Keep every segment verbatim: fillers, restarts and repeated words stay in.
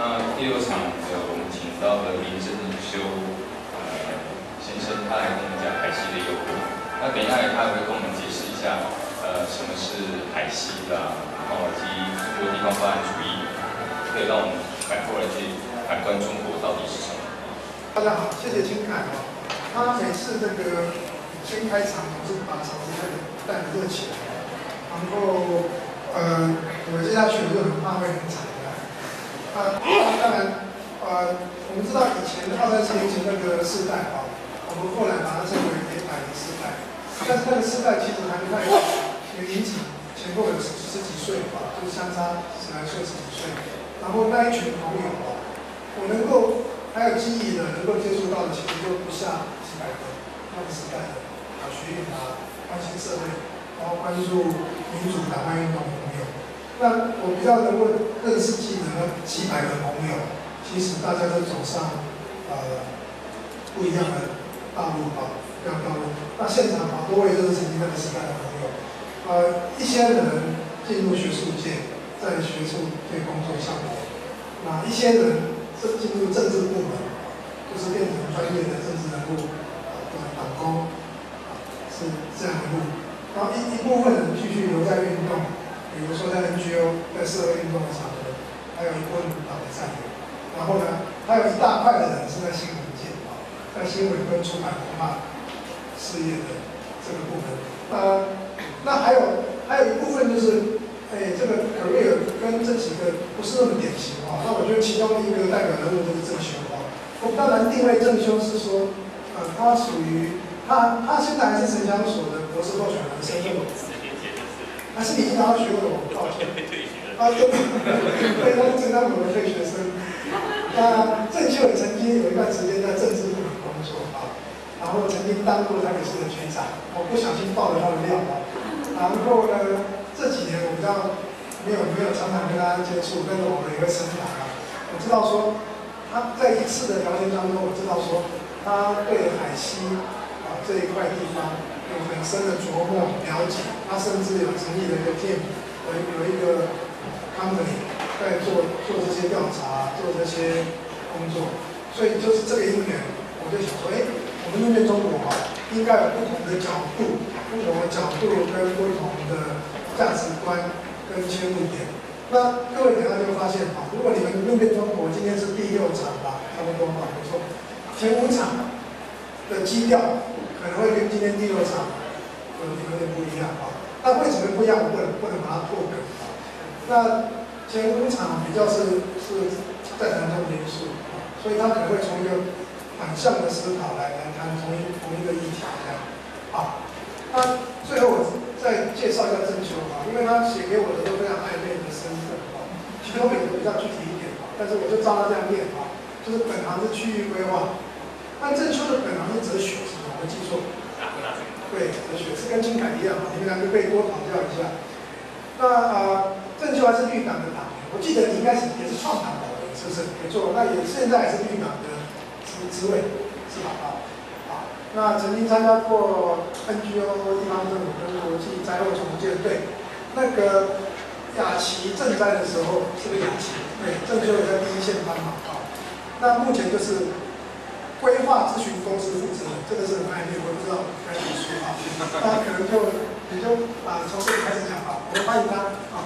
那第六场的我们请到了林正修呃先生，他来跟我们讲海溪的由来。那等一下他会跟我们解释一下呃什么是海溪的，然后以及中国地方发展主义，可以让我们反过来去反观中国到底是什么。 大家好，谢谢金凯哦。他每次这个先开场总是把场子开始带得热起来，然后呃我接下去我就很怕会很惨的。啊，当然呃我们知道以前二三十年前那个世代啊，我们后来把它称为北百的世代，但是那个世代其实还不太年龄层前后有十十几岁吧，就是相差十来岁十几岁，然后那一群朋友啊，我能够还有记忆的，能够接触到的，其实就不下几百个那个时代的啊学运啊，关心社会，然后关注民主党外运动的朋友。那我比较能够认识记的那几百个朋友，其实大家都走上呃不一样的道路啊，不一样的道路。那现场好多位都是曾经那个时代的朋友，呃，一些人进入学术界，在学术界工作上面，那一些人是进入政治部门，就是变成专业的政治人物，啊，或者党工，啊，是这样的路。然后一一部分人继续留在运动，比如说在 N G O， 在社会运动的场合，还有一部分党的战友。然后呢，还有一大块的人是在新闻界，啊，在新闻跟出版文化事业的这个部分。呃，那还有还有一部分就是。哎，这个 career 跟这几个不是那么典型啊。那我觉得其中一个代表人物就是郑修啊。我当然定位郑修是说，呃，他属于他他现在还是城乡所的博士候选人身份。还是你经常学过的我不道歉。啊，对，对，他是城乡所的退学生。那郑修也曾经有一段时间在政治部门工作啊，然后曾经当过台北市的局长。我不小心爆了他的料啊。然后呢？这几年我比较没有没有常常跟大家接触，但是我们也会深谈啊。我知道说他在一次的聊天当中，我知道说他对海溪啊这一块地方有很深的琢磨了解，他甚至有成立了一个 team， 有有一个 company 在做做这些调查，做这些工作。所以就是这个因缘，我就想说，哎，我们面对中国啊，应该有不同的角度，不同的角度跟不同的价值观跟切入点，那各位等下就会发现啊，如果你们面对中国，今天是第六场吧，差不多吧，没错，前五场的基调可能会跟今天第六场有有点不一样啊。那为什么不一样？我不能不能把它破梗啊。那前五场比较是是在谈中结束啊，所以他可能会从一个反向的思考来来谈同一同一个议题这样啊。那最后我再介绍一下郑修啊，因为他写给我的都非常暧昧的身份啊，其中每个比较具体一点啊，但是我就照他这样念啊，就是本行是区域规划，但郑修的本行是哲学，是吗？我记错？对，哲学是跟金凯一样啊，你们两个可以多讨教一下。那呃，郑修还是绿党的党员，我记得你应该是也是创党党员，是不是？没错，那也现在还是绿党的职职位，是吧？啊。那曾经参加过 N G O 地方政府跟国际灾后重建队，那个雅琪赈灾的时候是个雅琪，对，郑修也在第一线帮忙啊。那目前就是规划咨询公司负责人，这个是很暧昧，我不知道该怎么说啊。那可能就你就啊从这里开始讲啊，我们欢迎他啊。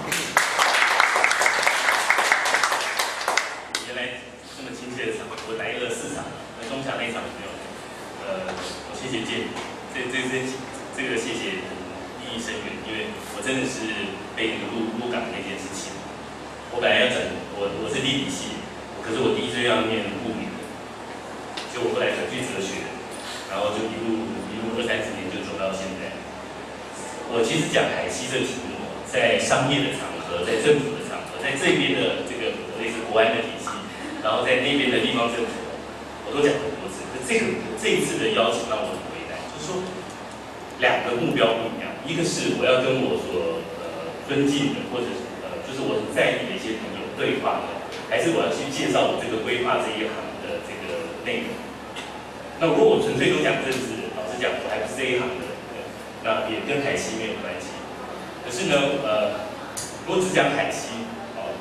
原来这么亲切的场，我来了四场，那中甲那一场没有。呃，我谢谢建，这这这这个谢谢意义深远，因为我真的是被那个入入港那件事情，我本来要转，我我是地理系，可是我第一志愿要念物理的，就我后来转去哲学，然后就一路一路二三十年就走到现在。我其实讲海溪这个题目，在商业的场合，在政府的场合，在这边的这个类似国安的体系，然后在那边的地方政府，我都讲很多次。这个这一次的邀请让我很为难，就是说两个目标不一样，一个是我要跟我所呃尊敬的，或者呃就是我很在意的一些朋友对话的，还是我要去介绍我这个规划这一行的这个内容。那如果我纯粹都讲政治，老实讲，我还不是这一行的，那也跟海溪没有关系。可是呢，呃，如果只讲海溪，哦，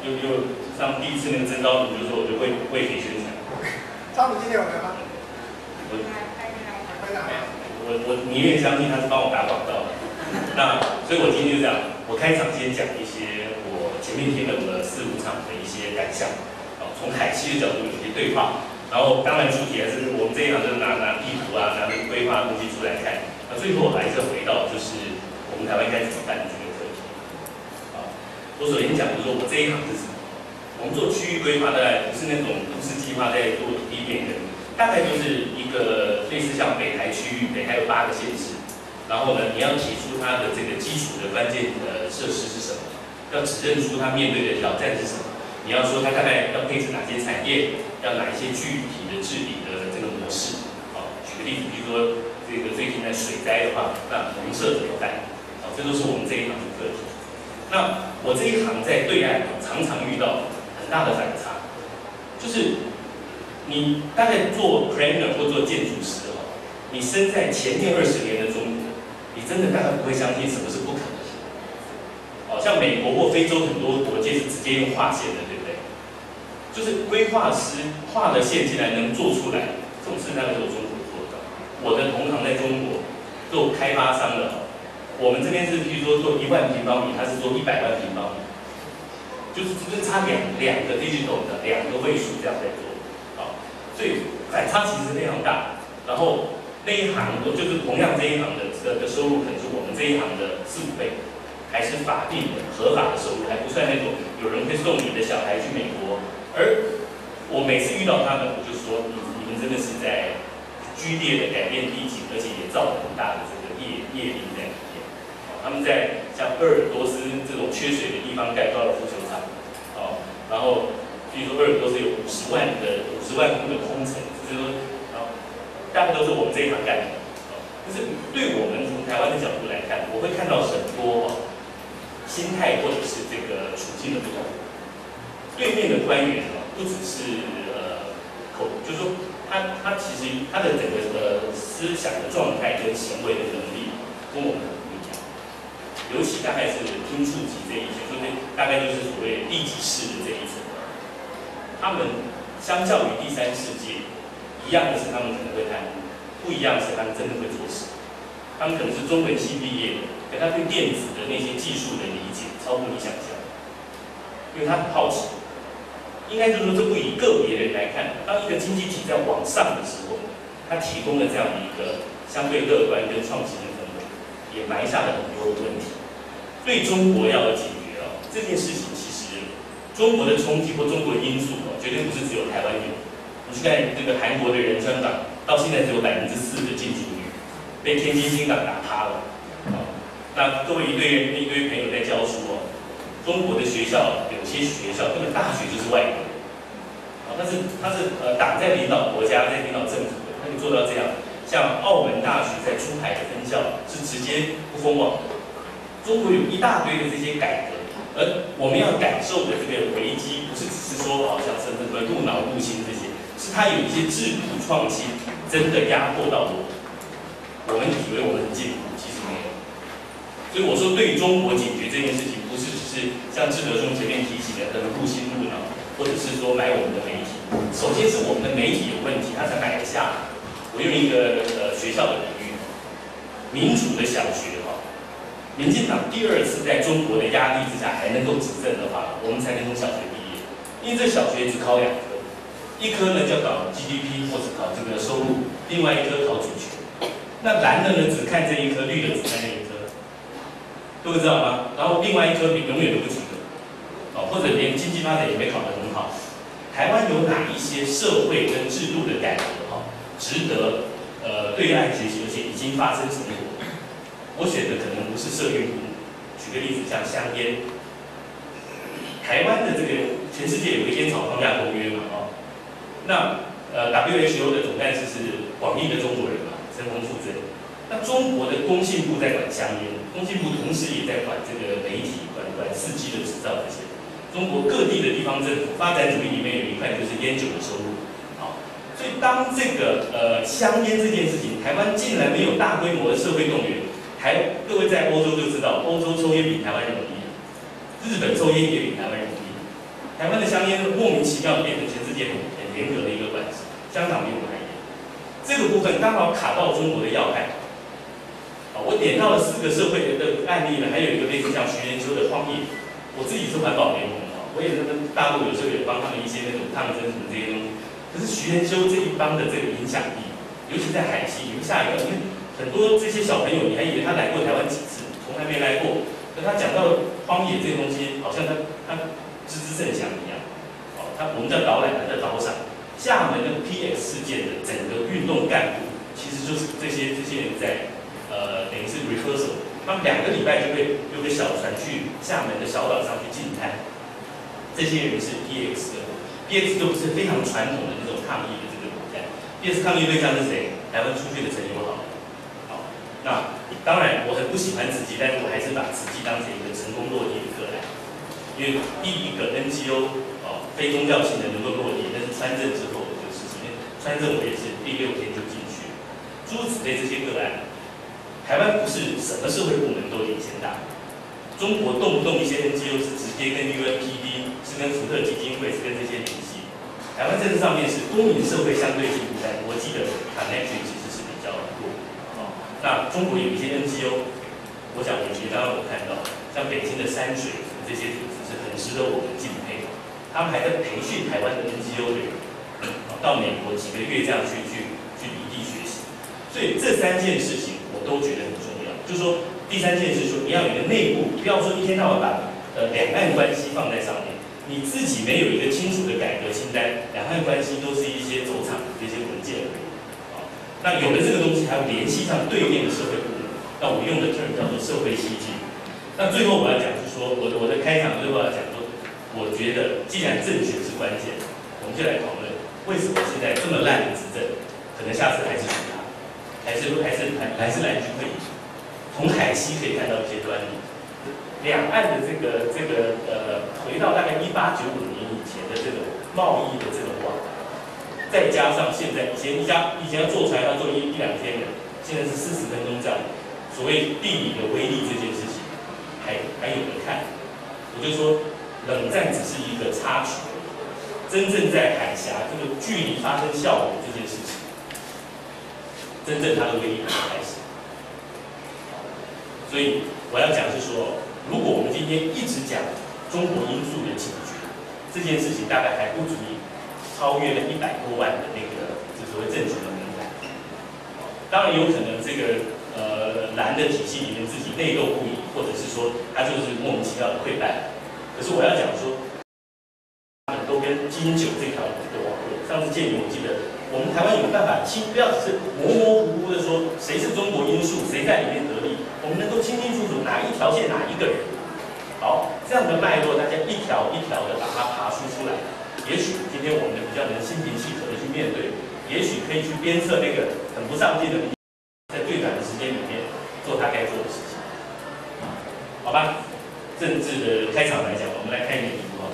又又上第一次那个征招图，就说我就为为谁宣传。 张总今天有来吗？ 我回来。 我我宁愿相信他是帮我打广告的。那所以我今天就这样，我开场先讲一些我前面听了我的四五场的一些感想，啊，从海西的角度有一些对话，然后当然主题还是我们这一行就是拿拿地图啊，拿规划的东西出来看。那最后我还是回到就是我们台湾该怎么办的这个课题。啊，我首先讲就是说我这一行是什么？我们做区域规划，大概不是那种都市计划在做土地变更，大概就是一个类似像北台区域，北台有八个县市。然后呢，你要提出它的这个基础的关键的设施是什么，要指认出它面对的挑战是什么。你要说它大概要配置哪些产业，要哪一些具体的治理的这个模式。好，举个例子，比如说这个最近在水灾的话，那农舍怎么办？好，这都是我们这一行的课题。那我这一行在对岸常常遇到很大的反差，就是你大概做 planner 或做建筑师哈，你身在前面二十年的中国。你真的大概不会相信什么是不可能的。哦，像美国或非洲很多国界是直接用画线的，对不对？就是规划师画的线竟然能做出来，这种事大概只有中国做到。我的同行在中国做开发商的，我们这边是譬如说做一万平方米，他是做一百万平方米，就是就是差两两个 digital 的两个位数这样在做。好，所以反差其实非常大。然后那一行就是同样这一行的的的收入，可能是我们这一行的四五倍，还是法定的合法的收入，还不算那种有人会送你的小孩去美国。而我每次遇到他们，我就说你你们真的是在剧烈的改变地景，而且也造成很大的这个业业力在里面。他们在像鄂尔多斯这种缺水的地方盖高尔夫球场，哦，然后比如说鄂尔多斯有五十万的五十万户的空城，就是说。大概都是我们这一行干的，可是对我们从台湾的角度来看，我会看到很多心态或者是这个处境的不同。对面的官员啊，不只是呃口，就是说他他其实他的整个呃思想的状态跟行为的能力跟我们很不一样。尤其大概是听触及这一层，就是大概就是所谓地级市的这一层，他们相较于第三世界。一样的是，他们可能会贪污；不一样的是，他们真的会做事。他们可能是中文系毕业的，可他对电子的那些技术的理解超乎你想象，因为他很好奇。应该就是说，这不以个别人来看，当一个经济体在往上的时候，它提供了这样的一个相对乐观跟创新的氛围，也埋下了很多的问题。对中国要解决啊，这件事情其实中国的冲击或中国的因素啊，绝对不是只有台湾有。你去看这个韩国的仁川港，到现在只有百分之四的进驻率，被天津新港打趴了。啊，那各位一堆人一堆朋友在教书哦，中国的学校有些学校根本大学就是外国人，啊，但是他是呃党在领导国家，在领导政府的，他可以做到这样。像澳门大学在珠海的分校是直接不封网的。中国有一大堆的这些改革，而我们要感受的这个危机，不是只是说好像是那个入脑入心这些。是它有一些制度创新真的压迫到我们，我们以为我们很进步，其实没有。所以我说，对于中国解决这件事情，不是只是像志德兄前面提起的可能入心入脑，或者是说买我们的媒体。首先是我们的媒体有问题，他才买得下。我用一个呃学校的比喻，民主的小学哈，民进党第二次在中国的压力之下还能够执政的话，我们才能从小学毕业，因为这小学只考两科。一科呢叫考 G D P 或者考这个收入，另外一科考主权。那蓝的呢只看这一科，绿的只看那一科，各位知道吗？然后另外一科你永远都不及格，哦，或者连经济发展也没考得很好。台湾有哪一些社会跟制度的改革哈，值得呃对岸学习，而且已经发生成果？我选的可能不是社运部，举个例子，像香烟，台湾的这个全世界有个烟草框架公约嘛，哦。那呃 W H O 的总干事是广义的中国人嘛，申丰负责。那中国的工信部在管香烟，工信部同时也在管这个媒体，管管四 G 的制造这些。中国各地的地方政府发展主义里面有一块就是烟酒的收入，好，所以当这个呃香烟这件事情，台湾竟然没有大规模的社会动员，台各位在欧洲就知道，欧洲抽烟比台湾容易，日本抽烟也比台湾容易。 台湾的香烟莫名其妙变成全世界很很严格的一个管制，香港比我们还严。这个部分刚好卡到中国的要害。啊，我点到了四个社会的案例呢，还有一个类似像徐元秋的荒野，我自己是环保联盟啊，我也是跟大陆有时候也帮他们一些那种抗争什么这些东西。可是徐元秋这一帮的这个影响力，尤其在海西留下一个，因为很多这些小朋友，你还以为他来过台湾几次，从来没来过。可他讲到荒野这个东西，好像他他知之甚详一样。哦，他我们叫导览，他叫导赏。厦门的 P X 事件的整个运动干部，其实就是这些这些人在呃，等于是 rehearsal， 他们两个礼拜就会有个小船去厦门的小岛上去进滩。这些人是 P X 的 ，P X 都不是非常传统的那种抗议的这个国家。P X 抗议对象是谁？台湾出去的陈友豪。好，那当然我很不喜欢慈济，但是我还是把慈济当成一个成功落地的个案。因为第一个 N G O 哦，非宗教性的能够落地，那是参政之后的这个事情。参政我也是第六天就进去。诸此类这些个案，台湾不是什么社会部门都领先大。中国动不动一些 N G O 是直接跟 U N P D， 是跟福特基金会，是跟这些联系。台湾在这上面是公民社会相对性在国际的 connection 其实是比较弱。哦，那中国有一些 N G O， 我想也刚刚我看到，像北京的山水这些组织是很值得我们敬佩的。他们还在培训台湾的 N G O 的人，到美国几个月这样去去去离地学习。所以这三件事情我都觉得很重要。就是说，第三件事说你要有一个内部，不要说一天到晚把呃两岸关系放在上面，你自己没有一个清楚的改革清单，两岸关系都是一些走场的这些文件而已。啊，那有了这个东西，还要联系上对面的社会部门。那我用的 term 叫做社会希冀。那最后我要讲是说，我的我的开场最后要讲说，我觉得既然政权是关键，我们就来讨论为什么现在这么烂的执政，可能下次还是选他，还是还是还还是蓝军会赢。从海西可以看到一些端倪，两岸的这个这个呃，回到大概一八九五年以前的这种贸易的这种往来，再加上现在以前一家以前要坐船要坐一一两天的，现在是四十分钟这样，所谓地理的威力这件事情。还还有人看，我就说冷战只是一个插曲，真正在海峡这个距离发生效果这件事情，真正它的威力才开始。所以我要讲是说，如果我们今天一直讲中国因素的警觉，这件事情大概还不足以超越了一百多万的那个所谓政权的门槛。当然有可能这个。呃，蓝的体系里面自己内斗不已，或者是说他就是莫名其妙的溃败。可是我要讲说，他们都跟金九这条这个网络，上次建明我记得，我们台湾有办法清，不要只是模模糊糊的说谁是中国因素，谁在里面得利，我们能够清清楚楚哪一条线哪一个人。好，这样的脉络，大家一条一条的把它爬梳出来，也许今天我们比较能心平气和的去面对，也许可以去鞭策那个很不上进的。在最短的时间里面做他该做的事情，好吧？政治的开场来讲，我们来看一点题目哈。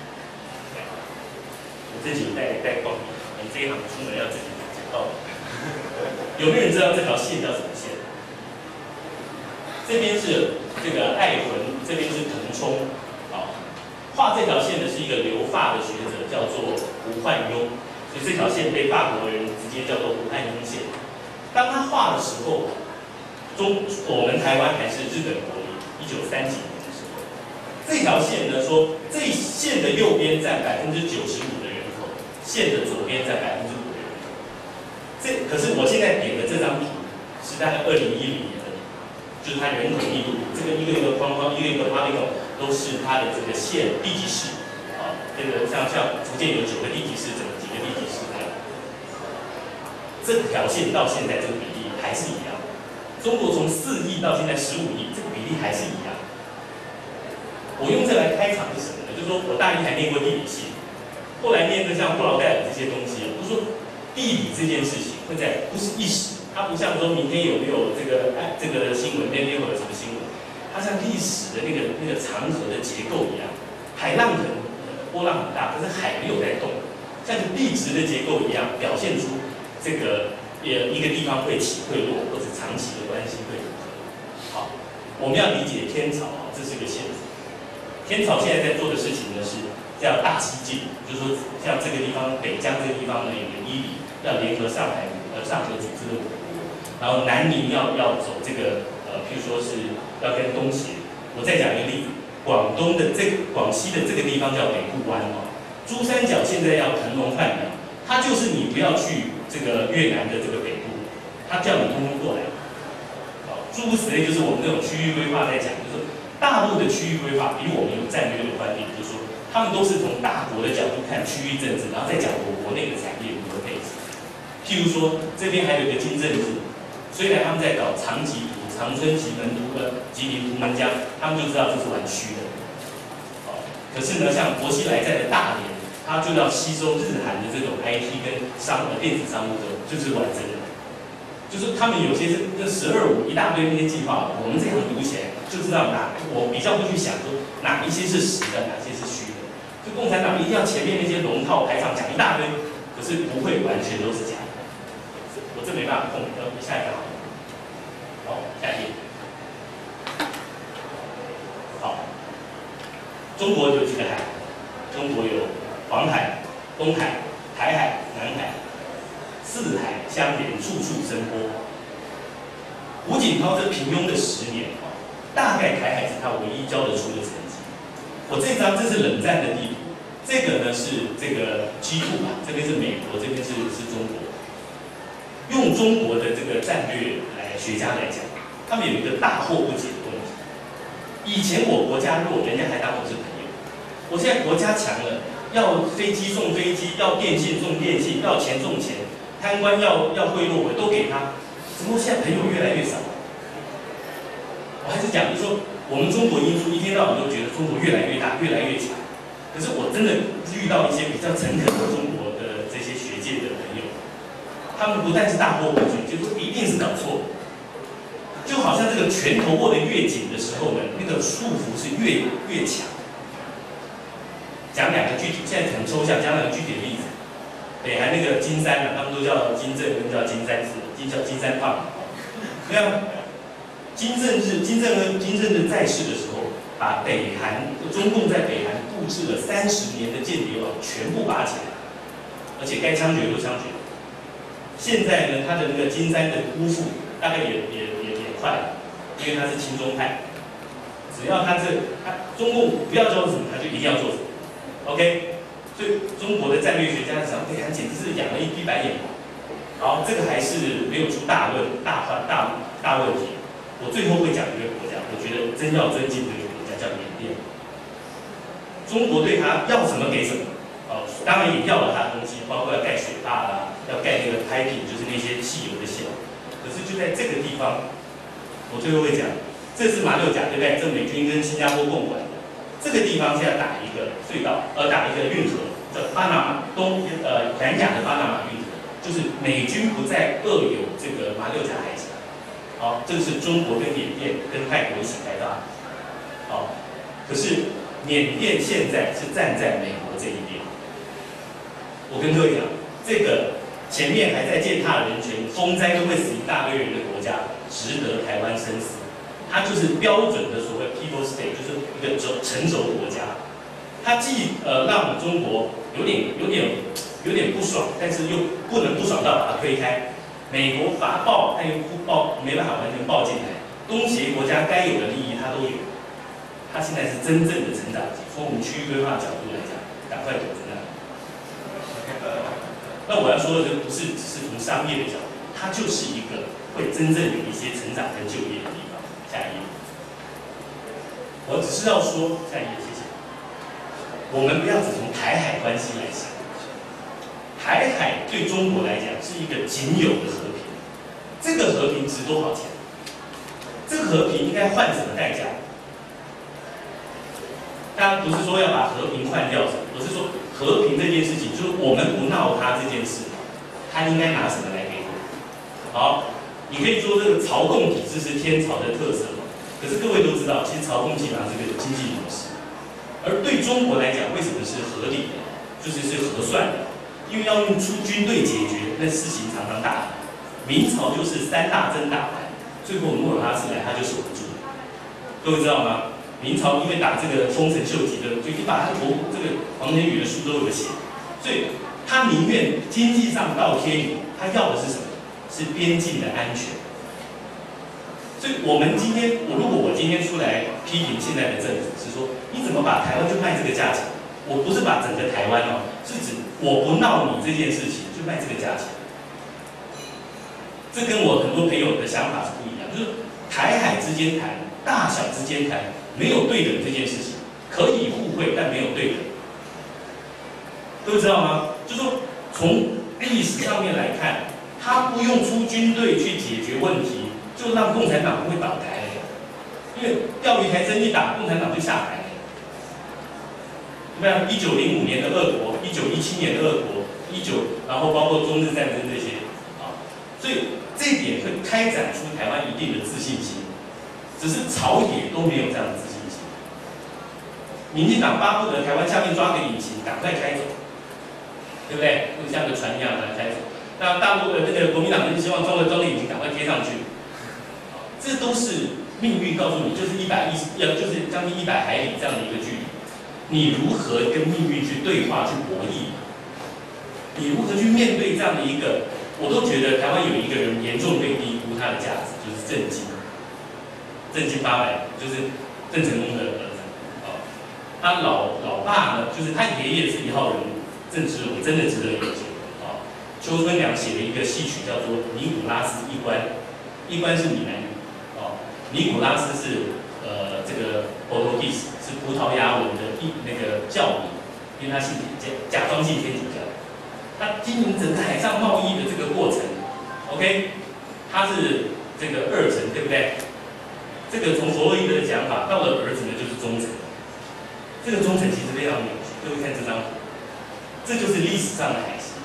我自己带带光，我们这一行出门要自己讲道理。有没有人知道这条线叫什么线？这边是这个爱魂，这边是腾冲。好，画这条线的是一个留法的学者，叫做胡焕庸，所以这条线被法国人直接叫做胡汉庸线。当他画的时候，中我们台湾还是日本国民，一九三几年的时候，这条线呢说，这线的右边占百分之九十五的人口，线的左边占百分之五的人口。这可是我现在点的这张图是大概二零一零年的，就是它人口密度，这个一个一个框框，一个一个 polygon 都是它的这个县地级市啊，这个像像福建有九个地级市，整个几个地级市这样。这条线到现在这个比例还是一样，中国从四亿到现在十五亿，这个比例还是一样。我用这来开场是什么呢？就是说我大一还念过地理系，后来念的像布劳代尔这些东西，就是说地理这件事情会在不是一时，它不像说明天有没有这个哎这个新闻，明天会有什么新闻，它像历史的那个那个长河的结构一样，海浪很波浪很大，可是海没有在动，像地质的结构一样，表现出。这个也一个地方会起会落，或者长期的关系会如何？好，我们要理解天朝啊，这是个现实。天朝现在在做的事情呢，是叫大西进，就是说像这个地方北疆这个地方呢有个伊犁，要联合上海呃上合组织的五国，然后南宁要要走这个呃，譬如说是要跟东协。我再讲一个例子，广东的这个广西的这个地方叫北部湾哦，珠三角现在要腾笼换鸟，它就是你不要去这个越南的这个北部，它叫你通通过来。好，诸如此类，就是我们这种区域规划在讲，就是大陆的区域规划比我们有战略的观点，就是说他们都是从大国的角度看区域政治，然后再讲我国内的产业如何配置。譬如说这边还有一个金正日，虽然他们在搞长吉图、长春吉门图的吉林图门江，他们就知道这是玩虚的。好，可是呢，像薄熙来在的大连，他就要吸收日韩的这种 I T 跟商呃电子商务的，就是玩真的。就是他们有些是那十二五一大堆那些计划，我们这样读起来就知道哪，我比较会去想说哪一些是实的，哪些是虚的。就共产党一定要前面那些龙套排场讲一大堆，可是不会完全都是假的。我这没办法控，要下一个好。好，下一页。好，中国有几个海？中国有黄海、东海、台海、南海。四海相连，处处生波。胡锦涛这平庸的十年，大概台海是他唯一交得出的成绩。我这张这是冷战的地图，这个呢是这个 G 二 吧，这边是美国，这边是是中国。用中国的这个战略来学家来讲，他们有一个大惑不解的问题。以前我国家弱，人家还当我是朋友；我现在国家强了，要飞机送飞机，要电信送电信，要钱送钱。贪官要要贿赂，我都给他，怎么现在朋友越来越少？我还是讲，就是说，我们中国因素一天到晚都觉得中国越来越大，越来越强。可是我真的遇到一些比较诚恳的中国的这些学界的朋友，他们不但是大惑不解，就是说一定是搞错，就好像这个拳头握得越紧的时候呢，那个束缚是越越强。讲两个具体，现在很抽象，讲两个具体的例子。北韩那个金山啊，他们都叫金正恩，叫金山寺，金叫金山胖。对啊，金正日、金正恩、金正日在世的时候，把北韩中共在北韩布置了三十年的间谍网全部拔起来，而且该枪决都枪决。现在呢，他的那个金山的姑父大概也也也也快了，因为他是亲中派，只要他这他中共不要做什么，他就一定要做什么。OK。所以中国的战略学家想，北韩简直是养了一批白眼狼。好，这个还是没有出大问大话大大问题。我最后会讲一个国家，我觉得真要尊敬这个国家，叫缅甸。中国对他要什么给什么，哦，当然也要了他的东西，包括要盖水坝啦，要盖那个拍品，就是那些汽油的线。可是就在这个地方，我最后会讲，这是马六甲，对不对？这美军跟新加坡共管。这个地方现在打一个隧道，呃，打一个运河，叫巴拿马东呃南亚的巴拿马运河，就是美军不再扼有这个马六甲海峡。好，这个是中国跟缅甸跟泰国一起开发。好，可是缅甸现在是站在美国这一边。我跟各位讲，这个前面还在践踏人权、风灾都会死一大堆人的国家，值得台湾深思。它就是标准的所谓 people state， 就是一个轴成轴国家。它既呃让中国有点有点有点不爽，但是又不能不爽到把它推开。美国把它抱，它又不抱，没办法完全抱进来。东协国家该有的利益它都有。它现在是真正的成长期。从我们区域规划角度来讲，赶快走成长。那我要说的不是只是从商业的角度，它就是一个会真正有一些成长跟就业的地方。下一页，我只是要说，下一页，谢谢。我们不要只从台海关系来想，台海对中国来讲是一个仅有的和平，这个和平值多少钱？这个和平应该换什么代价？当然不是说要把和平换掉什么，而是说和平这件事情，就是我们不闹它这件事，它应该拿什么来给我？好。你可以说这个朝贡体制是天朝的特色，可是各位都知道，其实朝贡基本上是个经济模式。而对中国来讲，为什么是合理的？就是是合算的，因为要用出军队解决，那事情常常大。明朝就是三大征打完，最后努尔哈赤来他就守不住。各位知道吗？ 明朝因为打这个丰臣秀吉的，就你把他的国这个黄仁宇的书都有写，所以他宁愿经济上倒贴你，他要的是什么？是边境的安全。所以我们今天，我如果我今天出来批评现在的政府，是说你怎么把台湾就卖这个价钱？我不是把整个台湾哦，是指我不闹你这件事情就卖这个价钱。这跟我很多朋友的想法是不一样，就是台海之间谈，大小之间谈，没有对等这件事情，可以互惠，但没有对等。各位知道吗？就说从历史上面来看，他不用出军队去解决问题，就让共产党不会倒台了。因为钓鱼台争一打，共产党就下台了。对不对？一九零五年的俄国，一九一七年的俄国，一九，然后包括中日战争这些啊，所以这一点会开展出台湾一定的自信心，只是朝野都没有这样的自信心。民进党巴不得台湾下面抓个引擎，赶快开走，对不对？就像个船一样的开走。那大陆的那个国民党人希望装了装个引擎赶快贴上去，这都是命运告诉你，就是一百一十，要就是将近一百海里这样的一个距离。你如何跟命运去对话、去博弈？你如何去面对这样的一个？我都觉得台湾有一个人严重被低估他的价值，就是郑经。郑经八百就是郑成功的儿子。哦，他老老爸呢，就是他爷爷是一号人物，郑芝龙真的值得研究。哦，邱春良写了一个戏曲叫做《尼古拉斯一关》，一关是闽南语。哦，尼古拉斯是呃这个 Portuguese。是葡萄牙文的一那个教名，因为他信假假装信天主教，他经营整个海上贸易的这个过程 ，OK， 他是这个二臣，对不对？这个从弗洛伊德的讲法，到了儿子呢就是忠臣，这个忠臣其实非常有趣，各位看这张图，这就是历史上的海西。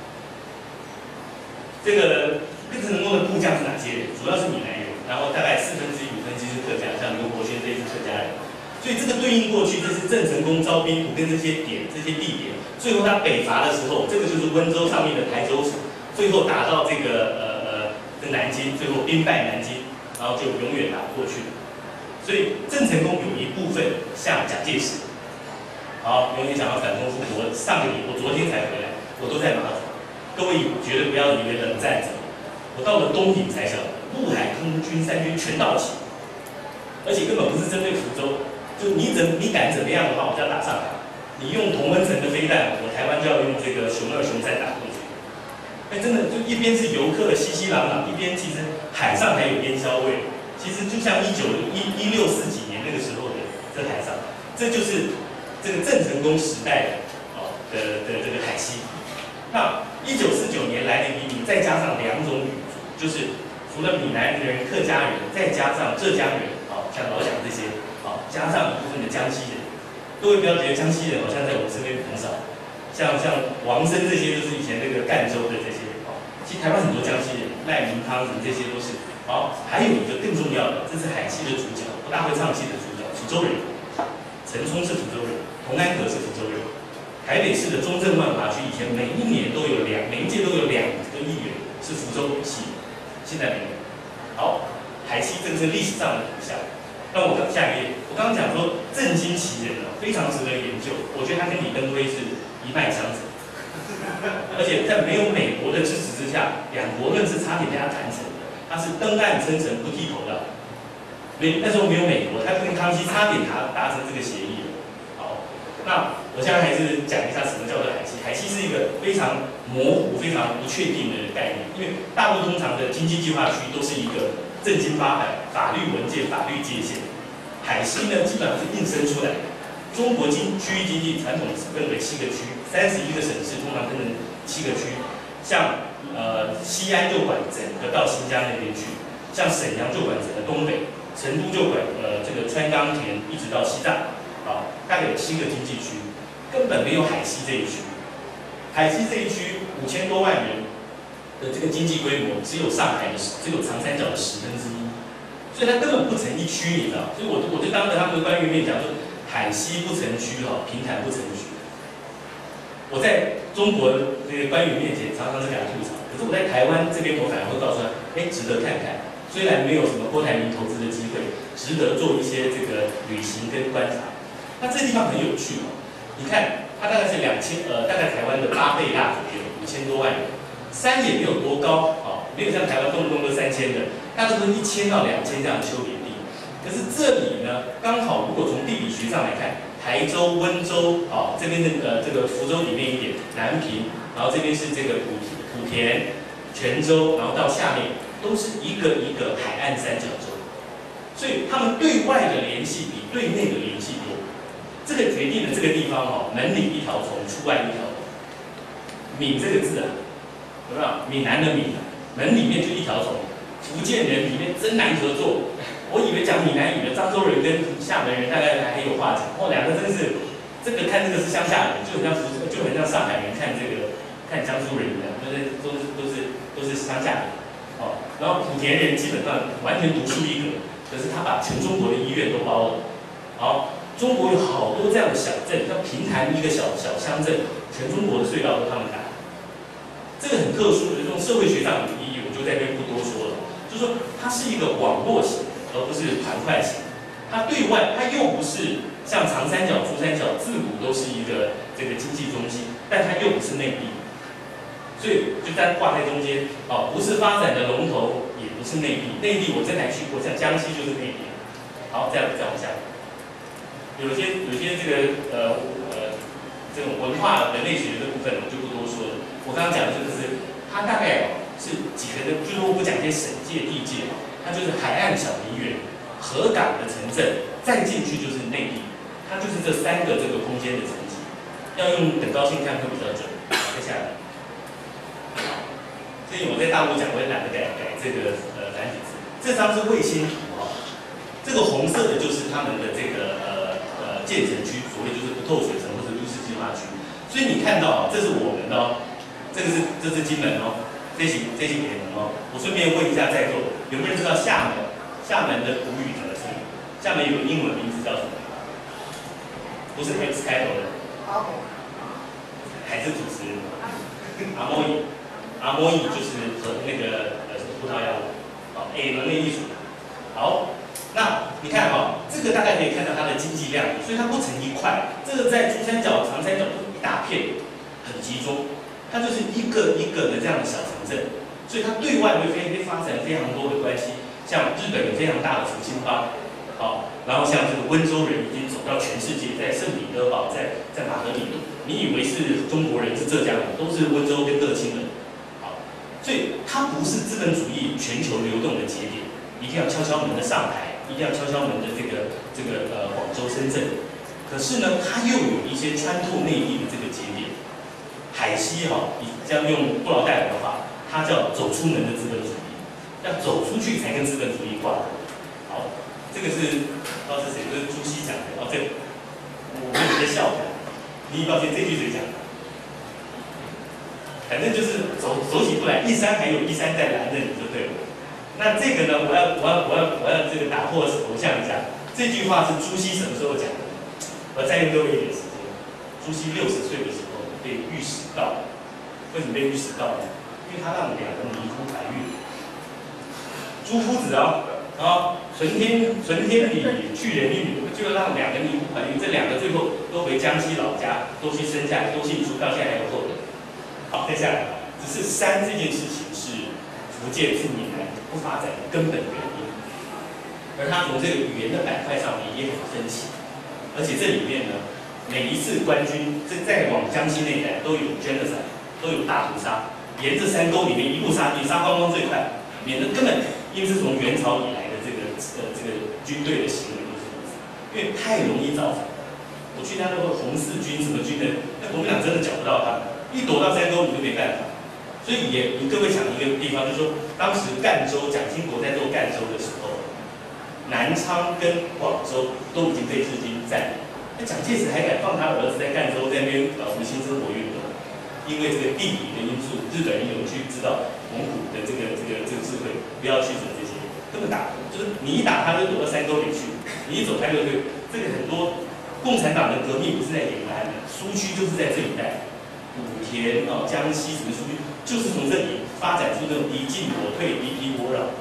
这个郑成功的部将是哪些人？主要是闽南人，然后大概四分之一、五分之一是客家，像刘伯轩这是客家人。所以这个对应过去，这是郑成功招兵符跟这些点、这些地点。最后他北伐的时候，这个就是温州上面的台州府，最后打到这个呃呃的南京，最后兵败南京，然后就永远打不过去了。所以郑成功有一部分像蒋介石，好，永远想要反攻复国。上个礼我昨天才回来，我都在马祖。各位绝对不要以为冷战者，我到了东平才晓得，陆海空军三军全到齐，而且根本不是针对福州。就你怎你敢怎么样的话，我就要打上海。你用同温层的飞弹，我台湾就要用这个熊二、熊三打过去。哎，真的就一边是游客熙熙攘攘，一边其实海上还有烟硝味。其实就像一九一一六四几年那个时候的这海上，这就是这个郑成功时代哦的的这个海西。那一九四九年来的移民，再加上两种语族，就是除了闽南人、客家人，再加上浙江人，哦，像老蒋这些。好，加上一部分的江西人，各位不要觉得江西人好像在我们身边很少，像像王生这些都是以前那个赣州的这些，哦，其实台湾很多江西人，赖明汤什么这些都是。好，还有一个更重要的，这是海西的主角，不大会唱戏的主角，福州人，陈冲是福州人，洪安和是福州人，台北市的中正万华区以前每一年都有两，每一届都有两个议员是福州系，现在没有。好，海西这个是历史上的图像。那我刚下一页，我刚刚讲说郑经其人啊，非常值得研究。我觉得他跟李登辉是一脉相承，而且在没有美国的支持之下，两国论是差点被他谈成的。他是登岸称臣不剃头的，没那时候没有美国，他跟康熙差点达达成这个协议了。好，那我现在还是讲一下什么叫做海西。海西是一个非常模糊、非常不确定的概念，因为大陆通常的经济计划区都是一个正经八百法律文件、法律界限。海西呢，基本上是硬生出来的。中国经区域经济传统分为七个区，三十一个省市通常分成七个区。像呃西安就管整个到新疆那边去，像沈阳就管整个东北，成都就管呃这个川钢田一直到西藏，啊，大概有七个经济区，根本没有海西这一区。海西这一区五千多万人的这个经济规模，只有上海的只有长三角的十分之一。所以它根本不成一区，你知道？所以我就我就当着他们的官员面讲说，海西不成区哈，平潭不成区。我在中国这个官员面前常常是给他吐槽，可是我在台湾这边，我反而会告诉他，哎，值得看看。 虽然没有什么郭台铭投资的机会，值得做一些这个旅行跟观察。那这地方很有趣哦，你看它大概是两千呃，大概台湾的八倍大左右，五千多万人，山也没有多高哦，没有像台湾动不动都三千的，大多是一千到两千这样的丘陵地。可是这里呢，刚好如果从地理学上来看，台州、温州，哦，这边的呃这个福州里面一点，南平，然后这边是这个莆莆田、泉州，然后到下面都是一个一个海岸三角洲，所以他们对外的联系比对内的联系多。这个决定了这个地方哦，门里一条虫，出外一条龙。闽这个字啊，有没有？闽南的闽，门里面就一条虫。福建人里面真难合作。我以为讲闽南语的漳州人跟厦门人大概还有话讲，哦，两个真是，这个看这个是乡下人，就很像就很像上海人看这个看江苏人一样，就是都是都是都是乡下人，哦，然后莆田人基本上完全独树一格，可是他把全中国的医院都包了，好，中国有好多这样的小镇，像平潭一个小小乡镇，全中国的隧道都他们打，这个很特殊的，这种社会学上的意义，我就在这边不多说了，就是说它是一个网络型。而不是盘块型，它对外它又不是像长三角、珠三角自古都是一个这个经济中心，但它又不是内地，所以就在挂在中间哦，不是发展的龙头，也不是内地。内地我真还去过，像江西就是内地。好，再再往下，有些有些这个呃呃这种文化人类学的部分我就不多说了。我刚刚讲的就是它大概哦是几个的，就是我不讲一些省界地界。它就是海岸小梨园、河港的城镇，再进去就是内地，它就是这三个这个空间的层级。要用等高线看会比较准。接下来，所以我在大陆讲，我也懒得改改这个呃繁体字。这张是卫星图啊，这个红色的就是他们的这个呃呃建成区，所谓就是不透水层或者都市计划区。所以你看到啊，这是我们的哦，这个是这是金门哦。这些这些给人哦，我顺便问一下在座有没有人知道厦门？厦门的古语怎么称？厦门有个英文名字叫什么？不是 X 开头的。阿摩。还是主持人。阿摩伊，阿摩伊就是和那个呃葡萄牙文，好 ，A 人类艺术。好，那你看哈、哦，这个大概可以看到它的经济量，所以它不成一块，这个在珠三角、长三角都一大片，很集中。它就是一个一个的这样的小城镇，所以它对外会非发展非常多的关系，像日本有非常大的复兴帮，好，然后像这个温州人已经走到全世界，在圣彼得堡，在在马德里，你以为是中国人是浙江人，都是温州跟乐清人，好，所以它不是资本主义全球流动的节点，一定要敲敲门的上海，一定要敲敲门的这个这个呃广州、深圳，可是呢，它又有一些穿透内地的这个节点。海西哈、哦，你这样用布劳代尔的话，它叫走出门的资本主义，要走出去才跟资本主义挂钩。好，这个是不知道是谁，这是朱熹讲的。哦，这个我们有在笑他，你抱歉，这句谁讲的？反正就是走走起步来，一山还有一山在拦着你就对了。那这个呢，我要我要我要我要这个打破偶像一下，这句话是朱熹什么时候讲的？我再用各位一点时间。朱熹六十岁的时候。被御史告，为什么被御史告呢？因为他让两个尼姑怀孕，朱夫子啊、哦，啊，存天存天理，去人于女，就让两个尼姑怀孕，这两个最后都回江西老家，都去生下来，都姓朱，到现在还有后人。好，接下来，只是山这件事情是福建是闽南不发展的根本原因，而它从这个语言的板块上面也很分歧，而且这里面呢。每一次官军在在往江西那一带都有 genocide， 都有大屠杀，沿着山沟里面一路杀进，杀光光最快，免得根本因为是从元朝以来的这个呃这个军队的行为都是如此，因为太容易造反。我去他那个红四军什么军的，那国民党真的剿不到他们，一躲到山沟里就没办法。所以也各位想一个地方，就是说当时赣州蒋经国在做赣州的时候，南昌跟广州都已经被日军占领。那蒋介石还敢放他儿子在赣州在那边搞什么新生活运动？因为这个地理的因素，日本人有去知道蒙古的这个这个这个智慧，不要去惹这些，根本打就是你一打他就躲到山沟里去，你一走开就对。这个很多共产党的革命不是在延安的，苏区就是在这一带，莆田哦江西什么苏区，就是从这里发展出那种敌进我退、敌疲我扰。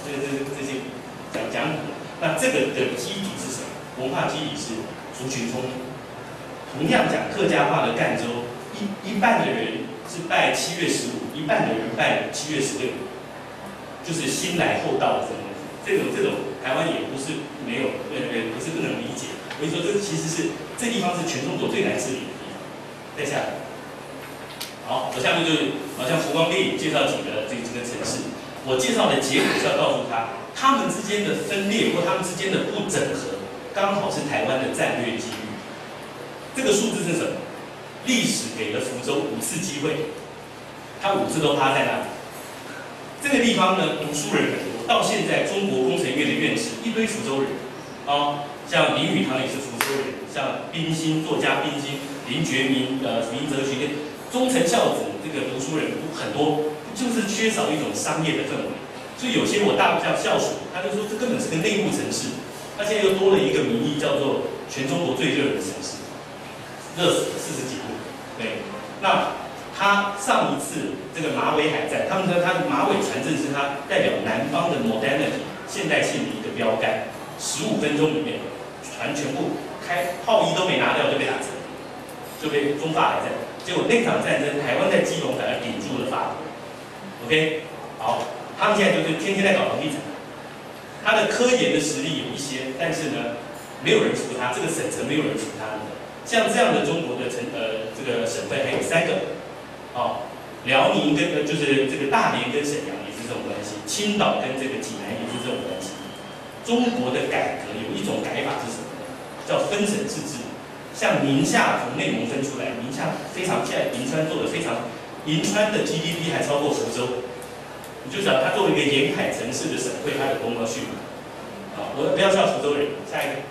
这这这些讲讲古，那这个的基底是什么？文化基底是族群冲突。同样讲客家话的赣州，一一半的人是拜七月十五，一半的人拜七月十六，就是先来后到的这种东西。这种这种台湾也不是没有，呃呃，不是不能理解。我跟你说，这其实是这地方是全中国最难治理的地方。再下来，好，我下面就是好像浮光电影介绍几个这个这个城市。我介绍的结果是要告诉他，他们之间的分裂或他们之间的不整合，刚好是台湾的战略机遇。这个数字是什么？历史给了福州五次机会，他五次都趴在那里。这个地方呢，读书人很多，到现在中国工程院的院士一堆福州人，啊，像林语堂也是福州人，像冰心作家冰心、林觉民、呃林则徐，忠臣孝子这个读书人很多。就是缺少一种商业的氛围，所以有些我大部像校属，他就说这根本是个内陆城市，他现在又多了一个名义叫做全中国最热的城市，热死了四十几度。对，那他上一次这个马尾海战，他们说他的马尾船阵是他代表南方的 modernity 现代性的一个标杆，十五分钟里面船全部开炮衣都没拿掉就被打沉，就被中法海战。结果那场战争，台湾在基隆反而顶住了法国。OK， 好，他们现在就是天天在搞房地产。他的科研的实力有一些，但是呢，没有人服他，这个省城没有人服他们的。像这样的中国的城呃这个省份还有三个，哦，辽宁跟呃就是这个大连跟沈阳也是这种关系，青岛跟这个济南也是这种关系。中国的改革有一种改法是什么呢？叫分省自治。像宁夏从内蒙分出来，宁夏非常现在银川做的非常。银川的 G D P 还超过福州，你就想它作为一个沿海城市的省会，它有多么迅猛啊！我不要笑福州人，下一个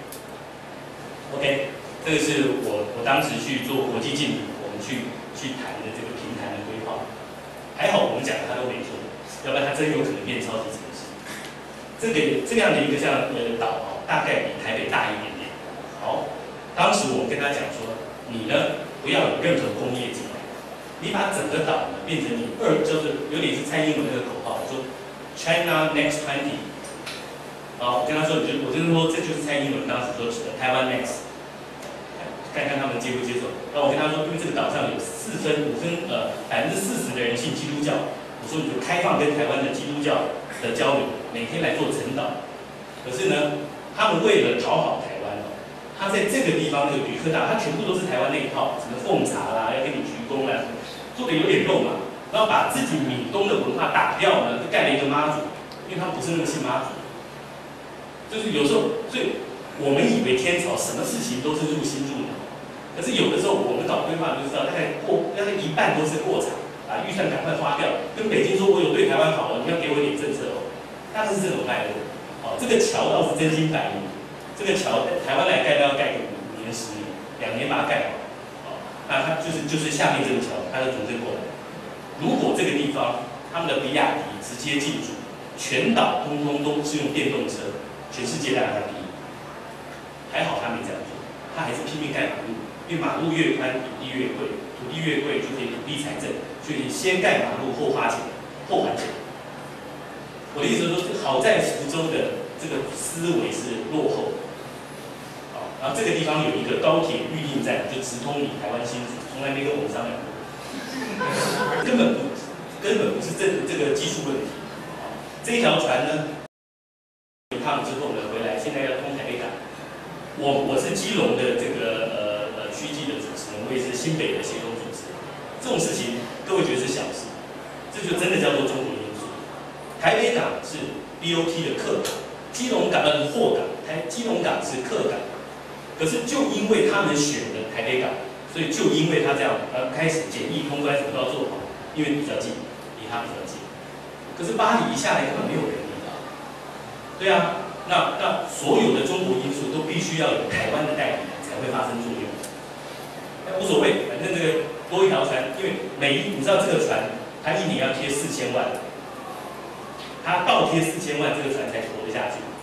，OK， 这个是我我当时去做国际竞比，我们去去谈的这个平潭的规划，还好我们讲的他都没错，要不然它真有可能变超级城市。这个这样的一个像呃岛啊，大概比台北大一点点。好，当时我们跟他讲说，你呢不要有任何工业进来。你把整个岛呢变成你二，就是有点是蔡英文那个口号，说 China Next twenty。好，我跟他说，你就我就是说，这就是蔡英文当时说的台湾 Next， 看看他们接不接受。然后我跟他说，因为这个岛上有四分五分呃百分之四十的人信基督教，我说你就开放跟台湾的基督教的交流，每天来做晨祷。可是呢，他们为了讨好台湾哦，他在这个地方那个旅客大，他全部都是台湾那一套，什么奉茶啦，要给你鞠躬啦。做的有点肉麻，然后把自己闽东的文化打掉呢，就盖了一个妈祖，因为他们不是那个信妈祖，就是有时候，所以我们以为天朝什么事情都是入心入脑，可是有的时候我们搞规划就知道，大概过大概一半都是过场，把预算赶快花掉，跟北京说我有对台湾好了，你要给我一点政策哦，大概是这种脉络。哦，这个桥倒是真金白银，这个桥台湾来盖都要盖个五年十年，两年把它盖好。那它就是就是下面这个桥，它就从这过来。如果这个地方他们的比亚迪直接进驻，全岛通通都是用电动车，全世界大概第一。还好他没这样做，他还是拼命盖马路，因为马路越宽，土地越贵，土地越贵就可以土地财政，所以先盖马路后花钱，后还钱。我的意思是说，好在福州的这个思维是落后。然后这个地方有一个高铁预定站，就直通你台湾新竹，从来没跟我们商量过，根本不根本不是这这个技术问题。这一条船呢，一趟之后呢，回来现在要通台北港。我我是基隆的这个呃呃区际的主持人，我也是新北的协同主持人。这种事情各位觉得是小事，这就真的叫做中国因素。台北港是 B O T 的客港，基隆港呃货港，台基隆港是客港。可是就因为他们选了台北港，所以就因为他这样，呃，开始检疫通关什么都要做好，因为比较近，离他比较近。可是巴黎一下来根本没有人理啊，对啊，那那所有的中国因素都必须要有台湾的代理人才会发生作用。那无所谓，反正这个多一条船，因为每一你知道这个船，它一年要贴四千万，它倒贴四千万，这个船才活得下去。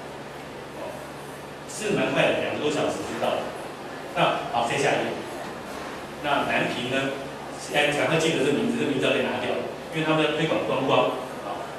是蛮快的，两个多小时就到了。那好，再下一页。那南平呢？哎，赶快记得这名字，这名字要被拿掉，因为他们要推广观光啊，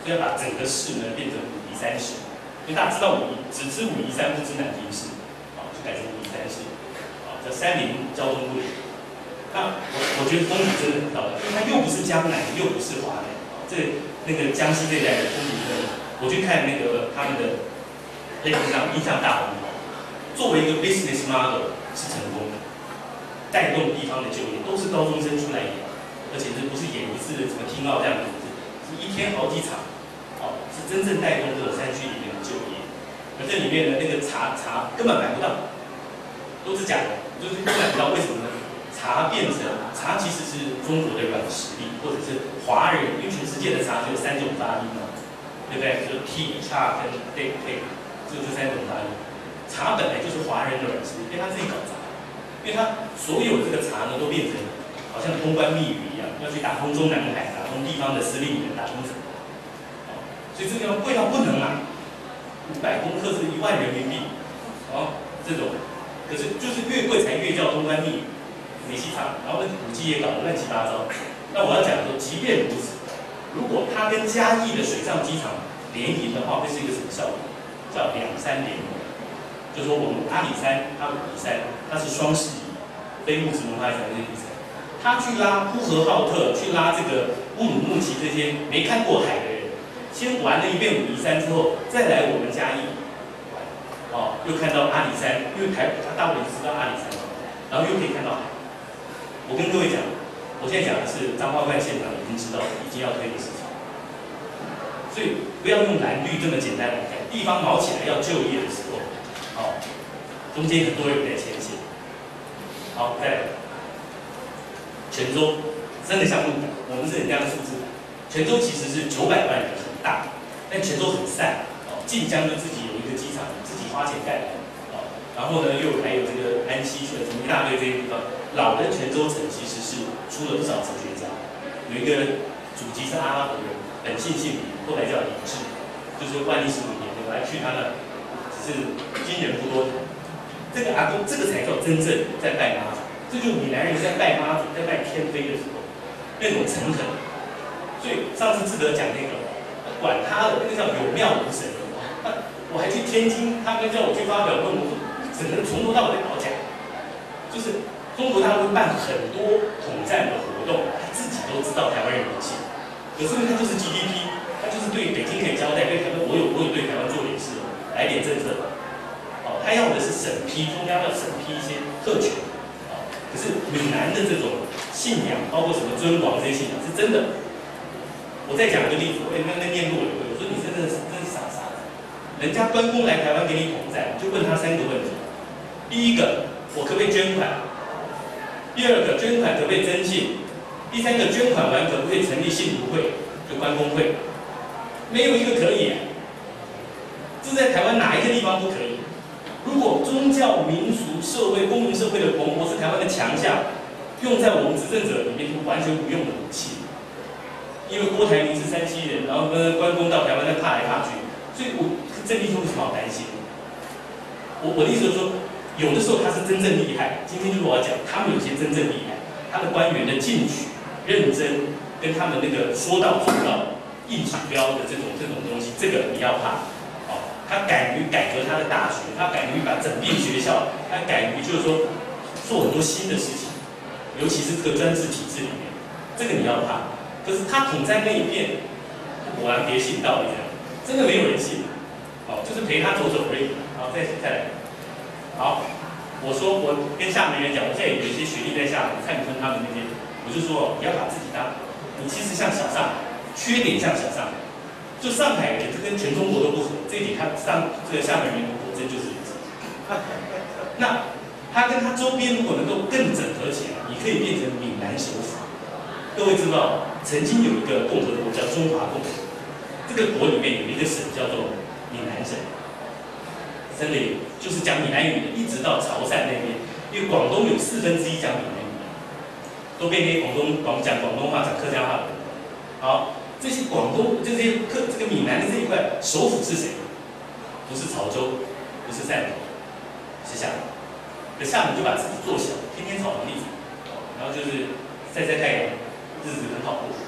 所以要把整个市呢变成武夷山市。因为大家知道武夷只知武夷山，不知南平市，啊，就改成武夷山市，啊，叫山林交通会。那我我觉得风评真的很漂亮，因为它又不是江南，又不是华南，啊，这那个江西这一带的风评真的，我去看那个他们的类似上印象大红，作为一个 business model 是成功的，带动地方的就业，都是高中生出来演，而且这不是演一次什么听到这样子，是一天好几场。哦，是真正带动这种山区里面的就业，而这里面的那个茶茶根本买不到，都是假的，就是都买不到。为什么呢？茶变成茶其实是中国的软实力，或者是华人，因为全世界的茶只有三种发音嘛，对不对？就是 tea、茶跟 day、day， 只有这三种发音。茶本来就是华人的软实力，因为他自己搞茶，因为他所有这个茶呢都变成好像通关密语一样，要去打通中南海，打通地方的司令员，打通什么？所以这个贵到不能买，五百公克是一万人民币，哦，这种，可是就是越贵才越叫通关密语，美西茶，然后那个古迹也搞得乱七八糟。那我要讲说，即便如此，如果它跟嘉义的水上机场联营的话，会是一个什么效果？叫两山联盟，就是说我们阿里山、它武夷山，它是双十一，非物质文化遗产这些比赛，他去拉呼和浩特，去拉这个乌鲁木齐这些没看过海的人。先玩了一遍武夷山之后，再来我们嘉义，哦，又看到阿里山，因为台他大陆人知道阿里山，然后又可以看到海。我跟各位讲，我现在讲的是彰化县县长已经知道已经要推的事情，所以不要用蓝绿这么简单来看。地方毛起来要就业的时候，哦，中间很多人在牵线。好，再来，泉州真的项目改，我们是很这样的数字。泉州其实是九百万人。大，但泉州很散哦。晋江就自己有一个机场，自己花钱盖的哦。然后呢，又还有这个安溪什么一大堆这些地方。老的泉州城其实是出了不少哲学家，有一个祖籍是阿拉伯人，本姓姓李，后来叫李治，就是万历十五年，我还去他那，只是今人不多谈。这个阿公，这个才叫真正在拜妈祖，这就是闽南人在拜妈祖、在拜天妃的时候那种诚恳。所以上次志德讲那个。管他的，那个叫有庙无神。那我还去天津，他们叫我去发表论文，整个从头到尾搞假。就是中国大陆办很多统战的活动，他自己都知道台湾人不信。可是呢，他就是 G D P， 他就是对北京可以交代，对台湾我有我有对台湾做点事，来点政策。哦，他要的是审批，中央要审批一些特权。哦，可是闽南的这种信仰，包括什么尊王这些信仰，是真的。我再讲一个例子，我那那念路我说你真的是真是傻傻的。人家关公来台湾给你统战，就问他三个问题：第一个，我可不可以捐款？第二个，捐款可不可以征信？第三个，捐款完可不可以成立信徒会，就关公会？没有一个可以、啊。这在台湾哪一个地方不可以？如果宗教、民俗、社会、公民社会的蓬勃是台湾的强项，用在我们执政者里面是完全不用的武器。因为郭台铭是山西人，然后呢，关公到台湾再怕来怕去，所以我郑丽中有什么好担心的？我我的意思是说，有的时候他是真正厉害，今天就是我要讲，他们有些真正厉害，他的官员的进取、认真，跟他们那个说到做到、硬指标的这种这种东西，这个你要怕。哦，他敢于改革他的大学，他敢于把整并学校，他敢于就是说做很多新的事情，尤其是这个专制体制里面，这个你要怕。可是他统战那一片，果然别信道理，真的没有人信，哦，就是陪他走走而已。好，再再来，好，我说我跟厦门人讲，我现在有一些学历在厦门，蔡永芬他们那边，我就说你要把自己当，你其实像小上海，缺点像小上海，就上海人，这跟全中国都不合，这一点他上这个厦门人果真就是如此。那他跟他周边如果能够更整合起来，你可以变成闽南首府。各位知道？曾经有一个共和国叫中华共和国，这个国里面有一个省叫做闽南省，真的有，就是讲闽南语的，一直到潮汕那边，因为广东有四分之一讲闽南语，都变成广东广讲广东话、讲客家话的。好，这些广东这些客这个闽南的这一块首府是谁？不是潮州，不是汕头，是厦门。可厦门就把自己做小，天天炒房地产，然后就是晒晒太阳。日子很好过，我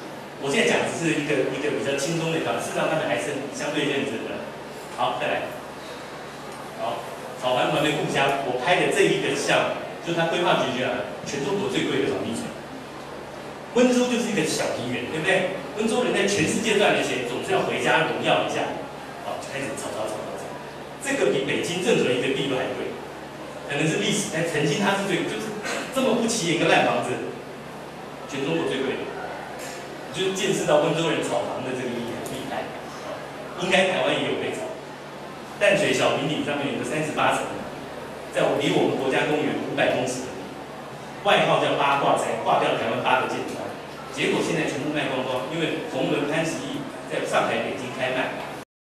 我现在讲的是一个一个比较轻松的一条，事实上他们还是相对认真的。好，再来。好，草环团的故乡，我拍的这一个项目，就是他规划局局啊，全中国最贵的房地产。温州就是一个小平原，对不对？温州人在全世界赚的钱，总是要回家荣耀一下。好，就开始炒炒炒炒炒。这个比北京任何一个地都还贵，可能是历史，但曾经它是最就是这么不起眼一个烂房子，全中国最贵的。就见识到温州人炒房的这个厉害，应该台湾也有被炒。淡水小平顶上面有个三十八层，在离我们国家公园五百公尺的地，外号叫八卦才挂掉台湾八个建筑，结果现在全部卖光光，因为鸿伦潘石屹在上海、北京开卖。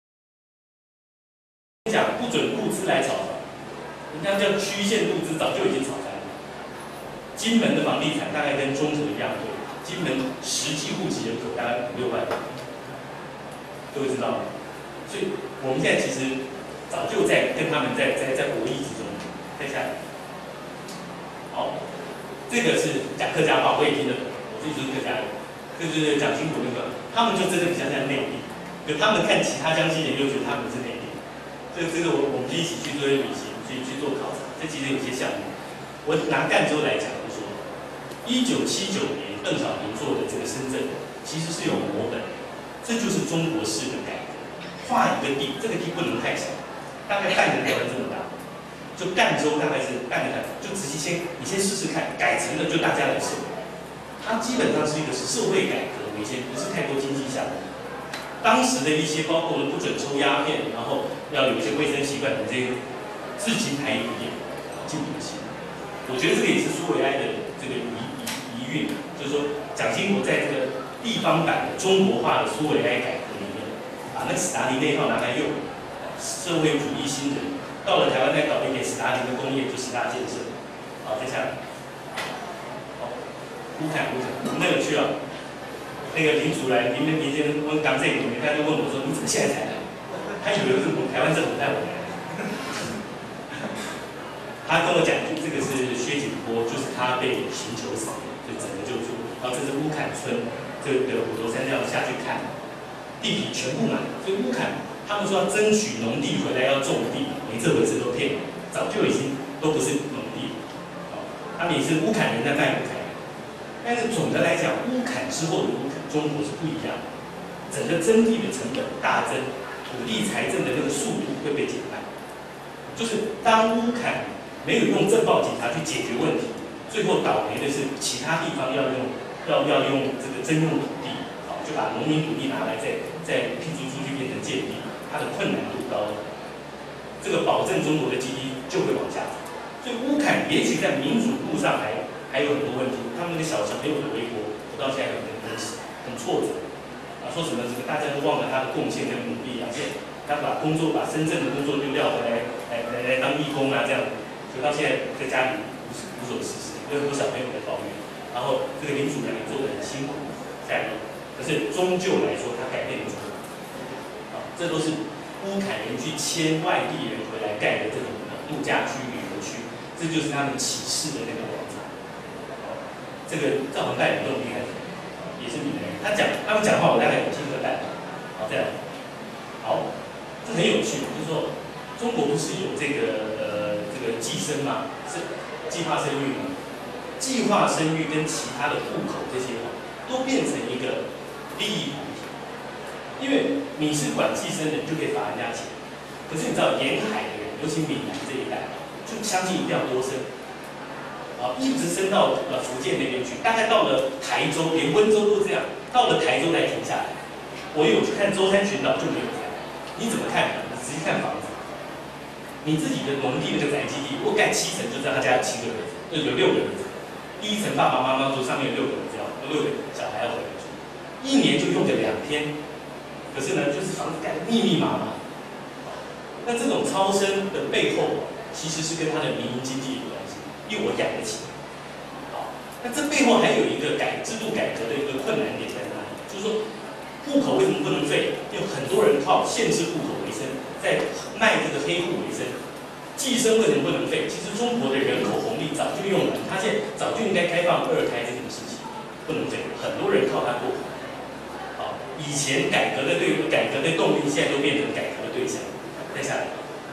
讲不准顾资来炒房，人家叫曲线入资，早就已经炒翻了。金门的房地产大概跟中和一样贵。金门实际户籍人口大概五六万，各位知道吗？所以我们现在其实早就在跟他们在在在博弈之中。再下来，好，这个是讲客家话，我也听得懂，我自己就是客家人，这就是讲清楚那个，他们就真的比较像内地，可他们看其他江西人又觉得他们是内地，这这个我我们就一起去做旅行，去去做考察，这其实有些项目，我拿赣州来讲，就说一九七九年。邓小平做的这个深圳，其实是有模本，这就是中国式的改革。划一个地，这个地不能太小，大概半个台湾这么大，就赣州大概是半个台湾，就直接先你先试试看，改成了就大家来受。它基本上是一个是社会改革为先，不是太多经济项目。当时的一些包括不准抽鸦片，然后要有一些卫生习惯的这个，至今还有一点进步性。我觉得这个也是苏维埃的这个遗遗遗韵。就是说，蒋经国在这个地方版的中国化的苏维埃改革里面，把那个史达林那一套拿来用，社会主义新人到了台湾再搞一点史达林的工业，就十大建设。好，接下来，好，乌坎乌坎，那有趣啊！那个林主来，林林先问刚这个，他就问我说：“你怎么现在才来？”他以为是我们台湾政府带我来。他跟我讲，这个是薛景波，就是他被刑求死。就整个就出，然后这是乌坎村，这个虎头山这样下去看，地皮全部买，所以乌坎他们说要争取农地回来要种地，没这回事，都骗你，早就已经都不是农地了，哦，他们也是乌坎人在卖乌坎人，但是总的来讲，乌坎之后的乌坎中国是不一样的，整个征地的成本大增，土地财政的那个速度会被减慢，就是当乌坎没有用政报警察去解决问题。最后倒霉的是其他地方要用要要用这个征用土地，好就把农民土地拿来再再辟出出去变成建地，它的困难度高，这个保证中国的 G D P 就会往下走。所以乌坎也许在民主路上还还有很多问题，他们那个小小六的微博，我到现在很很很挫折啊，说什么这个大家都忘了他的贡献跟努力啊，现在他把工作把深圳的工作就调回来来来来当义工啊这样，所以到现在在家里无无所事事。有很多小朋友在抱怨，然后这个林主任也做得很辛苦，在，可是终究来说，他改变了中国。啊，这都是乌坎人去签外地人回来盖的这种度假区、旅游区，这就是他们起势的那个广场。这个赵宏代也更厉害，也是闽南人，他讲他们讲话，我大概有听得懂。好，再来，好，这很有趣，就是说中国不是有这个呃这个计生吗？是计划生育吗？计划生育跟其他的户口这些都变成一个利益问题，因为你是管计生的，你就可以罚人家钱。可是你知道沿海的人，尤其闽南这一带，就相信一定要多生，啊，一直升到呃福建那边去，大概到了台州，连温州都这样，到了台州才停下来。我有去看舟山群岛就没有这样，你怎么看呢？你仔细看房子，你自己的农地那个宅基地，如果盖七层，就知道他家有七个人，有六个人。第一层爸爸妈妈住，上面有六个人，这样六个小孩要回来住，一年就用个两天。可是呢，就是房子盖得密密麻麻。那这种超生的背后，其实是跟他的民营经济有关系，因为我养得起。好，那这背后还有一个改制度改革的一个困难点在哪里？就是说，户口为什么不能废？因为很多人靠限制户口为生，在卖这个黑户为生。计生为什么不能废？其实中国的人口红利早就用完，他现在早就应该开放二胎这种事情，不能废。很多人靠它过活， 以前改革的对改革的动力，现在都变成改革的对象。再下来，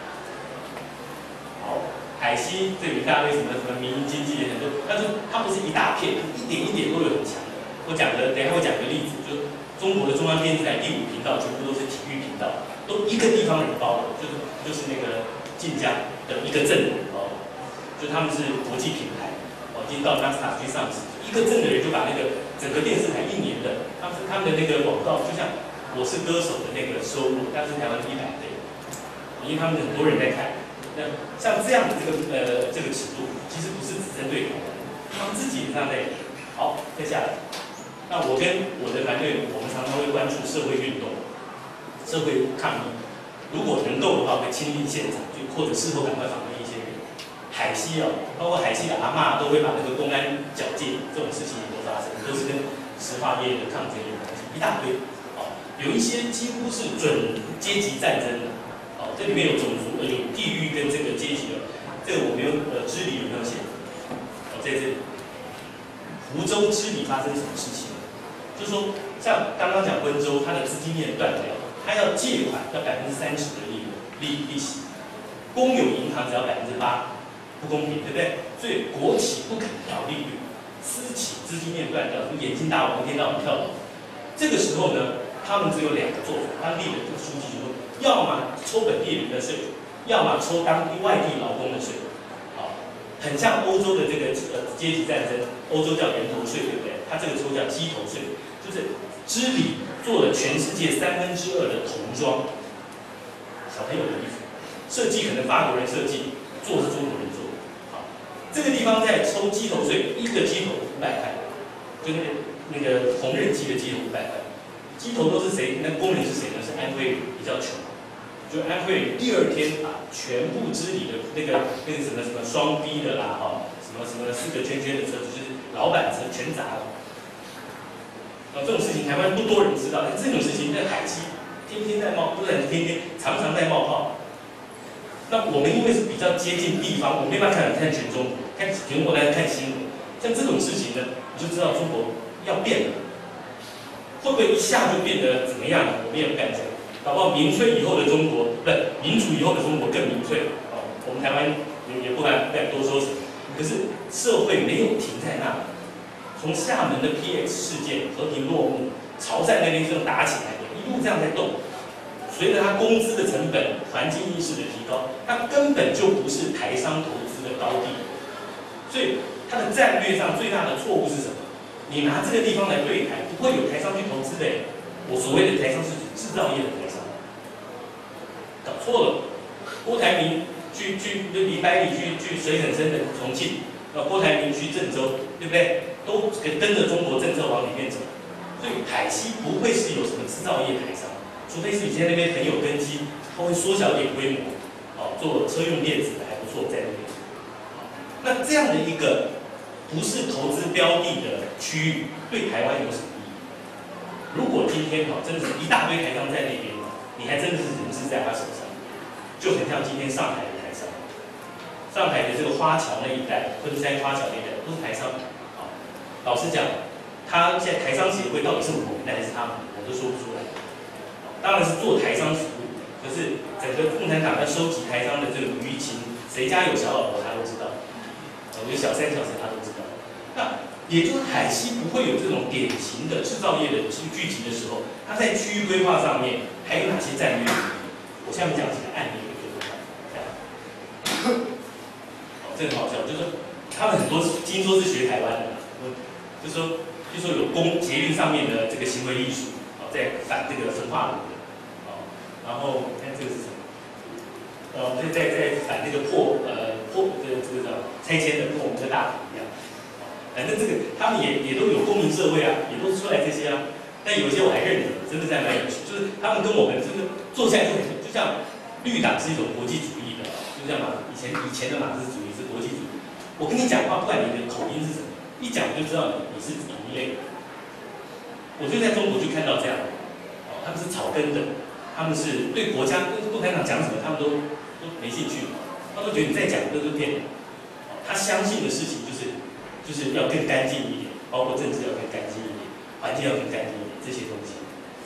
好，海西这里大家为什么什么民营经济也很多，但是它不是一大片，一点一点都有很强的。我讲的，等一下会讲一个例子，就是中国的中央电视台第五频道全部都是体育频道，都一个地方人包的，就是就是那个晋江的一个镇人包的，就他们是国际品牌，哦，已经到纳斯达克去上市，一个镇的人就把那个整个电视台一年的，他们他们的那个广告，就像我是歌手的那个收入，但是台湾一百倍，因为他们很多人在看。那像这样的这个呃这个尺度，其实不是只针对台湾，他们自己也这样在。好，接下来。那我跟我的团队，我们常常会关注社会运动、社会抗议。如果能够的话，会亲临现场，就或者事后赶快访问一些人。海西啊，包括海西的阿嬷都会把那个公安矫戒这种事情也都发生，都是跟石化业的抗争有关系，一大堆。哦，有一些几乎是准阶级战争的。哦，这里面有种族、有地域跟这个阶级的。这个我没有呃知理有没有写？哦，在这里。湖州知理发生什么事情？就是说，像刚刚讲温州，它的资金链断掉，它要借款要百分之三十的利利利息，公有银行只要百分之八，不公平，对不对？所以国企不肯调利率，私企资金链断掉，眼睛大王一天到晚跳楼。这个时候呢，他们只有两个做法，当地的这个书记就说，要么抽本地人的税，要么抽当地外地劳工的税。很像欧洲的这个呃阶级战争，欧洲叫人头税，对不对？它这个抽叫鸡头税，就是知理做了全世界三分之二的童装，小朋友的衣服，设计可能法国人设计，做是中国人做。好，这个地方在抽鸡头税，一个鸡头五百块，就那个那个缝纫机的鸡头五百块，鸡头都是谁？那工人是谁呢？是安徽人，比较穷。就安徽第二天把全部知理的那个那个什么什么双 B 的啦，哈，什么什么四个圈圈的车子，就是老板车全砸了。啊，这种事情台湾不多人知道，但这种事情在海西天天在冒，不是天天常常在冒泡。那我们因为是比较接近地方，我没办法看看全中国，看全国来看新闻。像这种事情呢，你就知道中国要变了，会不会一下就变得怎么样？我们也不敢讲。搞不好民粹以后的中国，不是民主以后的中国更民粹哦。我们台湾也也不敢不敢多说什么。可是社会没有停在那里，从厦门的 P X 事件和平落幕，潮汕那边这种打起来，一路这样在动。随着它工资的成本、环境意识的提高，它根本就不是台商投资的高地。所以它的战略上最大的错误是什么？你拿这个地方来对台，不会有台商去投资的。我所谓的台商是制造业的台商。搞错了，郭台铭去去离百里去去水很深的重庆，啊，郭台铭去郑州，对不对？都跟着中国政策往里面走，所以海西不会是有什么制造业台商，除非是以前那边很有根基，它会缩小点规模，哦，做车用电子的还不错，在那边。那这样的一个不是投资标的的区域，对台湾有什么意义？如果今天哈，真的是一大堆台商在那边，你还真的是人质在他手上，就很像今天上海的台商，上海的这个花桥那一带，昆山花桥那一带都是台商。好，老实讲，他现在台商协会到底是我们的还是他们，我都说不出来。当然是做台商服务，可是整个共产党在收集台商的这个舆情，谁家有小老婆他都知道，有小三小四他都知道。那也就是海西不会有这种典型的制造业的聚集的时候，它在区域规划上面还有哪些战略？我下面讲几个案例给各位看。好，这很好笑，就是说他们很多听说是学台湾的，就说就说有公捷运上面的这个行为艺术，哦，在反这个焚化炉的，哦，然后看这个是什么？呃，在在在反这个破呃破这个这个叫拆迁的破我们的大土一样。反正这个他们也也都有公民社会啊，也都出来这些啊。但有些我还认得，真的在蛮有趣，就是他们跟我们这个做起来就很，就像绿党是一种国际主义的，就像马以前以前的马克思主义是国际主义。我跟你讲话，不管你的口音是什么，一讲我就知道你你是同一类。我就在中国就看到这样，哦，他们是草根的，他们是对国家对共产党讲什么，他们都都没兴趣，他们觉得你在讲的都是骗人。哦，他相信的事情就是。就是要更干净一点，包括政治要更干净一点，环境要更干净一点，这些东西，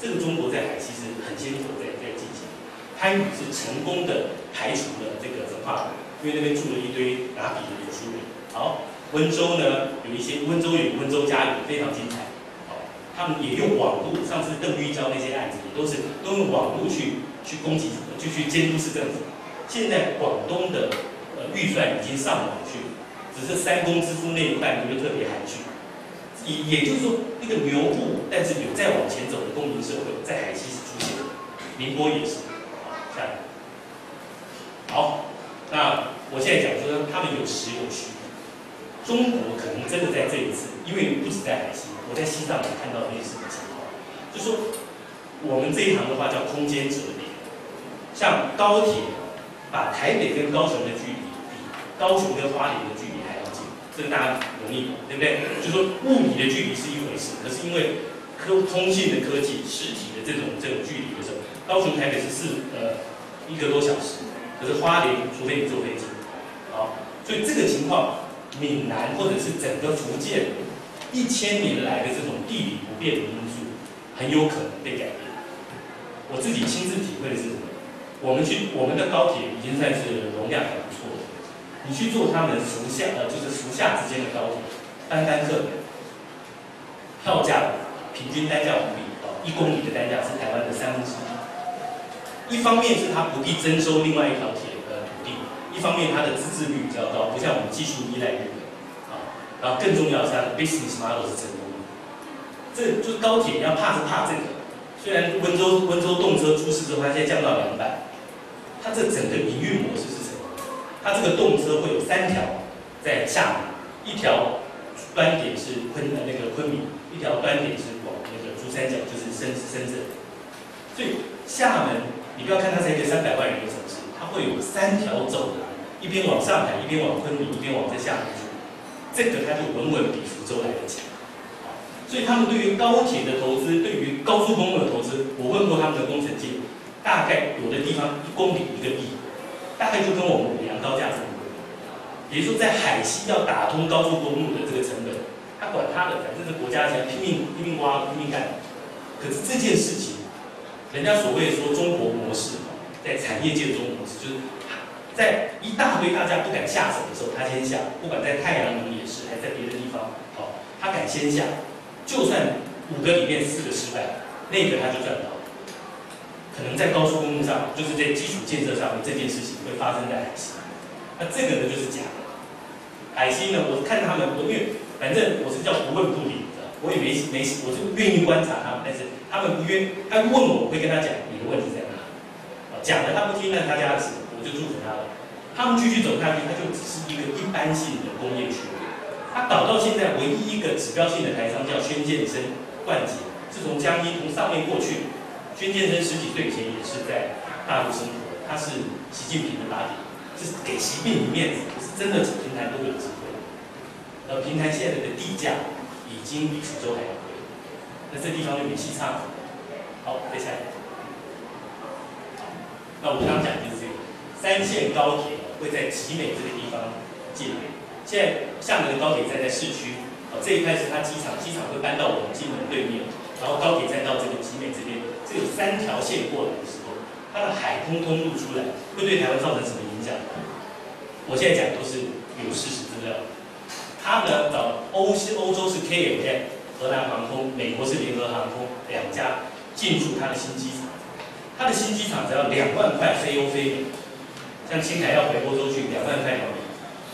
这个中国在海西是很先头在在进行。番禺是成功的排除了这个焚化炉，因为那边住了一堆拿笔的读书人。好，温州呢有一些温州有温州家园非常精彩。好，他们也用网络，上次邓玉娇那些案子也都是都用网络去去攻击，就去监督市政府。现在广东的呃预算已经上网去了，只是三公支出那一块就特别含蓄。也也就是说，那个牛步，但是有再往前走的公民社会，在海西是出现的，宁波也是。好，下来。好，那我现在讲说他们有实有虚。中国可能真的在这一次，因为不止在海西，我在西藏也看到类似的情况，就说我们这一行的话叫空间折叠，像高铁把台北跟高雄的距离比高雄跟花莲的距离还要近。这个大家容易懂，对不对？就说物理的距离是一回事，可是因为科通信的科技、实体的这种这种距离的时候，高雄台北是四呃一个多小时，可是花莲除非你坐飞机，好，所以这个情况，闽南或者是整个福建一千年来的这种地理不变的因素，很有可能被改变。我自己亲自体会的是什么？我们去我们的高铁已经算是容量还不错的。你去坐他们福厦呃，就是福厦之间的高铁，单单客票价平均单价无比啊，一公里的单价是台湾的三分之一。一方面是它不必征收另外一条铁的土地，一方面它的自治率比较高，不像我们技术依赖日本啊。然后更重要的是它的 business model 是成功的。这就是高铁，你要怕是怕这个。虽然温州温州动车出事之后，它现在降到两百，它这整个营运模式是。它这个动车会有三条在厦门，一条端点是昆呃那个昆明，一条端点是往那个珠三角，就是深深圳。所以厦门，你不要看它是一个三百万人的城市，它会有三条走廊，一边往上海，一边往昆明，一边往在厦门去。这个它就稳稳比福州来的强。所以他们对于高铁的投资，对于高速公路的投资，我问过他们的工程界，大概有的地方一公里一个亿。大概就跟我们五羊高架这么贵，也就是说，在海西要打通高速公路的这个成本，他管他的，反正是国家钱，拼命拼命挖，拼命干。可是这件事情，人家所谓说中国模式，在产业界的中国模式，就是在一大堆大家不敢下手的时候，他先下，不管在太阳能也是，还在别的地方，好，他敢先下，就算五个里面四个失败，那个他就赚到。可能在高速公路上，就是在基础建设上面，这件事情会发生在海西。那这个呢，就是假的。海西呢，我看他们，我因为反正我是叫不问不理的，我也没没，我就愿意观察他们，但是他们不愿，他问我，我会跟他讲你的问题在哪。啊，讲了他不听，那他家的事，我就祝福他了。他们继续走下去，他就只是一个一般性的工业区。他搞到现在，唯一一个指标性的台商叫宣建生冠杰，是从江一从上面过去。宣建生十几岁以前也是在大陆生活，他是习近平的打底，是给习近平面子，是真的平台都有机会。而平台现在的地价已经比福州还要贵，那这地方就没戏唱了。好，接下来，好，那我刚刚讲的就是这个三线高铁会在集美这个地方建立。现在厦门的高铁站在市区，哦，这一块是它机场，机场会搬到我们金门对面，然后高铁站到这个集美这边。这有三条线过来的时候，它的海空通路出来，会对台湾造成什么影响？我现在讲都是有事实资料。它呢，找欧是欧洲是 K L M， 荷兰航空，美国是联合航空，两家进驻它的新机场。它的新机场只要两万块飞欧飞美，像青海要回欧洲去，两万块毛米，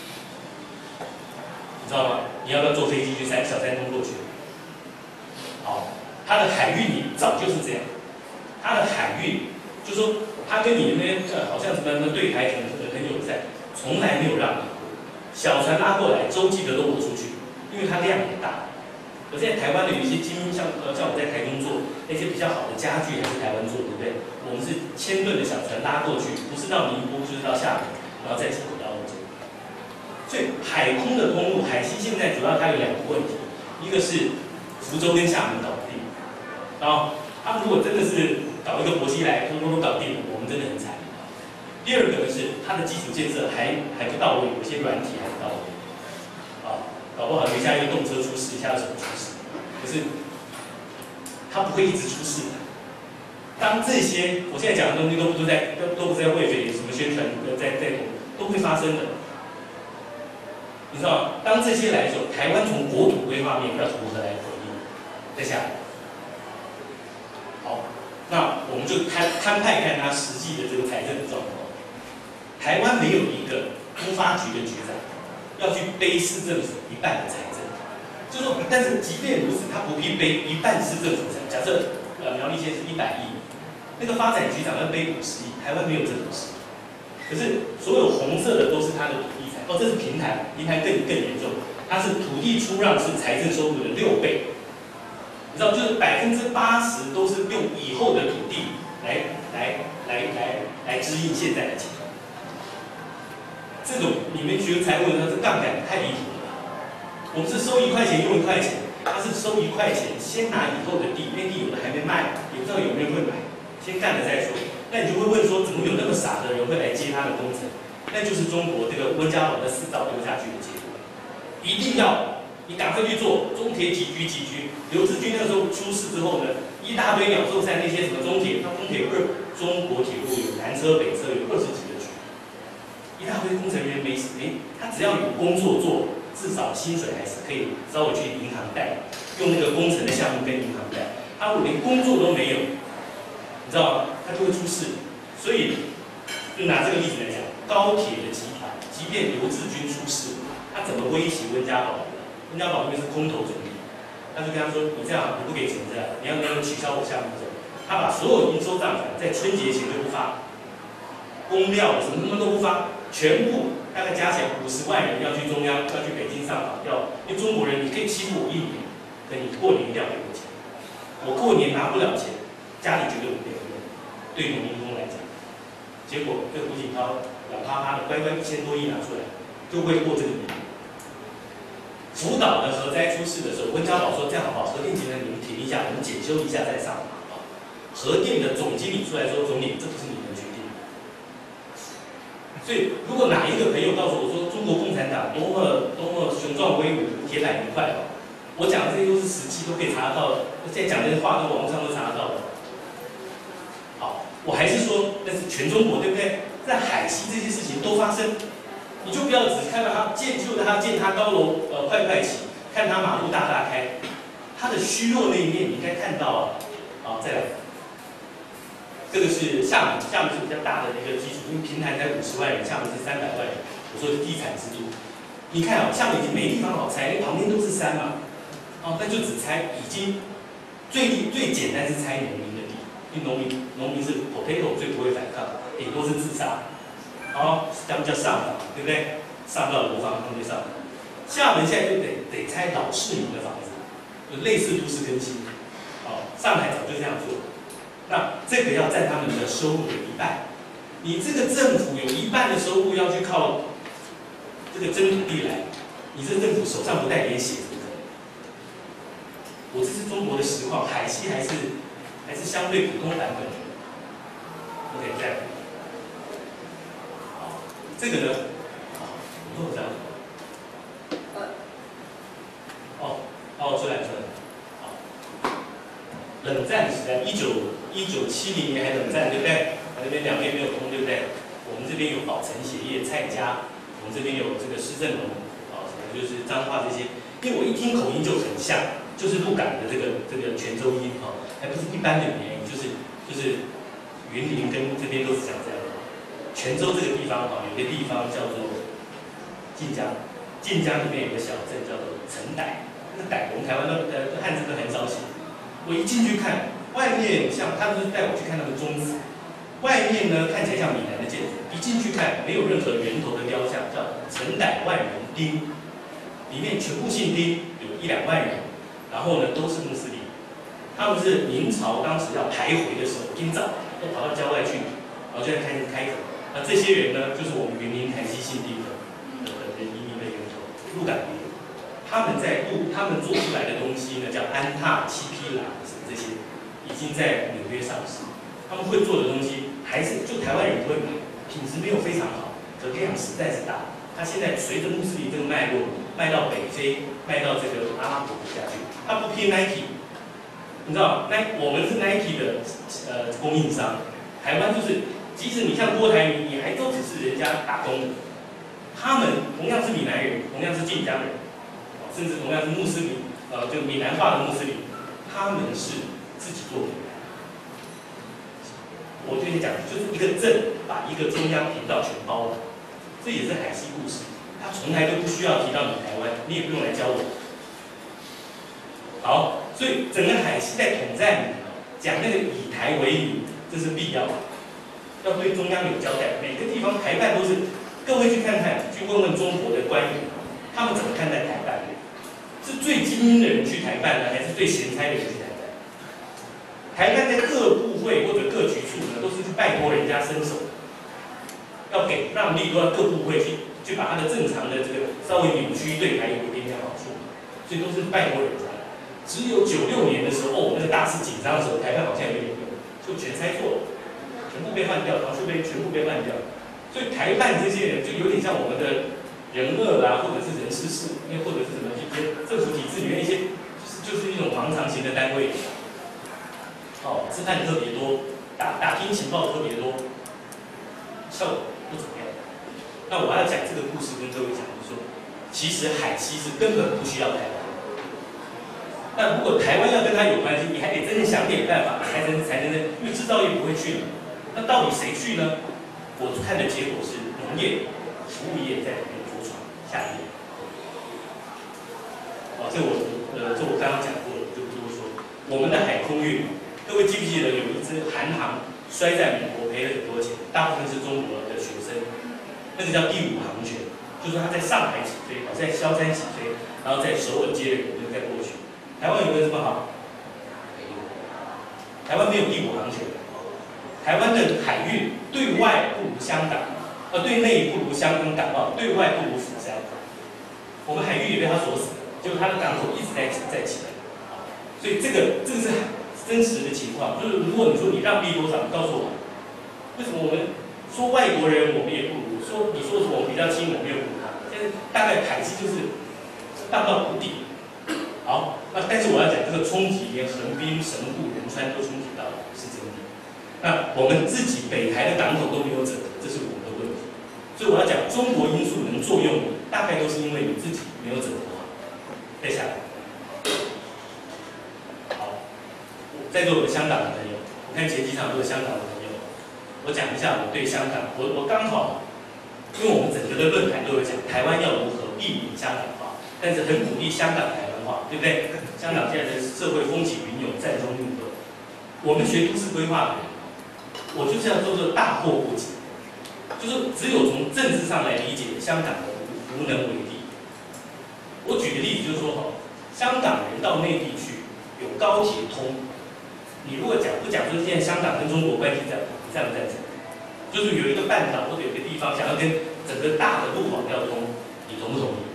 你知道吗？你要不要坐飞机去山小山东过去？好，它的海运也早就是这样。它的海运，就说它跟你那边呃好像什么什么对台很很友善，从来没有让你小船拉过来，洲际的都我出去，因为它量很大。而在台湾的有一些精像呃像我在台中做那些比较好的家具，还是台湾做，对不对？我们是千吨的小船拉过去，不是到宁波就是到厦门，然后再出口到欧洲。所以海空的通路，海西现在主要它有两个问题，一个是福州跟厦门搞不定，然后他们如果真的是搞一个博西来，通通都搞定了，我们真的很惨。第二个呢是它的基础建设还还不到位，有些软体还不到位，啊，搞不好有一下一个动车出事，一下什么出事，可是它不会一直出事的， 当这些我现在讲的东西都不是在都都不是在为匪什么宣传在在都会发生的。你知道吗？当这些来的时候，台湾从国土规划面要如何来回应？再下来。好，那我们就摊摊派看他实际的这个财政的状况。台湾没有一个都发局的局长要去背市政府一半的财政，就说，但是即便如此，他不必背一半市政府财。假设呃苗栗县是一百亿，那个发展局长要背五十亿，台湾没有这种事。可是所有红色的都是他的土地财，哦，这是平台，平台更更严重，它是土地出让是财政收入的六倍。你知道，就是百分之八十都是用以后的土地来来来来来支应现在的情况。这种你们学财务的，它是杠杆太离谱了。我们是收一块钱用一块钱，他是收一块钱，先拿以后的地，那地有的还没卖，也不知道有没有人会买，先干了再说。那你就会问说，怎么有那么傻的人会来接他的工程？那就是中国这个温家宝的四道丢下去的结果。一定要你赶快去做中铁几局几局。刘志军那个时候出事之后呢，一大堆鸟兽散那些什么中铁，那中铁二中国铁路有南车北车有二十几个局。一大堆工程人员没没，他只要有工作做，至少薪水还是可以稍微去银行贷，用那个工程的项目跟银行贷。他如果连工作都没有，你知道吗？他就会出事。所以，就拿这个例子来讲，高铁的集团，即便刘志军出事，他怎么威胁温家宝？温家宝那边是空头总理，他就跟他说：“你这样，你不给钱这样，你要能取消我项目走。”他把所有应收账款在春节前就不发，公料什么什么都不发。全部大概加起来五十万人要去中央，要去北京上访，要因为中国人你可以欺负我一年，等你过年一定要给我钱。我过年拿不了钱，家里绝对不给我用。对农民工来讲，结果这胡锦涛软趴趴的乖乖一千多亿拿出来，就为过这个年。福岛的核灾出事的时候，温家宝说这样好不好？核电集团你们停一下，我们检修一下再上马。核电的总经理出来说，总理这不是你们决定。所以，如果哪一个朋友告诉我说中国共产党多么多么雄壮威武、铁板一块，我讲的这些都是实际，都可以查得到的。现在讲这些话，都网络上都查得到的。好，我还是说那是全中国，对不对？在海西这些事情都发生，你就不要只看到他建就他建他高楼呃快快起，看他马路大大开，他的虚弱那一面你应该看到啊。好，再来。这个是厦门，厦门是比较大的一个基础，因为平潭才五十万人，厦门是三百万人。我说是地产之都，你看啊、哦，厦门已经没地方好拆，因为旁边都是山嘛，哦，那就只拆已经最低最简单是拆农民的地，因为农民农民是 potato 最不会反抗，顶多是自杀，哦，他们叫上访，对不对？上到楼房他们就上访。厦门现在就得得拆老市民的房子，就类似都市更新，哦，上海早就这样做。那这个要占他们的收入的一半，你这个政府有一半的收入要去靠这个征土地来，你这个政府手上不带点血，怎么可能？我这是中国的实况，海西还是还是相对普通版本的。OK， 这样。好，这个呢，好，我都有这样。哦，哦，出来出来。好，冷战时代，一九。一九七零年还冷战，对不对？那边两边没有通，对不对？我们这边有宝成鞋业、蔡家，我们这边有这个施正荣，啊，什么就是彰化这些。因为我一听口音就很像，就是鹿港的这个这个泉州音，哈，还不是一般的语言，就是就是云林跟这边都是讲这样的。泉州这个地方，哈，有个地方叫做晋江，晋江里面有个小镇叫做陈傣，那个傣我们台湾的呃汉字都很少写。我一进去看。外面像他们是带我去看那个宗祠，外面呢看起来像闽南的建筑，一进去看没有任何人头的雕像，叫陈傣万人丁，里面全部姓丁，有一两万人，然后呢都是穆斯林，他们是明朝当时要排回的时候，今早都跑到郊外去，然后就在开开垦，那这些人呢就是我们云林台西姓丁的的的移民的源头，鹿港人，他们在路他们做出来的东西呢叫安踏、七匹狼什么这些。已经在纽约上市，他们会做的东西还是就台湾人不会买，品质没有非常好，可量实在是大。它现在随着穆斯林这个脉络，卖到北非，卖到这个阿拉伯国家去，它不拼 Nike， 你知道，那我们是 Nike 的呃供应商，台湾就是，即使你像郭台铭，你还都只是人家打工的，他们同样是闽南人，同样是晋江人，甚至同样是穆斯林，呃，就闽南化的穆斯林，他们是自己做品牌。我跟你讲，就是一个镇把一个中央频道全包了，这也是海西故事，他从来都不需要提到你台湾，你也不用来教我。好，所以整个海西在统战里讲那个以台为名，这是必要的，要对中央有交代。每个地方台办都是，各位去看看，去问问中国的官员，他们怎么看待台办？是最精英的人去台办呢，还是最闲差的人去台办？台办在各部会或者各局处呢，都是去拜托人家伸手，要给让利都要各部会去去把他的正常的这个稍微扭曲对台有一点点好处，所以都是拜托人家。只有九六年的时候，哦，那个大事紧张的时候，台办好像有点用，就全猜错了，全部被换掉，唐书杯全部被换掉。所以台办这些人就有点像我们的人恶啦，或者是人事事，因为或者是什么一些政府体制里面一些，就是就是一种盲肠型的单位。哦，吃饭特别多，打打听情报特别多，效果不怎么样。那我要讲这个故事跟各位讲，就是说，其实海西是根本不需要台湾。那如果台湾要跟他有关系，你还得真的想点办法，才能才能，因为制造业不会去嘛。那到底谁去呢？我看的结果是农业、服务业在里面着床。下一页。哦，这我呃，这我刚刚讲过了，就不多说。我们的海空运，各位记不记得有一只韩航摔在美国赔了很多钱，大部分是中国的学生，那个叫第五航权，就是说他在上海起飞，在萧山起飞，然后在首尔接人，就再过去。台湾有没有这么好？没有。台湾没有第五航权。台湾的海运对外不如香港，呃，对内不如香港港澳，对外不如釜山。我们海运也被他锁死了，结果他的港口一直在在起来。所以这个这个是真实的情况。就是如果你说你让利多少，你告诉我，为什么我们说外国人我们也不如，说你说我们比较亲，我们也不如他？但是大概海基就是荡到谷底。好，那但是我要讲这个冲击，连横滨、神户、仁川都冲击到了，是真的。那我们自己北台的港口都没有整合，这是我们的问题。所以我要讲中国因素能作用，大概都是因为你自己没有整合好。再下来，好，在座有香港的朋友，我看前几场都是香港的朋友，我讲一下我对香港，我我刚好，因为我们整个的论坛都有讲台湾要如何避免香港化，但是很鼓励香港台湾。对不对？香港现在的社会风起云涌，战中运动。我们学都市规划的人，我就是要做做大惑不解，就是只有从政治上来理解香港的无能为力。我举个例子，就是说哈，香港人到内地去有高铁通，你如果讲不讲说现在香港跟中国关系这样这样在讲，就是有一个半岛或者有一个地方想要跟整个大的路网要通，你同不同意？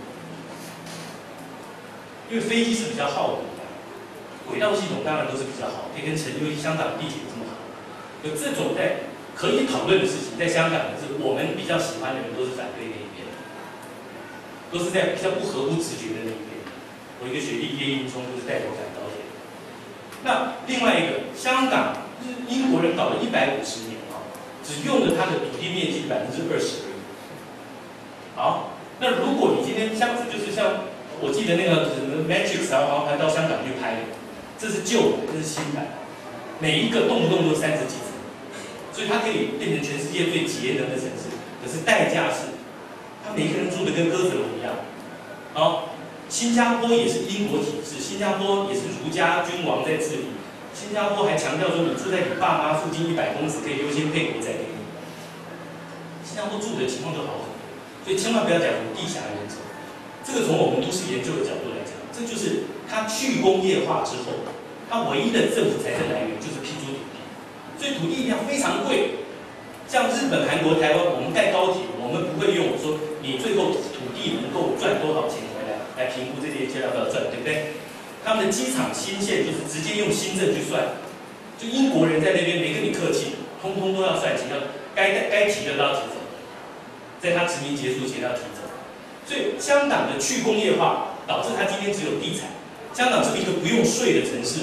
因为飞机是比较耗能的，轨道系统当然都是比较好，可以跟成因为香港地铁这么好，有这种在可以讨论的事情，在香港是我们比较喜欢的人都是反对那一边，都是在比较不合乎直觉的那一边。我一个学弟叶应聪就是带头反高铁。那另外一个，香港英国人搞了一百五十年啊，只用了它的土地面积百分之二十而已。好，那如果你今天像就是像。我记得那个什么 Matrix 然后还到香港去拍的，这是旧的，这是新版，每一个动不动都三十几层，所以它可以变成全世界最节能的城市。可是代价是，他每一个人住的跟鸽子笼一样。好，新加坡也是英国体制，新加坡也是儒家君王在治理，新加坡还强调说你住在你爸妈附近一百公尺可以优先配国债给你。新加坡住的情况就好很多，所以千万不要讲什么地狭人稠。这个从我们都市研究的角度来讲，这就是它去工业化之后，它唯一的政府财政来源就是批租土地，所以土地一定要非常贵。像日本、韩国、台湾，我们盖高铁，我们不会用说你最后土地能够赚多少钱回来来评估这些钱要不要赚，对不对？他们的机场新线就是直接用新政去算，就英国人在那边没跟你客气，通通都要算钱，要该该提的都要提走，在他殖民结束前要提走。所以香港的去工业化导致它今天只有地产。香港是一个不用税的城市哦，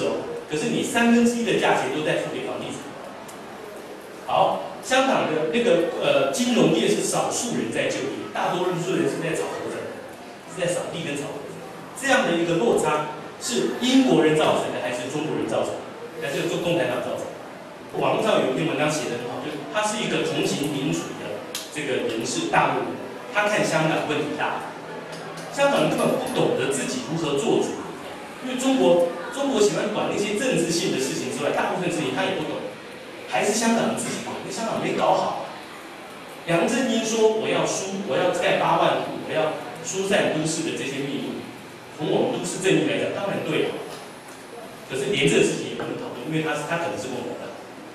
可是你三分之一的价钱都在付给房地产。好，香港的那个呃金融业是少数人在就业，大多数人是在炒猴子，是在扫地跟炒猴子。这样的一个落差是英国人造成的，还是中国人造成的，还是做共产党造成的？网络上有一篇文章写得很好，就是他是一个同情民主的这个人士，大陆人，他看香港问题大，香港人根本不懂得自己如何做主，因为中国中国喜欢管那些政治性的事情之外，大部分事情他也不懂，还是香港人自己管，因为香港没搞好。梁振英说我要疏，我要盖八万户，我要疏散都市的这些密度，从我们都市正义来讲，当然对了。可是连这个事情也不能讨论，因为他是他可能是共产党。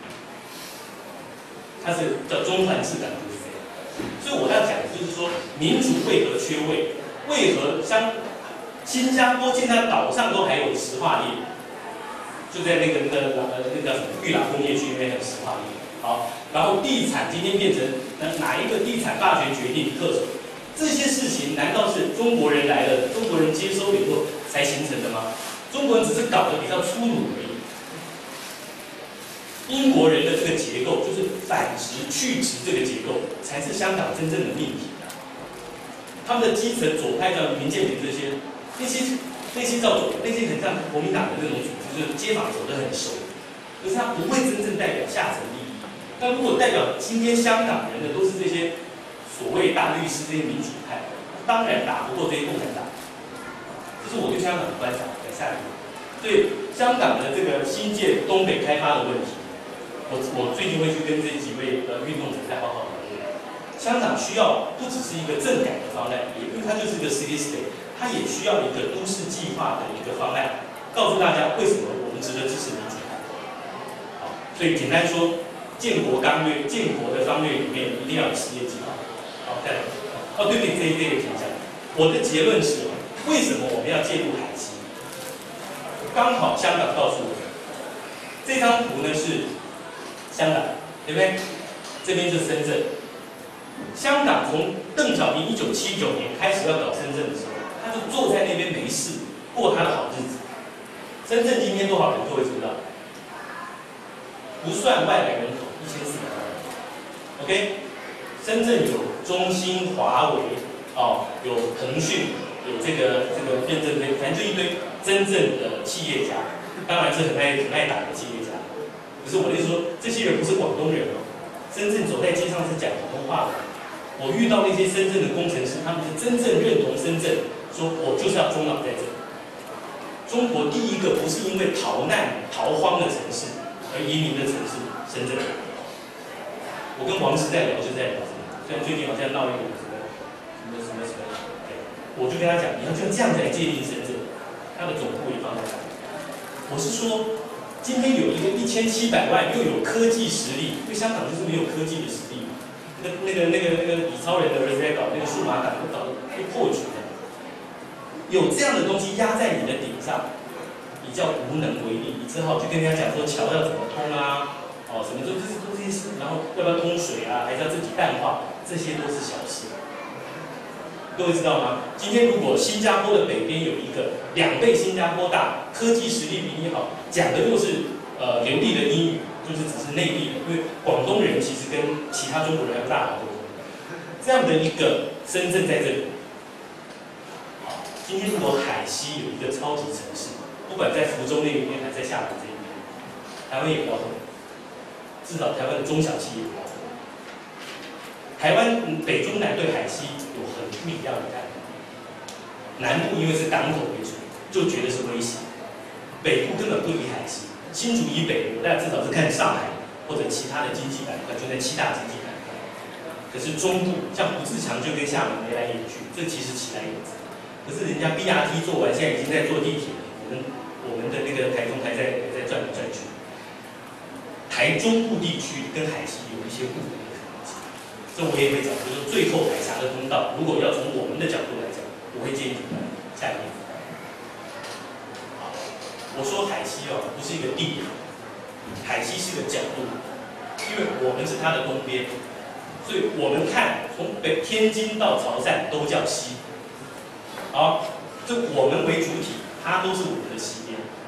它是叫中团制党就是这样，所以我要讲的就是说，民主为何缺位？为何像新加坡现在岛上都还有石化业，就在那个那个呃那个叫什么玉朗工业区那边还有石化业。好，然后地产今天变成哪哪一个地产霸权决定特首？这些事情难道是中国人来了，中国人接收了以后才形成的吗？中国人只是搞得比较粗鲁而已。英国人的这个结构，就是反殖去殖这个结构，才是香港真正的命题啊。他们的基层左派叫民建联这些，那些那些叫左，那些很像国民党的那种组织，就是街坊走得很熟，可是他不会真正代表下层利益。那如果代表今天香港人的都是这些所谓大律师这些民主派，当然打不过这些共产党。这是我对香港的观察，在下一步。对香港的这个新界东北开发的问题。我我最近会去跟这几位呃运动者再好好讨论。香港需要不只是一个政改的方案，也因为它就是一个 city state， 它也需要一个都市计划的一个方案，告诉大家为什么我们值得支持民主派。好，所以简单说，建国纲略、建国的方略里面一定要有实业计划。好，再来。哦，对对，这一这个停一下。我的结论是，为什么我们要介入海基？刚好香港告诉我们，这张图呢是。香港，对不对？这边是深圳。香港从邓小平一九七九年开始要搞深圳的时候，他就坐在那边没事，过他的好日子。深圳今天多少人？各位知道？不算外来人口，一千四百万。OK， 深圳有中兴、华为，哦，有腾讯，有这个这个认证的，反正就一堆真正的企业家，当然是很爱很爱打的企业家。可是我的意思说，这些人不是广东人哦，深圳走在街上是讲普通话的。我遇到那些深圳的工程师，他们是真正认同深圳，说我就是要终老在这里。中国第一个不是因为逃难逃荒的城市而移民的城市，深圳。我跟王石在聊，就在聊这个，虽然最近好像闹一个什么什么什么什么，对，我就跟他讲，你要就这样子来界定深圳，它的总部也放在那里。我是说。今天有一个一千七百万又有科技实力，因为香港就是没有科技的实力嘛。那那个那个那个李超人的儿子在搞那个数码港，都搞得会破局的。有这样的东西压在你的顶上，你叫无能为力，你只好去跟人家讲说桥要怎么通啊，哦什么都这些都这些，然后要不要通水啊，还是要自己淡化，这些都是小事。各位知道吗？今天如果新加坡的北边有一个两倍新加坡大，科技实力比你好，讲的又是呃流利的英语，就是只是内地的，因为广东人其实跟其他中国人还不大好沟通。这样的一个深圳在这里，好，今天如果海西有一个超级城市，不管在福州那一边还是在厦门这一边，台湾也不要混，至少台湾的中小企业不要混。台湾、嗯、北中南对海西有很不一样的看法。南部因为是港口为主，就觉得是威胁；北部根本不理海西。新竹以北，我大家至少是看上海或者其他的经济板块，就在七大经济板块。可是中部像胡志强就跟厦门眉来眼去，这其实其来有自。可是人家 B R T 做完，现在已经在坐地铁了，我们我们的那个台中还在还在转来转去。台中部地区跟海西有一些互补。这我也会讲，就是说最后海峡的通道，如果要从我们的角度来讲，我会建议下一页。好，我说海西哦，不是一个地点，海西是个角度，因为我们是它的东边，所以我们看从北天津到潮汕都叫西。好，就我们为主体，它都是我们的西边。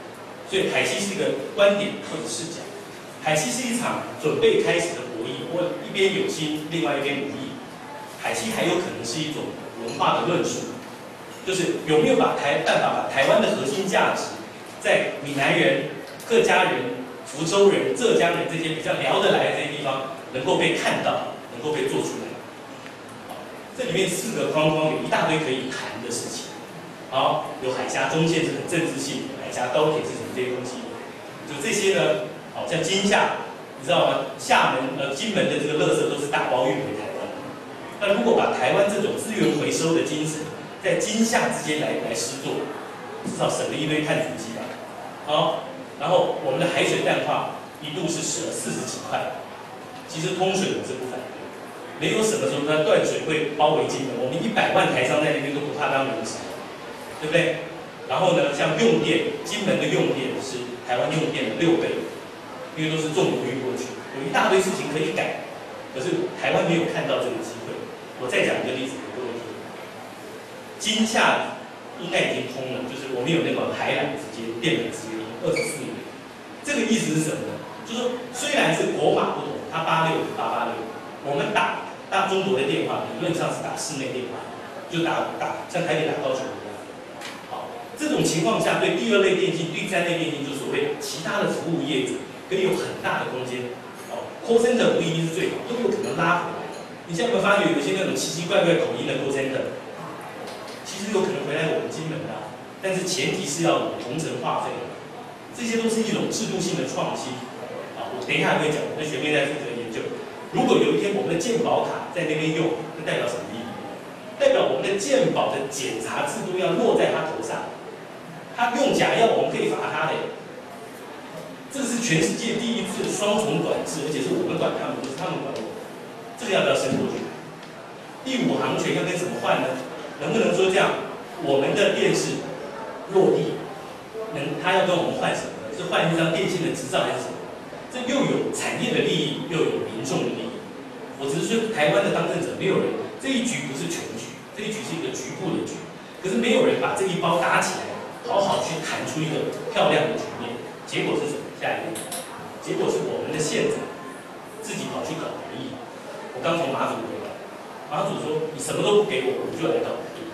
所以海西是一个观点或者视角。海西是一场准备开始的博弈，我一边有心，另外一边无意。海西还有可能是一种文化的论述，就是有没有把台办法把台湾的核心价值，在闽南人、客家人、福州人、浙江人这些比较聊得来的这些地方，能够被看到，能够被做出来。这里面四个框框有一大堆可以谈的事情。好，有海峡中线是很政治性的，海峡高铁是什么这些东西，就这些呢，好像金厦，你知道吗？厦门、呃金门的这个垃圾都是打包运回台湾。那如果把台湾这种资源回收的精神，在金厦之间来来施作，至少省了一堆碳足迹吧。好，然后我们的海水淡化一度是省了四十几块，其实通水我是不反对。没有省的时候，它断水会包围金门，我们一百万台商在那边都不怕当临时，对不对？然后呢，像用电，金门的用电是台湾用电的六倍，因为都是重油运过去，有一大堆事情可以改，可是台湾没有看到这个机会。我再讲一个例子给各位听，金厦应该已经通了，就是我们有那个海缆直接电缆直接通二十四年，这个意思是什么呢？就是说虽然是国码不同，它八六八八六，我们打。大中国的电话理论上是打室内电话，就打打像台北打高雄一样。好，这种情况下，对第二类电信、第三类电信，就所谓其他的服务业者，可以有很大的空间。哦 ，call center 不一定是最好，都有可能拉回来。你现在有没有发觉有些那种奇奇怪怪口音的 call center， 其实有可能回来我们金门的、啊，但是前提是要有同城话费，这些都是一种制度性的创新。啊，我等一下会讲，我的学妹在负责研究。如果有一天我们的健保卡在那边用，那代表什么意义？代表我们的健保的检查制度要落在他头上，他用假药我们可以罚他的。这个是全世界第一次双重管制，而且是我们管他们，不是他们管我们。这个要不要伸过去？第五航权要跟什么换呢？能不能说这样？我们的电视落地，能他要跟我们换什么呢？是换一张电信的执照还是什么？这又有产业的利益，又有民众的利益。我只是说，台湾的当政者没有人，这一局不是全局，这一局是一个局部的局。可是没有人把这一包打起来，好好去弹出一个漂亮的局面。结果是什么？下一个，结果是我们的县长自己跑去搞民意。我刚从马祖回来，马祖说你什么都不给我，我就来搞民意。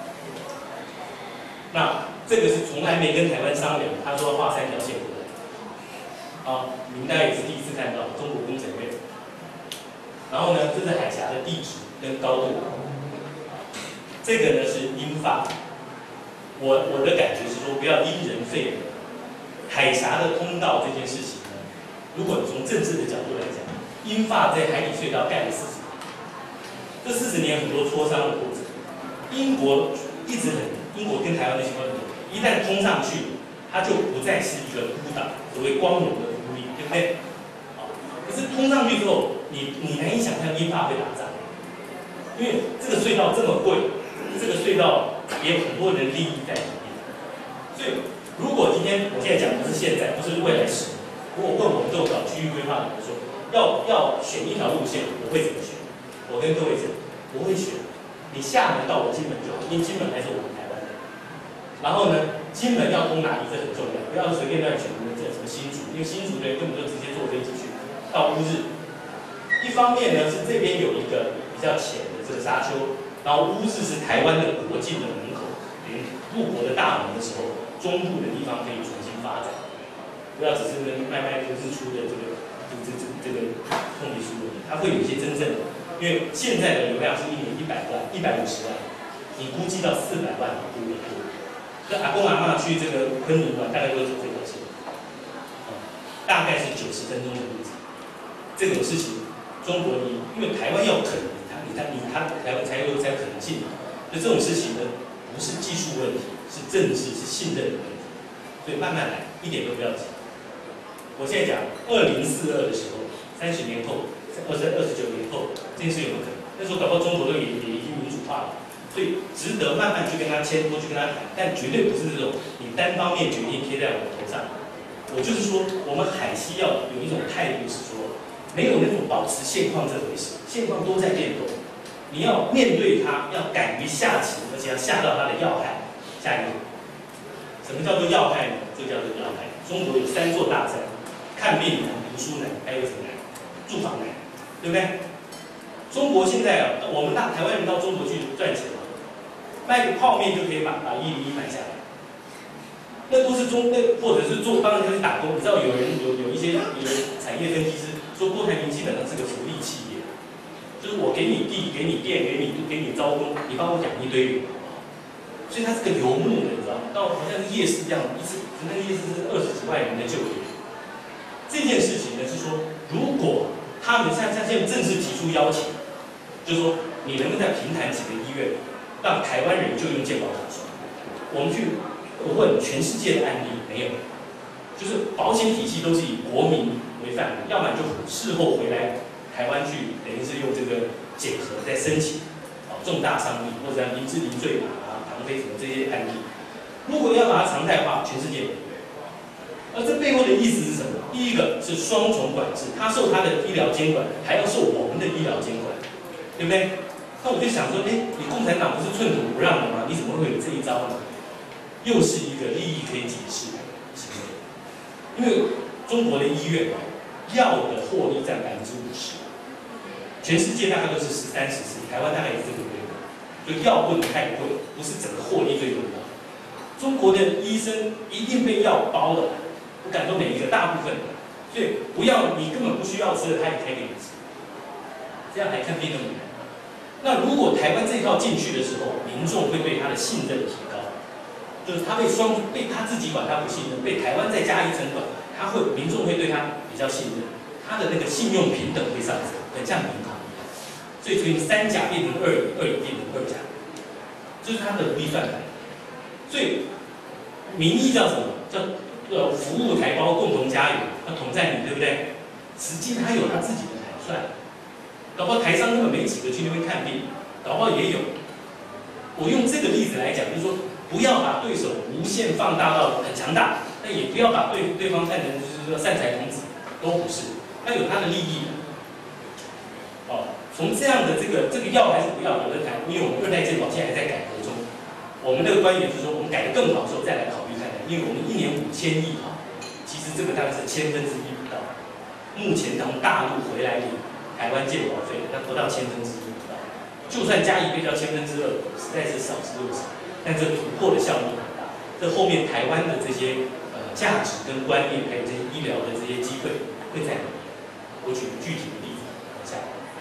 那这个是从来没跟台湾商量，他说画三条线回来。啊，你们大家也是第一次看到中国工程院。然后呢，这是海峡的地质跟高度。这个呢是英法。我我的感觉是说，不要因人废人。海峡的通道这件事情呢，如果从政治的角度来讲，英法在海底隧道盖了四十年，这四十年很多磋商的过程。英国一直很，英国跟台湾的情况很，一旦通上去，它就不再是一个孤岛，所谓光荣的。对不对？好，可是通上去之后，你你难以想象英法会打仗，因为这个隧道这么贵，这个隧道也有很多人利益在里面。所以，如果今天我现在讲的是现在，不是未来十年，如果问我们这种搞区域规划的人说，要要选一条路线，我会怎么选？我跟各位讲，我会选你厦门到我金门就好，因为金门还是我们台湾的。然后呢，金门要通哪里这很重要，不要随便乱选。什么新竹？因为新竹的人根本就直接坐飞机去到乌日。一方面呢是这边有一个比较浅的这个沙丘，然后乌日是台湾的国境的门口，连入国的大门的时候，中部的地方可以重新发展，不要只是跟卖卖日出的这个这这这这个凤梨酥而已，它会有一些真正的，因为现在的流量是一年一百万、一百五十万，你估计到四百万都有多。那阿公阿嬤去这个昆明玩，大概都是走这条线。大概是九十分钟的路程，这种事情，中国你因为台湾要可能，它你它你它台湾才有才有可能性，所以这种事情呢，不是技术问题，是政治是信任的问题，所以慢慢来，一点都不要急。我现在讲二零四二的时候，三十年后，二十二十九年后，这件事有没有可能？那时候搞不好中国都也也已经民主化了，所以值得慢慢去跟他签，多去跟他谈，但绝对不是这种你单方面决定贴在我头上。我就是说，我们海西要有一种态度，是说，没有那种保持现况这回事，现况都在变动。你要面对它，要敢于下棋，而且要下到它的要害。下一个，什么叫做要害呢？这叫做要害。 中国有三座大山：看病难、读书难，还有什么难？住房难，对不对？中国现在啊，我们大台湾人到中国去赚钱嘛，卖个泡面就可以把把一零一买下来。那都是中那或者是做帮人家去打工。你知道有人有有一些有产业分析师说，郭台铭基本上是个福利企业，就是我给你地、给你店、给你给你招工，你帮我养一堆人，所以他是个游牧的，你知道吗？到好像是夜市一样，一次那个夜市是二十几万人的就业。这件事情呢是说，如果他们像像现在正式提出邀请，就是说你能不能在平潭几个医院，让台湾人就用健保卡刷？我们去问全世界的案例，没有，就是保险体系都是以国民为范围，要么就事后回来台湾去，等于是用这个检核再申请，啊重大伤病或者像林志玲坠马啊、唐飞什么这些案例，如果要把它常态化，全世界没有。而这背后的意思是什么？第一个是双重管制，它受它的医疗监管，还要受我们的医疗监管，对不对？那我就想说，哎，你共产党不是寸土不让的吗？你怎么会有这一招呢？又是一个利益可以解释的行为，因为中国的医院啊，药的获利占百分之五十，全世界大概都是十三、十四，台湾大概也是这个规模，就药不能太贵，不是整个获利最重要。中国的医生一定被药包了。我敢说每一个大部分，所以不要你根本不需要吃的，他也开给你吃，这样还看病那么难。那如果台湾这一套进去的时候，民众会对他的信任提高，就是他被双被他自己管他不信任，被台湾再加一层管，他会民众会对他比较信任，他的那个信用平等会上升，很像银行一样。所以从三甲变成二乙，二乙变成二甲，这是他的如意算盘。所以民意叫什么？叫呃，服务台胞共同加油，要同在你，对不对？实际他有他自己的盘算，搞不好台商根本没几个去那边看病，搞不好也有。我用这个例子来讲，就是说，不要把对手无限放大到很强大，但也不要把对对方看成就是说善财童子，都不是，他有他的利益。哦，从这样的这个这个要还是不要，有的谈，因为我们二代健保现在还在改革中，我们的观点就是说，我们改得更好的时候再来考虑。因为我们一年五千亿哈，其实这个大概是千分之一不到。目前从大陆回来领台湾健保费，那不到千分之一不到。就算加一倍到千分之二，实在是少之又少。但这突破的效益很大。这后面台湾的这些呃价值跟观念，还有这些医疗的这些机会会在哪里？我举个具体的例子，下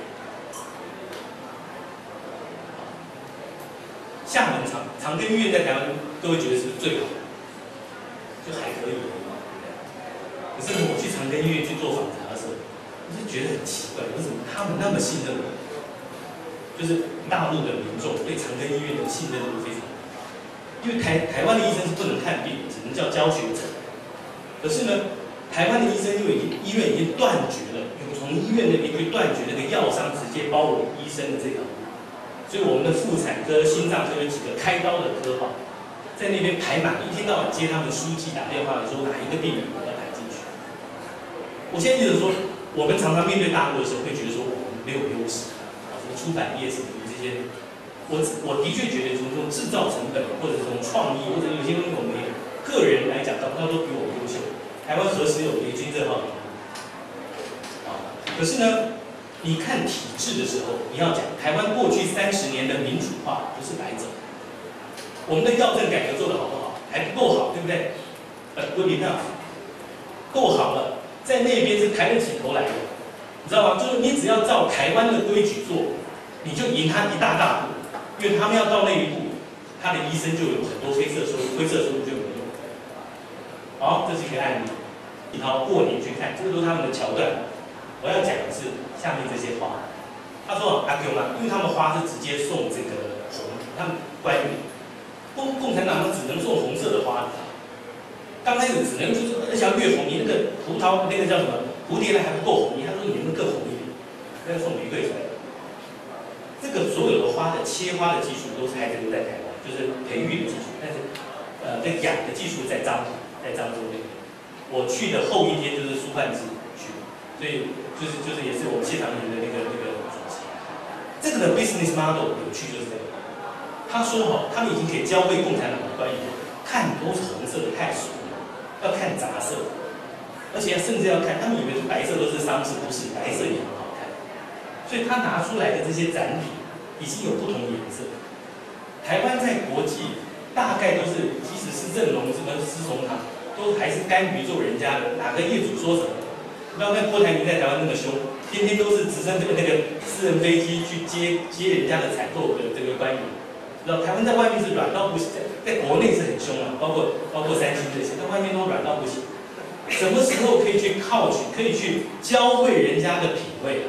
厦门长长庚医院在台湾，各位觉得是不是最好的？就还可以而已，可是我去长庚医院去做访查的时候，我就觉得很奇怪，为什么他们那么信任我？就是大陆的民众对长庚医院的信任度非常高，因为台台湾的医生是不能看病，只能叫教学诊。可是呢，台湾的医生因为已经医院已经断绝了，有从医院那边去断绝那个药商直接包围医生的这条路，所以我们的妇产科、心脏科有几个开刀的科号。在那边排满，一天到晚接他们书记打电话说哪一个病人我要排进去。我现在一直说，我们常常面对大陆的时候，会觉得说我们没有优势，啊，什么出版业什么这些，我我的确觉得从从制造成本，或者从创意，或者有些东西我们没有，个人来讲，搞不好都比我们优秀。台湾何时有雷军这号人物？啊，可是呢，你看体制的时候，你要讲台湾过去三十年的民主化不是白走。我们的药政改革做得好不好？还不够好，对不对？呃 ，good enough， 够好了，在那边是抬得起头来的，你知道吗？就是你只要照台湾的规矩做，你就赢他一大大步，因为他们要到那一步，他的医生就有很多灰色收入，灰色收入就没用。好，这是一个案例。然后过年去看，这个都是他们的桥段。我要讲的是下面这些花。他说阿 Q 嘛，因为他们花是直接送这个红，他们官员。共共产党只能送红色的花，刚开始只能就是而且要越红，你那个葡萄那个叫什么蝴蝶兰还不够红，你他说你能更红一点，要送玫瑰出来。这个所有的花的切花的技术都是还留在台湾，就是培育的技术，但是呃在养的技术在漳在漳州那边。我去的后一天就是苏焕智去，所以就是就是也是我们谢长廷的那个那个主席。这个的 business model 有趣就是这个。他说：“哈，他们已经可以教会共产党的官员，看都是红色的太俗了， 要看杂色，而且甚至要看，他们以为是白色都是丧事，不是，白色也很好看。所以他拿出来的这些展品已经有不同颜色。台湾在国际大概都是，即使是正隆什么思崇堂，都还是甘于做人家的，哪个业主说什么。不要看郭台铭在台湾那么凶，天天都是直升那个私人飞机去接接人家的采购的这个官员。知道台湾在外面是软到不行，在国内是很凶啊，包括包括三星这些，在外面都软到不行。什么时候可以去靠取，可以去教会人家的品味啊？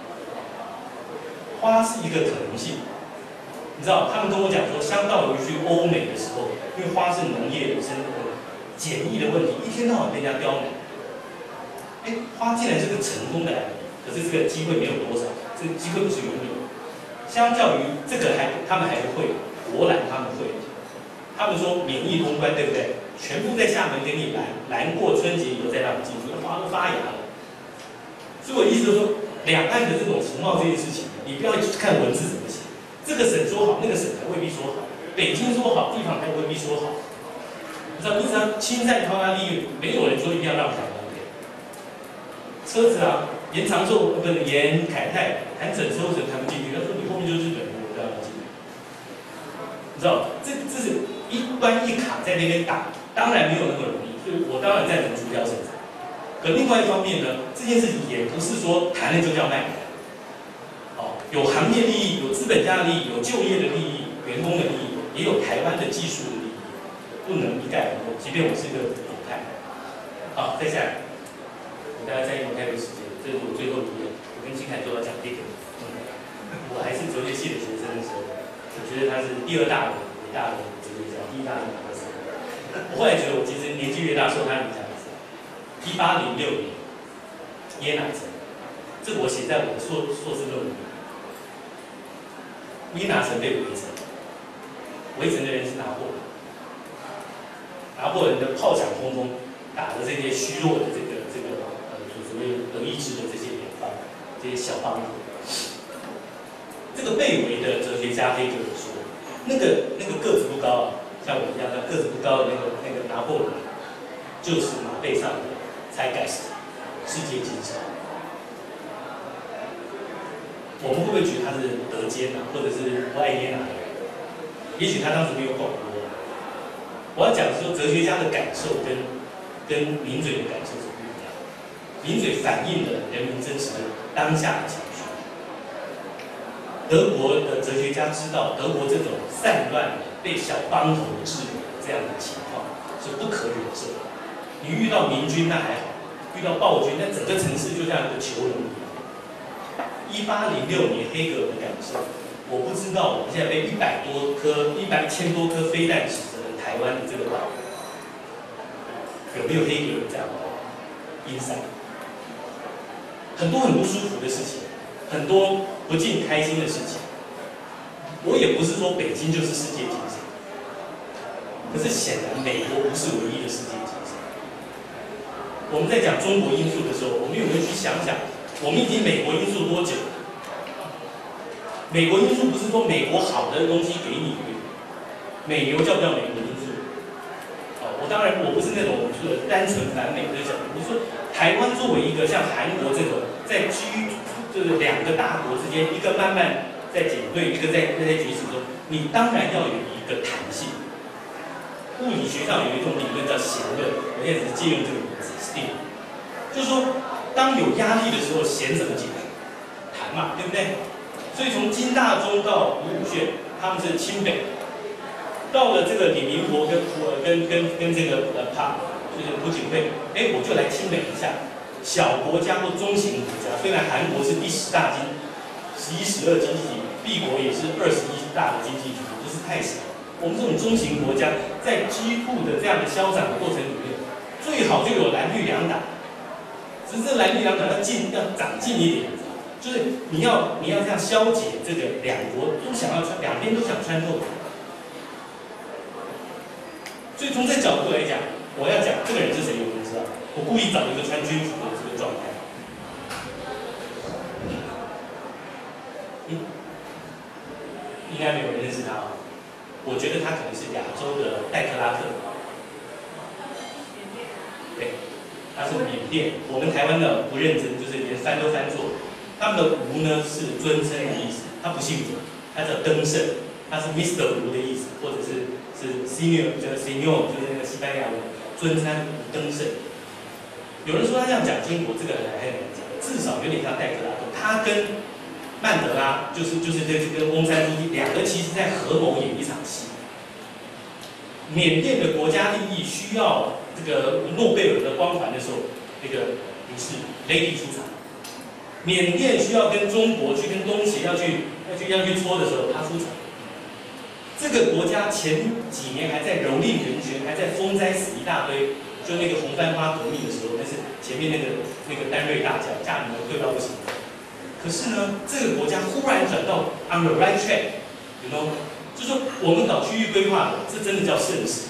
花是一个可能性。你知道，他们跟我讲说，相较于去欧美的时候，因为花是农业生活简易的问题，一天到晚被人家刁难。哎，花既然是个成功的案例，可是这个机会没有多少，这个机会不是永远。相较于这个还他们还不会，博览他们会，他们说免疫通关，对不对？全部在厦门给你拦拦过春节以后再让你进去，花都发芽了。所以我意思就是说，两岸的这种情贸这件事情，你不要去看文字怎么写，这个省说好，那个省还未必说好，北京说好，地方还未必说好。你知道，你只要侵占台湾利益，没有人说一定要让台湾给。车子啊，严长寿不是严凯泰谈整车程谈不进去，他说你后面就是日本人，我不要进去。你知道，这这是一关一卡在那边打，当然没有那么容易，所以我当然赞成逐条审查。可另外一方面呢，这件事情也不是说谈了就叫卖的。哦，有行业利益，有资本家的利益，有就业的利益，员工的利益，也有台湾的技术的利益，不能一概而论。即便我是一个左派，好，再下来，我大概再用太多时间，这是我最后一页。我跟金凯都要讲这个。嗯，我还是哲学系的学生的时候，我觉得他是第二大伟大的哲学家，第一大的马克思。我后来觉得我其实年纪越大，受他影响。一八零六年，耶拿城，这个我写在我的硕硕士论文里。耶拿城被围城，围城的人是拿破仑，拿破仑的炮响轰轰，打的这些虚弱的这个这个呃所谓德意志的这些联邦，这些小邦国。这个被围的哲学家黑格尔说，那个那个个子不高啊，像我一样的个子不高的那个那个拿破仑，就是马背上的。Zeitgeist， 世界精神。我们会不会觉得他是德奸啊，或者是不爱耶拿的人？也许他当时没有广播。我要讲的是说，哲学家的感受跟跟名嘴的感受是不一样的。名嘴反映了人民真实的当下的情绪。德国的哲学家知道，德国这种散乱的、被小帮头治理的这样的情况是不可忍受的。你遇到民军那还好，遇到暴军，那整个城市就像一个囚笼一样。一八零六年黑格尔的感受，我不知道我们现在被一百多颗、一百千多颗飞弹指着台湾的这个岛，有没有黑格尔这样的阴闪？很多很不舒服的事情，很多不尽开心的事情。我也不是说北京就是世界精神，可是显然美国不是唯一的世界精神。我们在讲中国因素的时候，我们有没有去想想，我们已经美国因素多久？美国因素不是说美国好的东西给你，美牛叫不叫美国因素？哦，我当然我不是那种我说的单纯反美的角度。我说台湾作为一个像韩国这种在居就是两个大国之间，一个慢慢在减退，一个在在举止中，你当然要有一个弹性。物理学上有一种理论叫弦论，我现在只是借用这个名字 ，steam， 就是说，当有压力的时候，弦怎么解？弹嘛，对不对？所以从金大中到吴武铉，他们是亲北，到了这个李明博跟普跟跟跟这个呃帕，就是朴槿惠，哎，我就来亲北一下。小国家或中型国家，虽然韩国是第十大经，十一、十二经济体，帝国也是二十一大的经济体，不是太小。我们这种中型国家，在基库的这样的消长的过程里面，最好就有蓝绿两党。只是这蓝绿两党要近要长进一点，就是你要你要这样消解这个两国都想要穿，两边都想穿透。所以从这角度来讲，我要讲这个人是谁，有人知道？我故意找一个穿军服的这个状态。嗯，应该没有人认识他哦。我觉得他可能是亚洲的戴克拉克。 它是缅甸。我们台湾的不认真，就是连翻都翻错。他们的吴呢是尊称的意思，他不姓吴，他叫登盛，他是 Mister 吴的意思，或者是是 Senior 就是 Senior 就是那个西班牙文尊称他吴登盛。有人说他这样讲中国，这个还很难讲，至少有点像戴克拉多，他跟曼德拉就是就是这这个翁山书记两个，其实在合谋演一场戏。缅甸的国家利益需要这个诺贝尔的光环的时候，那个女士 Lady 出场。缅甸需要跟中国去跟东协要去要去要去搓的时候，他出场。这个国家前几年还在蹂躏人权，还在风灾死一大堆，就那个红番花革命的时候，但是前面那个那个丹瑞大将价值贵到不行。可是呢，这个国家忽然转到 on the right track，you know， 就说我们搞区域规划的，这真的叫盛世。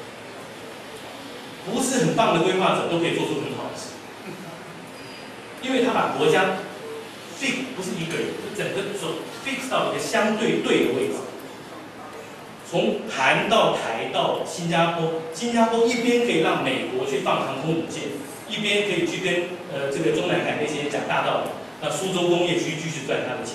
不是很棒的规划者都可以做出很好的事。因为他把国家 fix 不是一个人，是整个走 fix 到一个相对对的位置。从韩到台到新加坡，新加坡一边可以让美国去放航空母舰，一边可以去跟呃这个中南海那些讲大道理，那苏州工业区继续赚他的钱。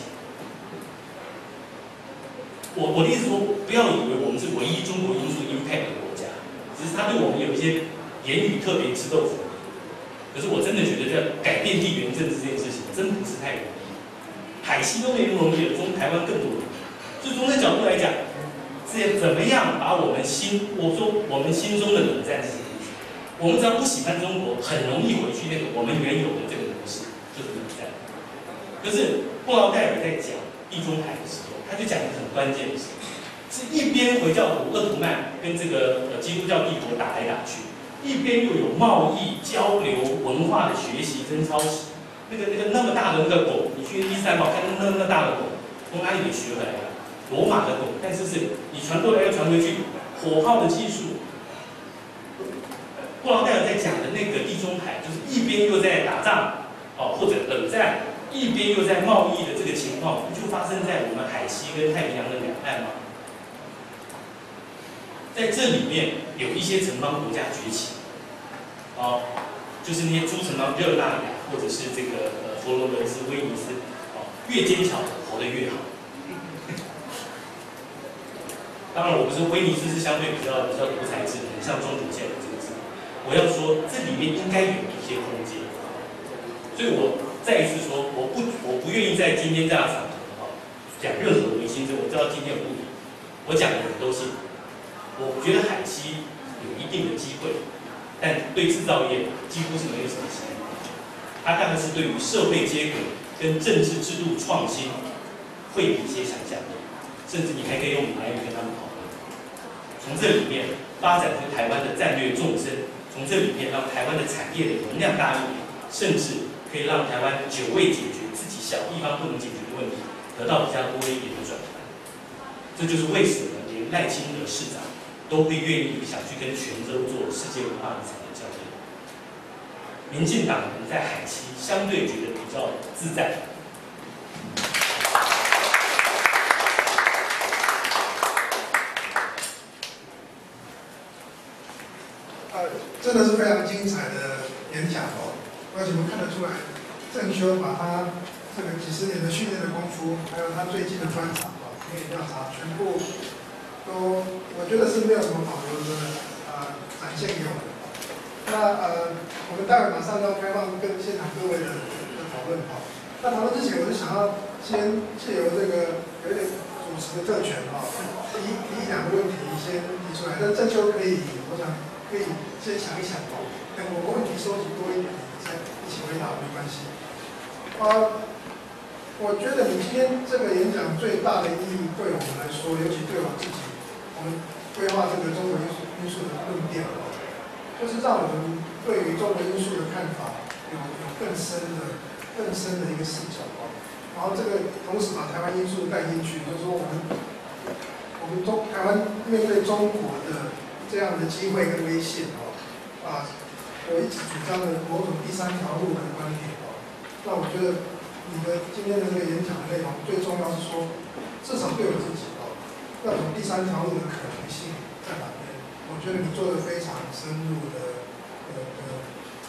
我我的意思说，不要以为我们是唯一中国因素 impact 的国家，只是他对我们有一些言语特别吃豆腐。可是我真的觉得，这改变地缘政治这件事情，真不是太容易。海西都没那么容易了，中台湾更不容易。所以从这角度来讲，是怎么样把我们心，我说我们心中的冷战是什么意思？我们只要不喜欢中国，很容易回去那个我们原有的这个模式，就是冷战。可是布劳盖尔在讲地中海的时候，他就讲一个很关键的事，是一边回教徒鄂图曼跟这个呃基督教帝国打来打去。一边又有贸易交流、文化的学习跟抄袭，那个那个那么大的那个狗，你去伊斯坦堡看那那么大的狗，从哪里给学回来的？罗马的狗，但是是你传过来又传回去，火炮的技术。布劳盖尔在讲的那个地中海，就是一边又在打仗哦，或者冷战，一边又在贸易的这个情况，不就发生在我们海西跟太平洋的两岸吗？在这里面有一些城邦国家崛起，哦，就是那些诸城邦，热那亚或者是这个呃佛罗伦斯、威尼斯，哦，越坚强活得越好。当然，我不是威尼斯是相对比较比较独裁制，很像中土建的这个制度。我要说，这里面应该有一些空间。所以我再一次说，我不我不愿意在今天这样的场合啊讲任何唯心政。我知道今天有录影，我讲的很都是。我觉得海西有一定的机会，但对制造业几乎是没有什么机会。它大概是对于社会接轨跟政治制度创新会有一些想象力，甚至你还可以用闽南语跟他们讨论。从这里面发展出台湾的战略纵深，从这里面让台湾的产业的容量大一点，甚至可以让台湾久未解决自己小地方不能解决的问题，得到比较多一点的转换。这就是为什么连赖清德市长都会愿意想去跟泉州做世界文化遗产的交流。民进党人在海西相对觉得比较自在。 呃，真的是非常精彩的演讲哦，而且我们看得出来，郑修把他这个几十年的训练的功夫，还有他最近的专长哦，田野调查，全部都我觉得是没有什么保留的呃展现给我们。那呃，我们待会马上要开放跟现场各位的的讨论哈。那讨论之前，我就想要先借由这个有点主持的特权哈，提提两个问题先提出来。但郑修可以，我想可以先想一想哈，等我问题收集多一点，再一起回答没关系。啊，我觉得你今天这个演讲最大的意义，对我们来说，尤其对我自己，我们规划这个中国因素因素的论调。就是让我们对于中国因素的看法有有更深的、更深的一个视角哦。然后这个同时把台湾因素带进去，就是说我们我们中台湾面对中国的这样的机会跟威胁哦，啊，我一直主张的某种第三条路的观点哦。那我觉得你的今天的这个演讲的内容最重要是说，至少对我自己哦，那种第三条路的可能性在哪边？我觉得你做的非常深入的呃呃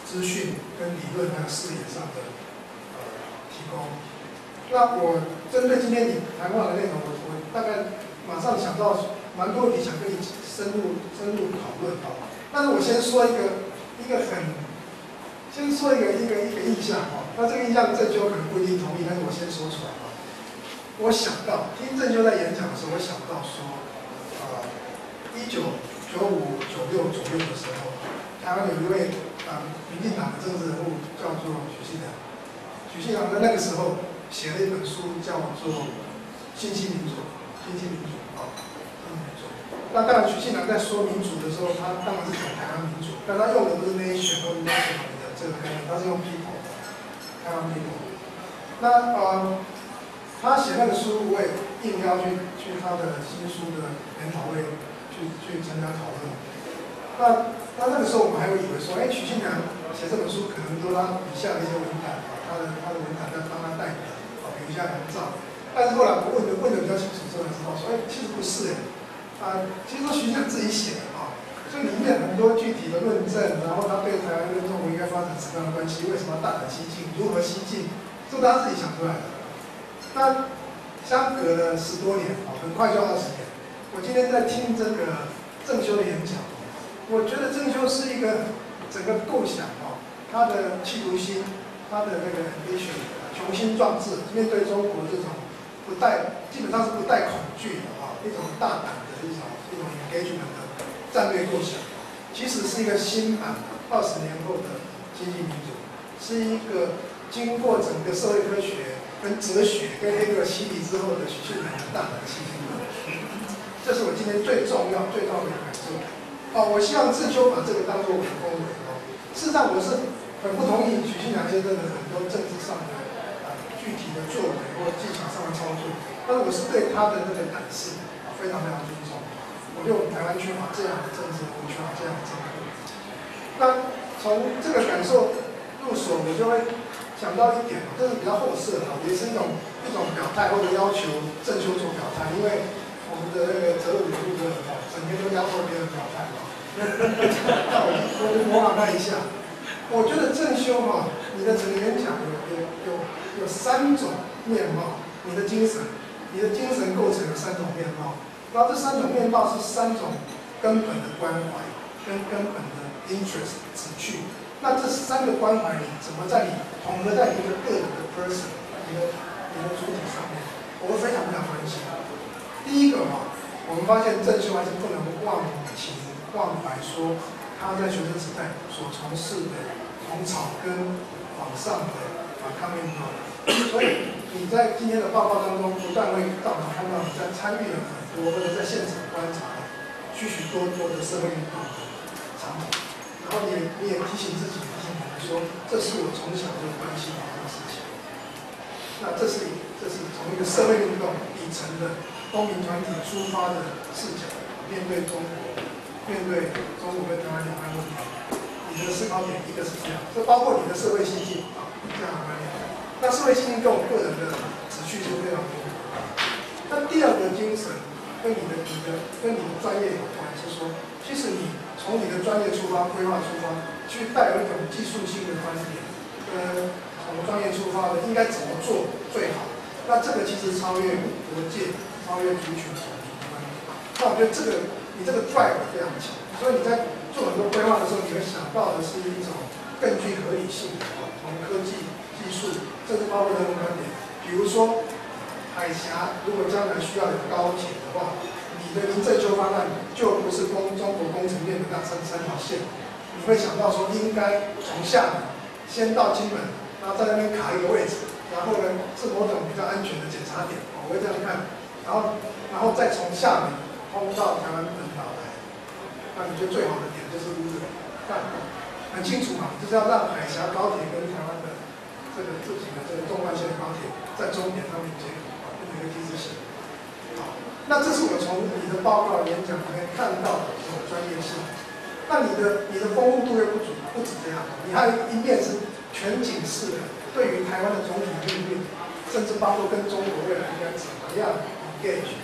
资讯跟理论还有视野上的呃提供。那我针对今天你谈话的内容，我我大概马上想到蛮多问题想跟你深入深入讨论啊。但是我先说一个一个很，先说一个一个一个印象啊。那这个印象郑修可能不一定同意，但是我先说出来啊。我想到听郑修在演讲的时候，我想到说，呃，一九九五九六左右的时候，台湾有一位啊、呃、民进党的政治人物叫做许信良。许信良在那个时候写了一本书，叫做《信息民主》，信息民主啊，信息民主。那当然，许信良在说民主的时候，他当然是讲台湾民主，但他用的不是 nation 或 national 的这个概念，他是用 people， 台湾 people。那呃。他写那个书，我也应邀去去他的新书的研讨会去去参加讨论。那那那个时候我们还会以为说，哎，许信良写这本书可能都他笔下的一些文坛啊，他的他的文坛在帮他代表啊，留下良照。但是后来我问的问的比较清楚之后才知道说，哎，其实不是哎，啊，其实说许信良自己写的啊，所以里面很多具体的论证，然后他对台湾跟中国应该发展什么样的关系，为什么要大胆西进，如何西进，都是他自己想出来的。那相隔了十多年啊，很快就二十年。我今天在听这个郑修的演讲，我觉得郑修是一个整个构想啊，他的企图心，他的那个 ambition， 雄心壮志，面对中国这种不带基本上是不带恐惧的啊，一种大胆的一种一种 engagement 的战略构想，其实是一个新版二十年后的经济民主，是一个经过整个社会科学。跟哲学跟黑格尔洗礼之后的许信良的大胆信心论，这是我今天最重要最重要的感受。哦，我希望郑修把这个当作我的恭维哦。事实上，我是很不同意许信良先生的很多政治上的呃具体的作为或技巧上的操作，但是我是对他的那个胆识啊非常非常尊重。我觉得我们台湾缺乏这样的政治人物，缺乏这样的政客。那从这个感受入手，我就会。想到一点，这是比较后设的，也是一种一种表态或者要求郑修做表态，因为我们的那个择偶语录的整天都要求别人表态嘛。那我我就模仿他一下。我觉得郑修哈，你的整个演讲有有有有三种面貌，你的精神，你的精神构成了三种面貌，然后这三种面貌是三种根本的关怀跟根本的 interest 旨趣。那这三个关怀，你怎么在你统合在一个个人的 person， 你的你的主体上面，我会非常非常关心。第一个哈，我们发现郑修还是不能忘情忘怀，说他在学生时代所从事的从草根往上的啊抗运动。所以你在今天的报告当中，不断会到场看到你在参与了很多，或者在现场观察许许多多的社会运动的场景。然后你也你也提醒自己，提醒我们说，这是我从小就关心的事情。那这是这是从一个社会运动底层的公民团体出发的视角，面对中国，面对中国跟台湾两岸问题，你的思考点一个是这样，这包括你的社会心境啊这样的观念。那社会心境跟我个人的旨趣是非常多的。那第二个精神跟你的你的跟你的专业有关，是说，其实你。从你的专业出发、规划出发，去带有一种技术性的观点，跟从专业出发的应该怎么做最好。那这个其实超越国界、超越族群种族的观点。那我觉得这个你这个 drive 非常强，所以你在做很多规划的时候，你会想到的是一种更具合理性的啊，从科技、技术，甚至包括人文观点。比如说海峡，如果将来需要有高铁的话。你的民政修方案就不是工中国工程面的那三三条线，你会想到说应该从厦门先到金门，然后在那边卡一个位置，然后呢是某种比较安全的检查点，我会这样看，然后然后再从厦门通到台湾本岛来。那你觉得最好的点就是乌日，那很清楚嘛，就是要让海峡高铁跟台湾的这个这几个这个纵贯线的高铁在终点上面结合，变成一个地质线。那这是我从你的报告演讲里面看到的这种专业性。那你的你的丰富度又不足，不止这样，你还有一面是全景式的，对于台湾的总体命运，甚至包括跟中国未来应该怎么样 engage 啊，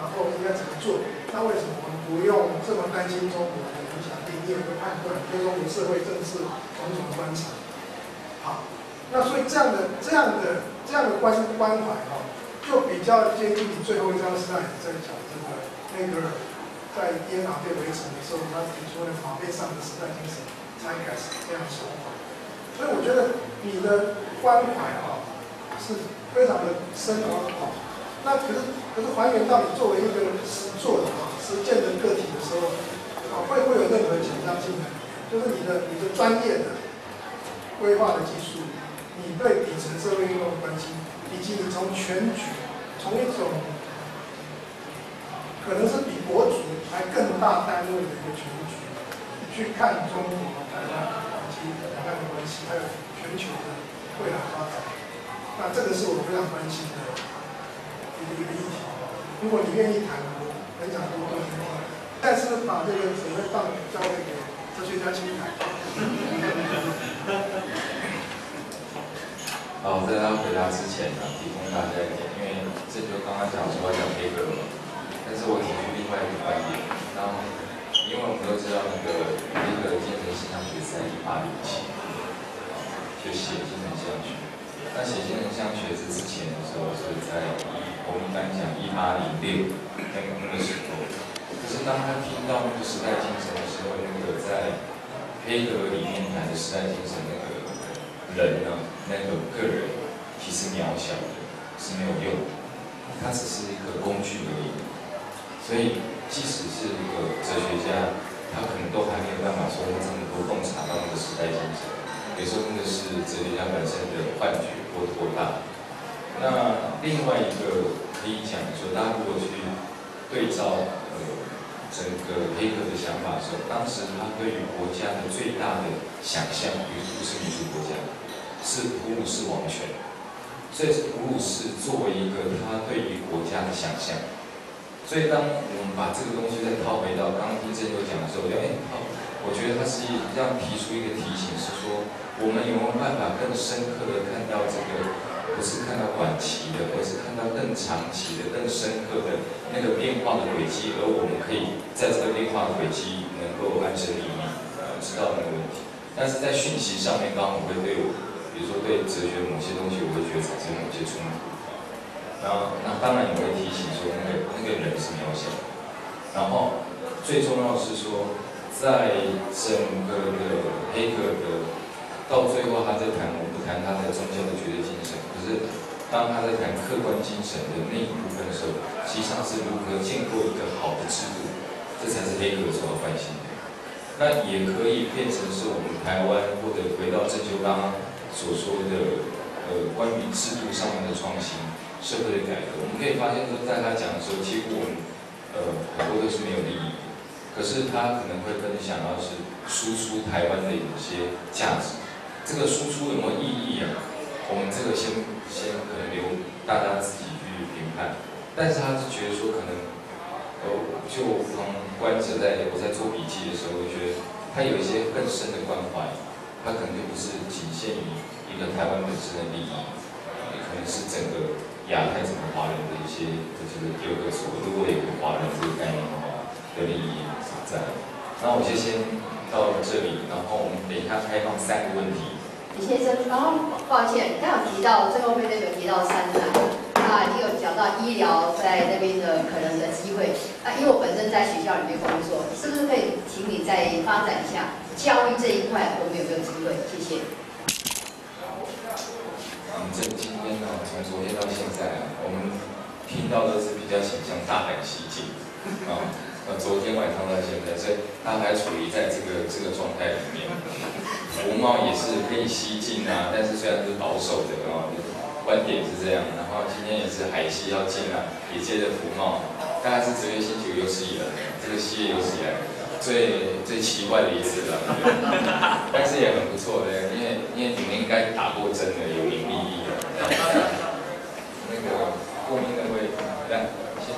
然后应该怎么做？那为什么我们不用这么担心中国的影响力？你有个判断，对中国社会政治种种观察。好，那所以这样的、这样的、这样的关关怀哈、哦，就比较接近你最后一张时代在讲这个那个在耶拿被围城的时候，他提出的马背上的时代精神才开始这样手法。所以我觉得你的关怀哈、哦、是非常的深刻哈。那可是可是还原到你作为一个实作的哈、实践的个体的时候，啊会不会有任何紧张性的？就是你的你的专业的规划的技术，你对底层社会运动的关心，以及你从全局，从一种可能是比国族还更大单位的一个全局，去看中国、台湾以及两岸的关系，还有全球的未来发展。那这个是我非常关心的一个一个议题。如果你愿意谈，我很想多多听听。但是把这个准备棒交给哲学家青凯。 好，在他回答之前呢，提供大家一点，因为这就刚刚讲说要讲黑格尔嘛，但是我提出另外一个观点，然后因为我们都知道那个黑格尔精神现象学是在一八零七，就写精神现象学。那写精神现象学是之前的时候是在我们一般讲一八零六那个那个时候，可是当他听到那个时代精神的时候，那个在黑格尔里面谈的时代精神那个人呢，那个个人其实渺小的，是没有用的，它只是一个工具而已。所以即使是一个哲学家，他可能都还没有办法说他这么多洞察到那个时代精神。有时候那个是哲学家本身的幻觉或扩大。那另外一个可以讲说，大家如果去对照呃整个黑格尔的想法的时候，当时他对于国家的最大的想象，比如不是民主国家，是普鲁士王权。所以普鲁士作为一个他对于国家的想象。所以当我们把这个东西再套回到刚刚听真有讲的时候，哎，我觉得他是要提出一个提醒，是说我们有没有办法更深刻的看到这个，不是看到短期的，而是看到更长期的、更深刻的那个变化的轨迹，而我们可以在这个变化的轨迹能够安身立命，呃，知道那个问题。但是在讯息上面，刚好会对我，比如说对哲学某些东西，我会觉得产生某些冲突。然后，那当然也会提醒说，那个那个人是渺小的。然后，最重要的是说，在整个的黑格尔的到最后，他在谈，我不谈他的宗教的绝对精神，可是当他在谈客观精神的那一部分的时候，实际上是如何建构一个好的制度，这才是黑格尔所要关心的。那也可以变成是我们台湾，或者回到郑秋刚刚所说的，呃，关于制度上面的创新。社会的改革，我们可以发现说，在他讲的时候，几乎我们呃很多都是没有利益的，可是他可能会更想要是输出台湾的有些价值。这个输出有没有意义啊？我们这个先先可能留大家自己去评判。但是他是觉得说，可能呃就旁观者在我在做笔记的时候，我觉得他有一些更深的关怀，他可能就不是仅限于一个台湾本身的利益，也可能是整个。亚太整个华人的一些这个有个所如果有个华人这个概念的话的利益所在。那我就先到这里，然后我们等一下开放三个问题。 李先生，刚刚抱歉，刚有提到郑公会那边有提到三难，那你有讲到医疗在那边的可能的机会。那因为我本身在学校里面工作，是不是可以请你再发展一下教育这一块，我们有没有机会？谢谢。 我们这今天呢，从昨天到现在啊，我们听到的是比较倾向大胆西进啊。呃，昨天晚上到现在，所以他还处于在这个这个状态里面。服贸也是可以西进啊，但是虽然是保守的啊，观点是这样。然后今天也是海西要进啊，也接着服贸，大概是哲学星球有史以来，这个系列有史以来最最奇怪的一次了。但是也很不错的，因为因为你们应该打过针的，有名利益的。那个过敏的会来先。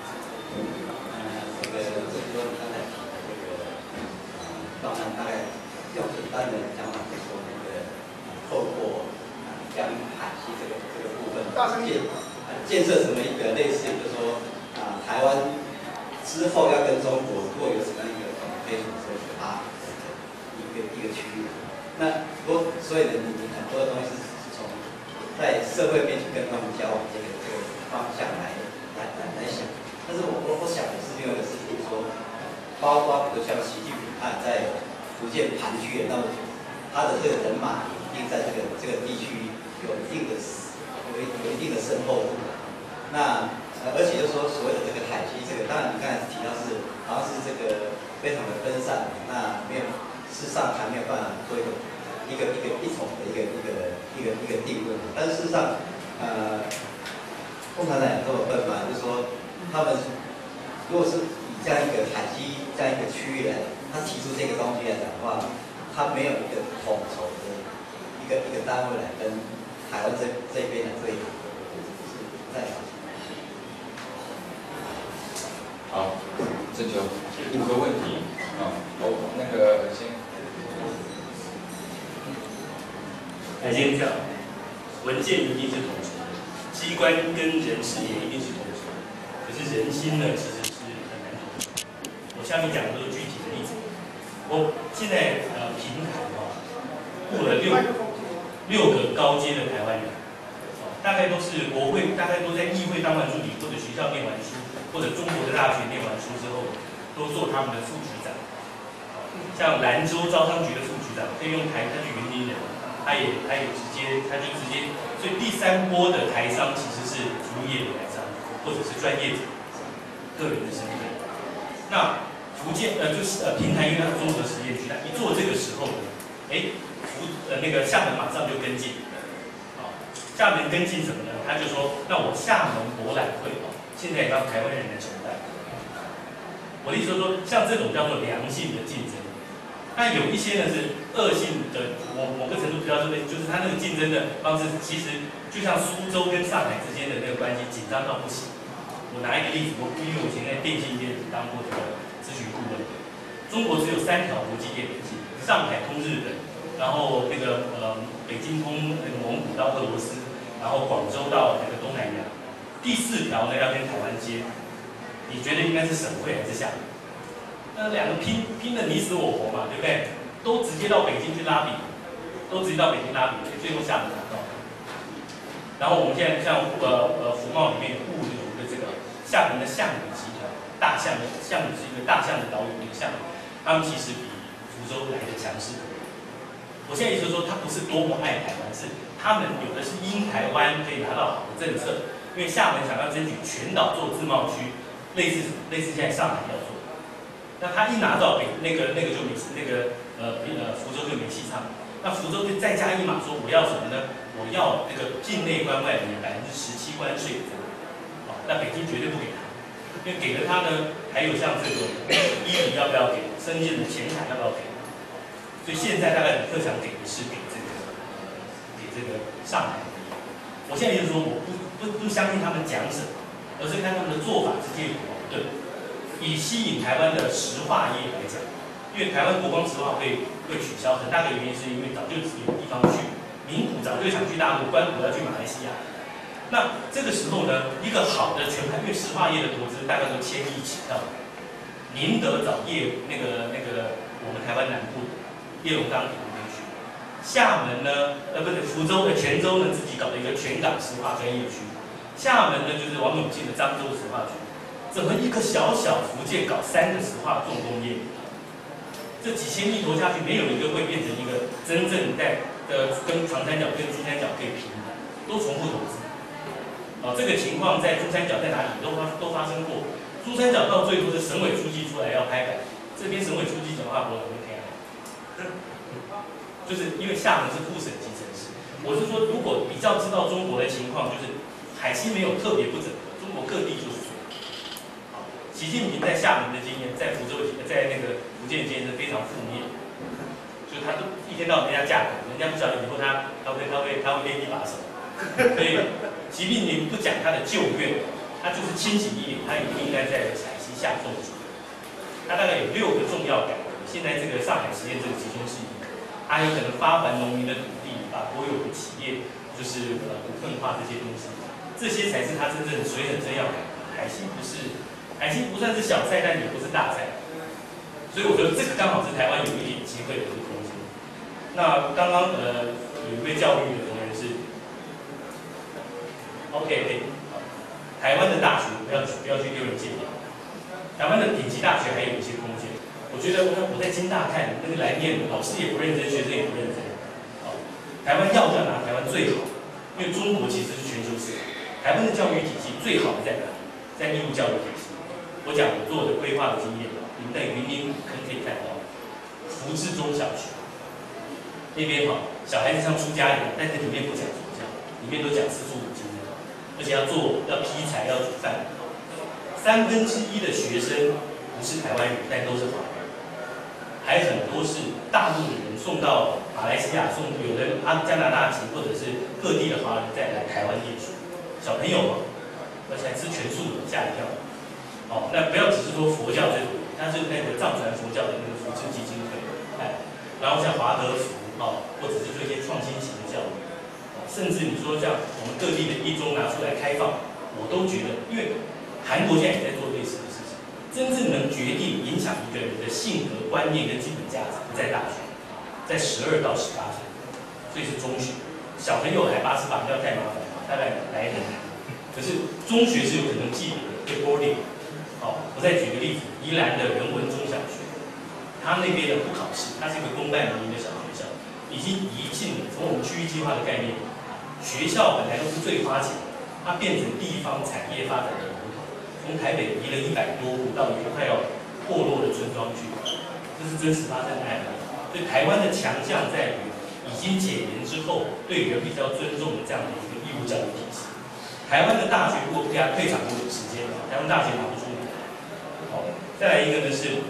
这个这个刚才提的这个方案，大概用简单的讲法就是说，那个透过将海西这个这个部分建建设成为一个类似，就是说啊台湾之后要跟中国如果有什么样一个非常说大一个一个区域，那如果所以呢，你你很多的东西是从在社会面去跟他们交往这个这个方向来来来来想，但是我我我想的是另外一个事情，说包括比如像习近平他在逐渐盘踞了，那么他的这个人马一定在这个这个地区有一定的有一有一定的深厚度。那呃，而且就说所谓的这个海基，这个当然你刚才提到是好像是这个非常的分散，那没有事实上还没有办法做一个一个一个一统的一个一个一个一个定论。但是事实上，呃，共产党也这么笨嘛，就是说他们如果是以这样一个海基这样一个区域来，他提出这个东西来讲的话，他没有一个统筹的一个一个单位来跟台湾这这边的这一行是不太好。 好，这就五个问题啊。哦，那个先， 来先讲，文件一定是统筹的，机关跟人事也一定是统筹的，可是人心呢，其实是很难统筹。我下面讲的都是具体的例子。我现在呃平台哦，雇了六六个高阶的台湾人，哦，大概都是国会，大概都在议会当完助理，或者学校念完书。或者中国的大学念完书之后，都做他们的副局长。像兰州招商局的副局长，可以用台，他是云林人，他也他也直接，他就直接，所以第三波的台商其实是服务业的台商，或者是专业者，个人的身份。那福建呃就是呃平台，因为它是综合实验区，它一做这个时候，哎，福呃那个厦门马上就跟进，啊，厦门跟进什么呢？他就说，那我厦门博览会哦。现在也让台湾人来承担。我的意思说，像这种叫做良性的竞争，那有一些呢是恶性的，某某个程度比较说，就是它那个竞争的方式，其实就像苏州跟上海之间的那个关系紧张到不行。我拿一个例子，我因为我以前在电信业当过这个咨询顾问，中国只有三条国际电联系，上海通日本，然后那个呃北京通那个蒙古到俄罗斯，然后广州到那个东南亚。第四条呢要跟台湾接，你觉得应该是省会还是厦门？那两个拼拼的你死我活嘛，对不对？都直接到北京去拉比，都直接到北京拉比，最后厦门拿到。然后我们现在像呃呃福茂里面有物流的这个厦门的项羽集团，大象的项羽是一个大象的岛屿，那个项羽，他们其实比福州来的强势。我现在意思说，他不是多么爱台湾，是他们有的是因台湾可以拿到好的政策。因为厦门想要争取全岛做自贸区，类似类似现在上海要做，那他一拿到北那个那个就没那个呃呃福州就没戏唱，那福州就再加一码说我要什么呢？我要那个境内关外免百分之十七关税，哦，那北京绝对不给他，因为给了他呢，还有像这种衣礼要不要给，生意的前台要不要给，所以现在大概李克强给的是给这个给这个上海。我现在就是说我不。不不相信他们讲什么，而是看他们的做法之间有矛盾。以吸引台湾的石化业来讲，因为台湾国光石化会会取消，很大的原因是因为早就有地方去，名古早就想去大陆，关谷要去马来西亚。那这个时候呢，一个好的全盘，因为石化业的投资大概都千亿起跳。宁德找叶那个那个我们台湾南部叶龙岗那边去，厦门呢，呃不是福州的泉州呢自己搞了一个全港石化专业区。厦门呢，就是王永庆的漳州石化区，怎么一个小小福建搞三个石化重工业？这几千亿投下去，没有一个会变成一个真正在的跟长三角跟珠三角可以平的，都重复投资。哦，这个情况在珠三角在哪里都发都发生过。珠三角到最后是省委书记出来要拍板，这边省委书记讲话不会开，就是因为厦门是副省级城市。我是说，如果比较知道中国的情况，就是海西没有特别不整合，中国各地就是这样。好，习近平在厦门的经验，在福州在那个福建的经验是非常负面，就他都一天到晚人家架口，人家不晓得以后他他会他会他会练一把手。所以习近平不讲他的旧怨，他就是清醒一点，他也不应该在海西下重手。他大概有六个重要改革，现在这个上海实验这个其中是一个，他有可能发还农民的土地，把国有的企业就是呃股份化这些东西。这些才是他真正水很深要改革。海西不是海星不算是小菜，但也不是大菜，所以我觉得这个刚好是台湾有一点机会的一个空间。那刚刚呃有一位教育的同仁是 ，OK OK， 台湾的大学不要不要去丢人现眼，台湾的顶级大学还有一些空间。我觉得我我在金大看那个来念，老师也不认真，学生也不认真。好，台湾要不要拿台湾最好？因为中国其实是全球市场，台湾的教育体系最好的在哪里？在义务教育体系。我讲我做的规划的经验，你们在云林可以看到，福智中小学那边哈，小孩子像出家一样，但是里面不讲佛教，里面都讲四书五经的，而且要做要劈柴要煮饭，三分之一的学生不是台湾人，但都是华人。还有很多是大陆的人送到马来西亚，送有的阿加拿大籍或者是各地的华人再来台湾念书，小朋友嘛，而且还吃全素的，吓一跳。哦，那不要只是说佛教这种，它是那个藏传佛教的那个福智基金会，哎，然后像华德福哦，或者是做一些创新型的教育，哦，甚至你说像我们各地的一中拿出来开放，我都觉得，因为韩国现在也在做类似的事情。真正能决定影响一个人的性格、观念跟基本价值，不在大学，在十二到十八岁，所以是中学。小朋友还八十八，不要太麻烦，大概来很难。可是中学是有可能记得的，会 boarding。好，我再举个例子，宜兰的人文中小学，它那边的不考试，它是一个公办民营的小学校，已经移进了从我们区域计划的概念，学校本来都是最花钱，它变成地方产业发展的。从台北移了一百多户到一个快要破落的村庄去，这是真实发生的案例。所以台湾的强项在于已经解严之后，对人比较尊重的这样的一个义务教育体系。台湾的大学如果给他退场多有时间，台湾大学拿不出来。好，再来一个呢是，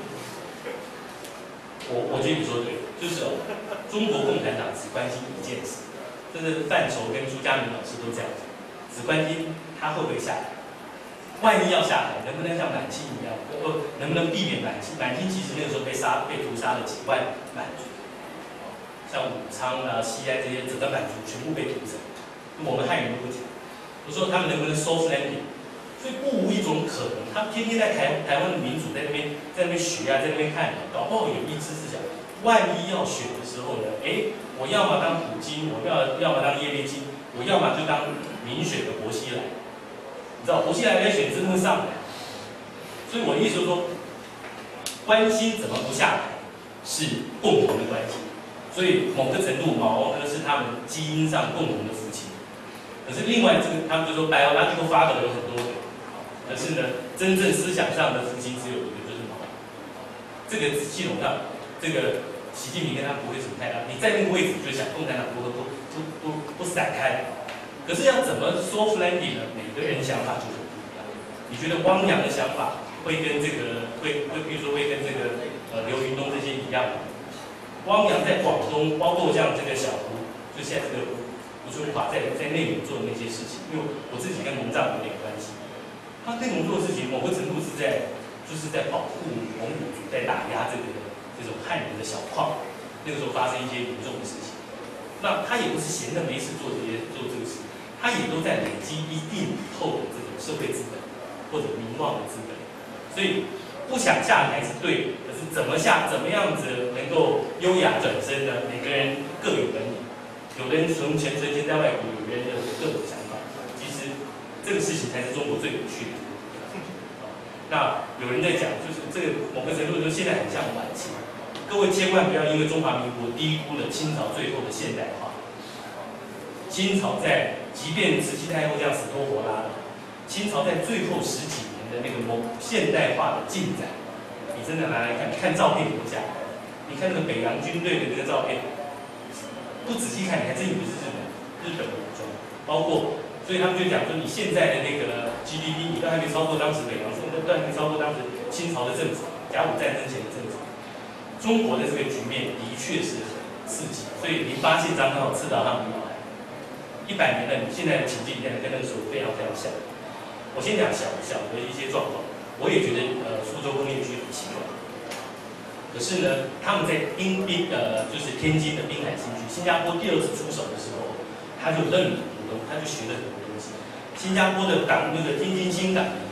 我我觉得你说对，就是哦，中国共产党只关心一件事，这是范畴跟朱家明老师都这样讲，只关心他会不会下台。万一要下台，能不能像满清一样，或能不能避免满清？满清其实那个时候被杀、被屠杀了几万满族，像武昌啊、西安这些整个满族全部被屠杀。我们汉语都不讲，我说他们能不能 soft landing？ 所以不无一种可能，他天天在台台湾的民主在那边在那边学啊，在那边看，搞不好有一知思想。万一要选的时候呢？哎，我要么当普京，我要要么当叶利钦，我要么就当民选的薄熙来。你知道，薄熙来要选真的上来，所以我的意思说，关心怎么不下台是共同的关系，所以某个程度毛呢是他们基因上共同的父亲。可是另外这个他们就说 biological father 有很多个，可是呢，真正思想上的父亲只有一个，就是毛。这个系统上，这个习近平跟他不会什么太大，你在那个位置就想共产党不不不不不散开。可是要怎么soft landing呢？每个人想法就是不一样。你觉得汪洋的想法会跟这个会会，比如说会跟这个呃刘云东这些一样吗？汪洋在广东，包括像这个小胡，就现在这个吴春华在在内蒙做的那些事情，因为我自己跟蒙藏有点关系。他内蒙做的事情，某个程度是在就是在保护蒙古族，在打压这个这种汉人的小矿。那个时候发生一些严重的事情，那他也不是闲的没事做这些做这个事。他也都在累积一定以后的这种社会资本或者名望的资本，所以不想下台是对，可是怎么下，怎么样子能够优雅转身呢？每个人各有本领，有的人存钱存钱在外国，有人有各种想法。其实这个事情才是中国最有趣的。那有人在讲，就是这个某个程度说现在很像晚清，各位千万不要因为中华民国低估了清朝最后的现代化。清朝在，即便慈禧太后这样死拖活拉的，清朝在最后十几年的那个某现代化的进展，你真的拿来看，看照片留下来，你看那个北洋军队的那个照片，不仔细看你还真以为是日本日本武装，包括，所以他们就讲说，你现在的那个 G D P， 你都还没超过当时北洋，都还没超过当时清朝的政府，甲午战争前的政府，中国的这个局面的确是很刺激，所以零八宪章刚好刺到他们。一百年了，你现在的情境现在跟那个时候非常非常像。我先讲小小的一些状况，我也觉得呃苏州工业区很奇怪。可是呢，他们在滨滨呃就是天津的滨海新区，新加坡第二次出手的时候，他就认了股东，他就学了很多东西。新加坡的港那个天津新港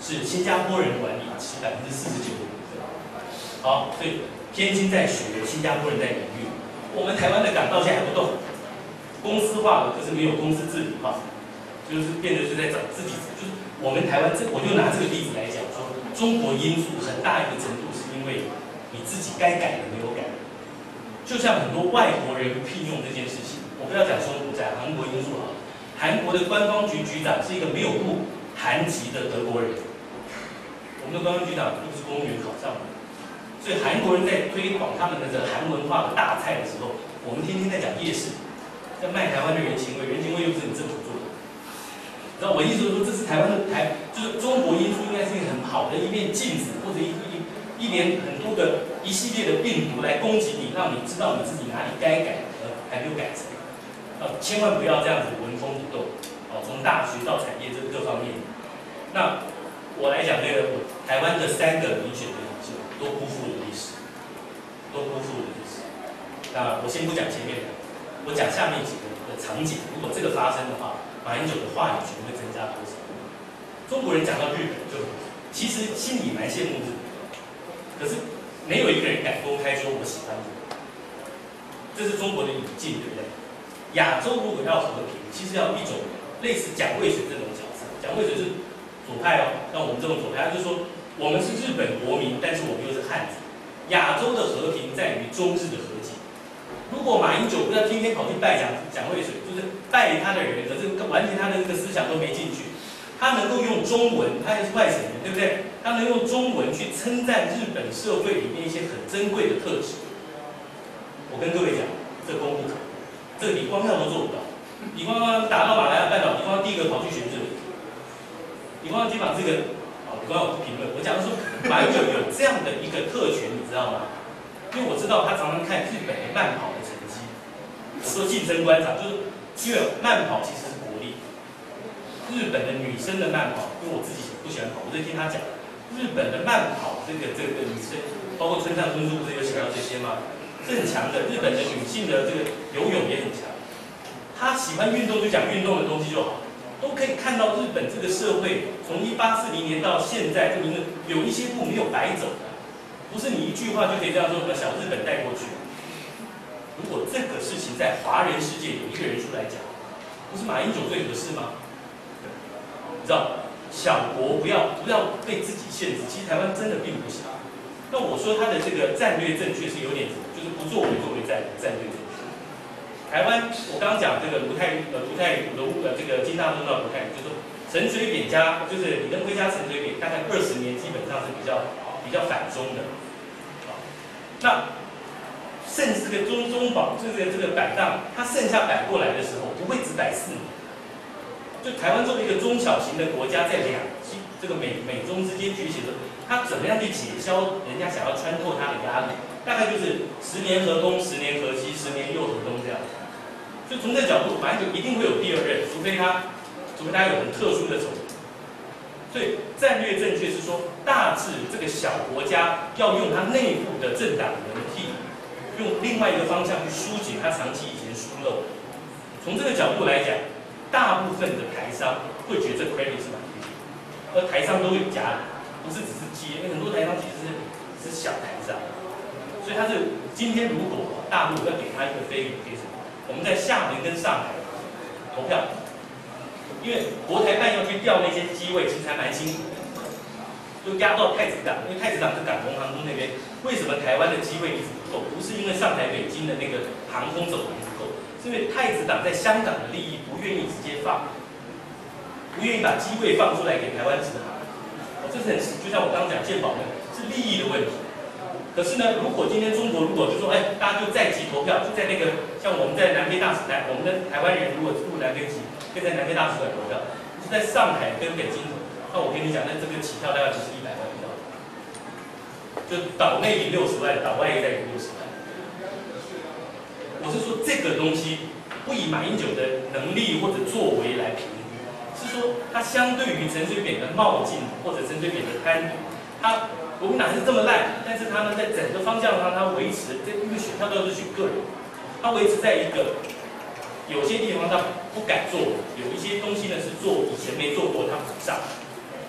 是新加坡人管理，是百分之四十九点五。好，所以天津在学，新加坡人在营运。我们台湾的港到现在还不动，公司化了，可是没有公司治理化，就是变得是在找自己，就是我们台湾这，我就拿这个例子来讲说，中国因素很大一个程度是因为你自己该改的没有改。就像很多外国人聘用这件事情，我不要讲说讲韩国因素好了，韩国的官方局局长是一个没有入韩籍的德国人，我们的官方局长都是公务员考上的，所以韩国人在推广他们的这韩文化的大菜的时候，我们天天在讲夜市，在卖台湾的人情味，人情味又不是你政府做的。然后我意思是说，这是台湾的台，就是中国因素应该是一个很好的一面镜子，或者一一一连很多个一系列的病毒来攻击你，让你知道你自己哪里该改，而还没有改成。啊，千万不要这样子闻风不动。哦，从大学到产业这各方面。那我来讲这个，我台湾的三个民选的领袖都辜负了历史，都辜负了历史。那我先不讲前面的，我讲下面几个的场景。如果这个发生的话，马英九的话语权会增加多少？中国人讲到日本就，其实心里蛮羡慕日本。可是没有一个人敢公开说我喜欢你，这是中国的语境，对不对？亚洲如果要和平，其实要一种类似蒋渭水这种角色。蒋渭水是左派哦，那我们这种左派，他就说我们是日本国民，但是我们又是汉子。亚洲的和平在于中日的和解。如果马英九不要天天跑去拜蒋蒋渭水，就是拜他的人，可是完全他的这个思想都没进去。他能够用中文，他也是外省人，对不对？他能用中文去称赞日本社会里面一些很珍贵的特质。我跟各位讲，这功不可没，这个李光耀都做不到。李光耀打到马来亚半岛，李光耀第一个跑去学日本。李光耀基本上这个，好，李光耀我不评论，我讲的说马英九有这样的一个特权，你知道吗？因为我知道他常常看日本的慢跑的成绩，我说近身观察，就是因为慢跑其实是国力。日本的女生的慢跑，因为我自己不喜欢跑，我就听他讲，日本的慢跑这个这个女生，包括村上春树不是有写到这些吗？是很强的。日本的女性的这个游泳也很强。她喜欢运动就讲运动的东西就好，都可以看到日本这个社会从一八四零年到现在，这个有一些路没有白走的，不是你一句话就可以这样说把小日本带过去。如果这个事情在华人世界有一个人出来讲，不是马英九最合适吗？你知道，小国不要不要被自己限制。其实台湾真的并不小。那我说他的这个战略正确是有点，就是不作为作为战战略正确。台湾我刚刚讲这个卢泰呃卢泰卢呃这个金大中到卢泰，就是陈水扁加就是李登辉加陈水扁，大概二十年基本上是比较比较反中的。好，那甚至这个中中保这个这个摆荡，它剩下摆过来的时候，不会只摆四年。就台湾作为一个中小型的国家，在两这个美美中之间崛起的时候，它怎么样去解消人家想要穿透它的压力？大概就是十年河东，十年河西，十年又河东这样。所以从这个角度，马英九一定会有第二任，除非他，除非他有很特殊的手。所以战略正确是说，大致这个小国家要用它内部的政党轮替，用另外一个方向去疏解它长期以前疏漏。从这个角度来讲，大部分的台商会觉得这 credit 是蛮低的，而台商都有家里，不是只是企业，因为很多台商其实是是小台商，所以他是今天如果大陆要给他一个飞给给什么？我们在厦门跟上海投票，因为国台办要去调那些机位，其实还蛮辛苦的，就压到太子港，因为太子港是港红航空那边，为什么台湾的机位一直不够？不是因为上海北京的那个航空走廊不够。是因为太子党在香港的利益不愿意直接放，不愿意把机会放出来给台湾直航，哦，这是很就像我刚刚讲健保那个是利益的问题。可是呢，如果今天中国如果就说，哎，大家就在籍投票，就在那个像我们在南非大使台，我们的台湾人如果入南非籍，可以在南非大使馆投票，是在上海跟北京投，那我跟你讲，那这个起跳大概只是一百万票，就岛内赢六十万，岛外也在赢六十万。我是说这个东西不以马英九的能力或者作为来评估，是说他相对于陈水扁的冒进或者陈水扁的贪渎，他国民党是这么烂，但是他呢在整个方向上他维持，这因为选票都是选个人，他维持在一个有些地方他不敢做，有一些东西呢是做以前没做过他补上，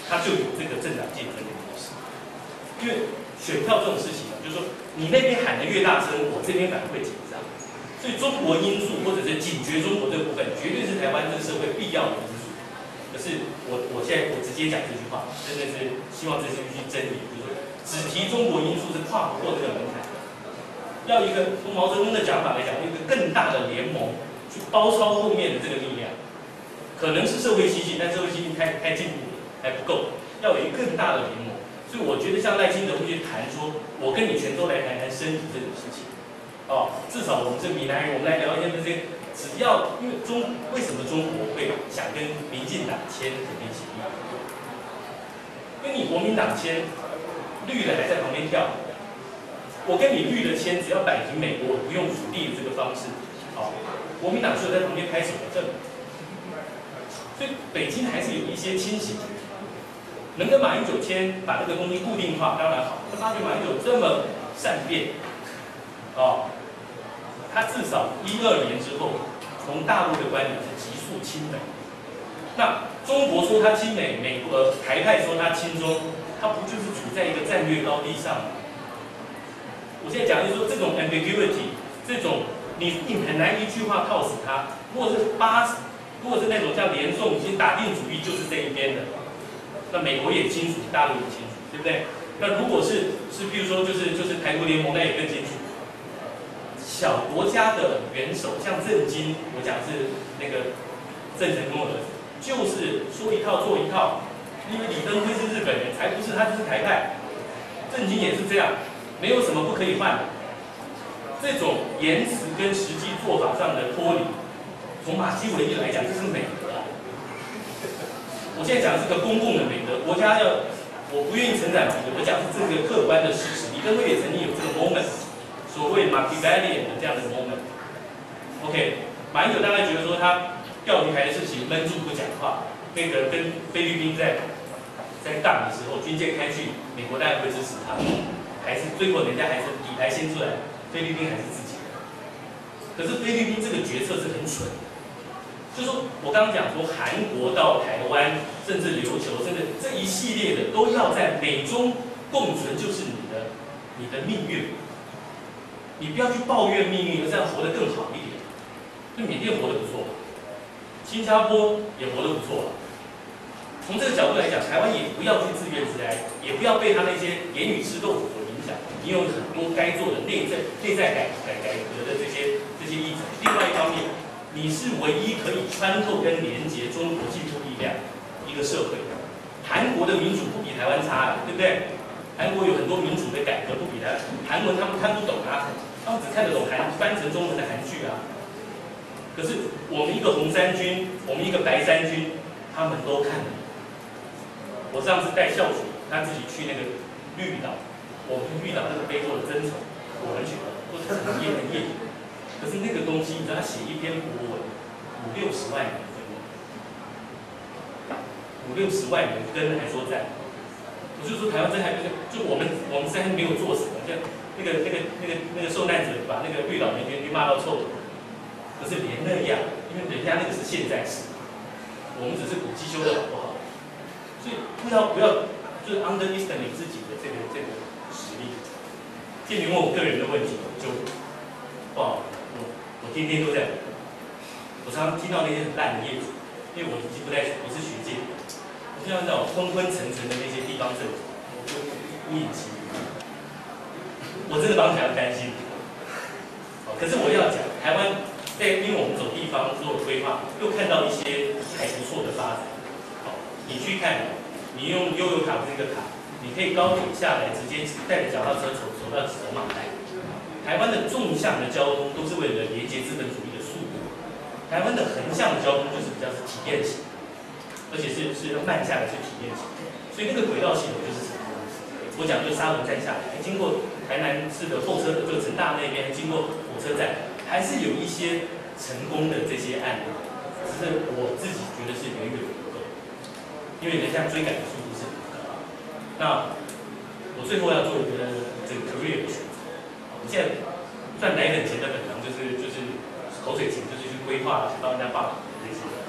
它就有这个政党竞争的模式。因为选票这种事情呢，就是说你那边喊得越大声，我这边反而会紧张。所以中国因素或者是警觉中国这部分，绝对是台湾这个社会必要的因素。可是我我现在我直接讲这句话，真的是希望这是一句真理，就是说只提中国因素是跨不过这个门槛。要一个从毛泽东的讲法来讲，一个更大的联盟去包抄后面的这个力量，可能是社会激进，但社会激进太太进步了还不够，要有一个更大的联盟。所以我觉得像赖清德会去谈说，我跟你泉州来谈谈生理这种事情。哦，至少我们是闽南人，我们来聊一下这些。只要因为中为什么中国会想跟民进党签和平协议？跟你国民党签，绿的还在旁边跳。我跟你绿的签，只要摆平美国，我不用武力的这个方式。好、哦，国民党只有在旁边拍手证。所以北京还是有一些清醒。能跟马英九签，把这个东西固定化，当然好。他发觉马英九这么善变。哦，他至少一二年之后，从大陆的观点是急速亲美。那中国说他亲美，美国、呃、台派说他亲中，他不就是处在一个战略高地上吗？我现在讲就是说，这种 ambiguity， 这种你你很难一句话套死他。如果是八，如果是那种像连宋已经打定主意就是这一边的，那美国也清楚，大陆也清楚，对不对？那如果是是譬如说就是就是台独联盟，那也更清楚。小国家的元首，像郑经，我讲是那个郑成功儿子，就是说一套做一套。因为李登辉是日本人，才不是，他就是台派。郑经也是这样，没有什么不可以换的。这种言辞跟实际做法上的脱离，从马基维利来讲，这是美德啊。我现在讲的是个公共的美德，国家要，我不愿意承载美德，我讲是这个客观的事实。李登辉也曾经有这个 moment。所谓 Machiavellian 的这样的 moment，OK， 马英九大概觉得说他钓鱼台的事情闷住不讲话，那个跟菲律宾在在杠的时候，军舰开去，美国当然会支持他，还是最后人家还是底牌先出来，菲律宾还是自己的。可是菲律宾这个决策是很蠢的，就是说我刚刚讲说韩国到台湾，甚至琉球，甚至这一系列的都要在美中共存，就是你的你的命运。你不要去抱怨命运，而这样活得更好一点。就缅甸活得不错，新加坡也活得不错。从这个角度来讲，台湾也不要去自怨自哀，也不要被他那些言语吃豆腐所影响。你有很多该做的内在内在改改改革的这些这些议程。另外一方面，你是唯一可以穿透跟连接中国进步力量一个社会。韩国的民主不比台湾差，对不对？韩国有很多民主的改革不比台湾，韩文他们看不懂啊。他们只看得懂韩翻成中文的韩剧啊，可是我们一个红衫军，我们一个白衫军，他们都看得懂。我上次带校属他自己去那个绿岛，我们绿岛那个碑做的真丑，我们去都是很业很业。可是那个东西，你知道他写一篇博文，五六十万人分，五六十万人跟还说赞。我就说台湾真还不是，就我们我们虽然没有做什么，就。那个、那个、那个、那个受难者把那个绿岛人员骂到臭头，可是连那样，因为人家那个是现在式，我们只是古迹修的好不好？所以不要不要，就是 underestimate 自己的这个这个实力。建明问我个人的问题，就不好，我我天天都在，我常常听到那些很烂的业主，因为我已经不在不是学界，我听到那种昏昏沉沉的那些地方政府，我就无以其语。我真的帮台湾担心，可是我要讲，台湾在因为我们走地方做规划，又看到一些还不错的发展。好，你去看，你用悠游卡这个卡，你可以高铁下来，直接带着脚踏车走走到走马带。台湾的纵向的交通都是为了连接资本主义的速度，台湾的横向的交通就是比较是体验型，而且是是慢下来是体验型，所以那个轨道系统就是成功。我讲就是沙仑站下来，经过台南市的候车，就成大那边经过火车站，还是有一些成功的这些案例，只是我自己觉得是远远不够，因为人家追赶的速度是很高。那我最后要做一个这个 career 的选择，我现在赚奶粉钱的本行就是就是口水钱，就是去规划帮人家爸爸这些。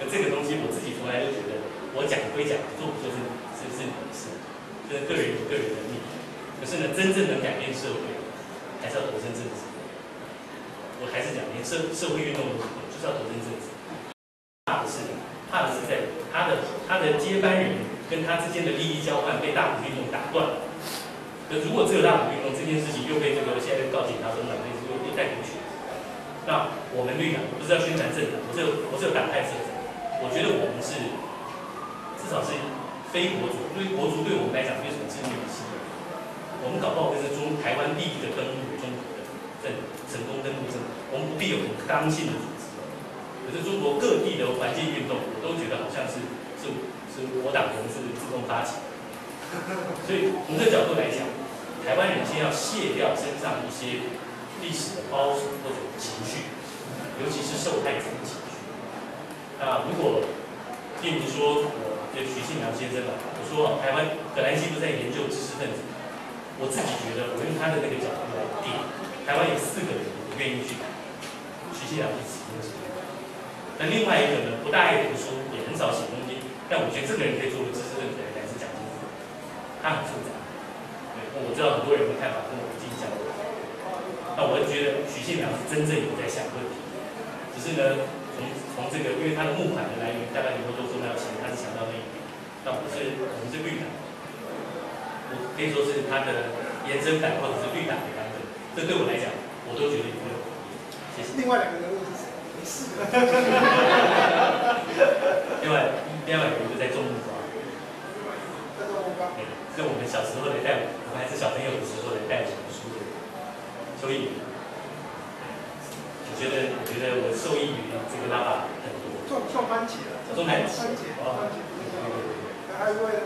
可这个东西我自己从来都觉得，我讲归讲，做不做是是是你的事，这个人有个人的命。可是呢，真正能改变社会，还是要投身政治。我还是讲，连社社会运动就是要投身政治。怕的是，怕的是在他的他的接班人跟他之间的利益交换被大埔运动打断了。可如果只有大埔运动这件事情又被这个现在告警察等等类似又又带进去，那我们绿党不是要宣传政党，我是有我是有党派色彩。我觉得我们是至少是非国族，因为国族对我们来讲没有什么支持性。我们搞不好会是中台湾第一个登陆中国的政成功登陆政，我们不必有很刚性的组织。可是中国各地的环境运动，我都觉得好像是是是我党同志自动发起的。所以从这个角度来讲，台湾人先要卸掉身上一些历史的包袱或者情绪，尤其是受害者的情绪。那如果，例如说，我对徐信良先生吧，我说台湾葛兰西不在研究知识分子，我自己觉得，我用他的那个角度来定，台湾有四个人我愿意去谈，徐信良是其中之一。那另外一个呢，不大爱读书，也很少写东西，但我觉得这个人可以作为知识分子来讲是蒋经国，他很复杂。对，我知道很多人的看法跟我不尽相同。那我觉得许信良是真正有在想问题，只是呢，从从这个，因为他的募款的来源，大概以后都说他要钱，他是想到那一点。那我是我们是绿党，我可以说是他的延伸版或者是绿党的版本，这对我来讲，我都觉得有没有意义。谢谢。 另外两个人物是谁？没事。 另外，另外有一个在中木瓜， 在中木瓜。 是我们小时候来带，我们还是小朋友的时候来带我们书的。所以，我觉得，我觉得我受益于这个拉法很多。 种种番茄了。 种番茄。 番茄。番茄。还有一位。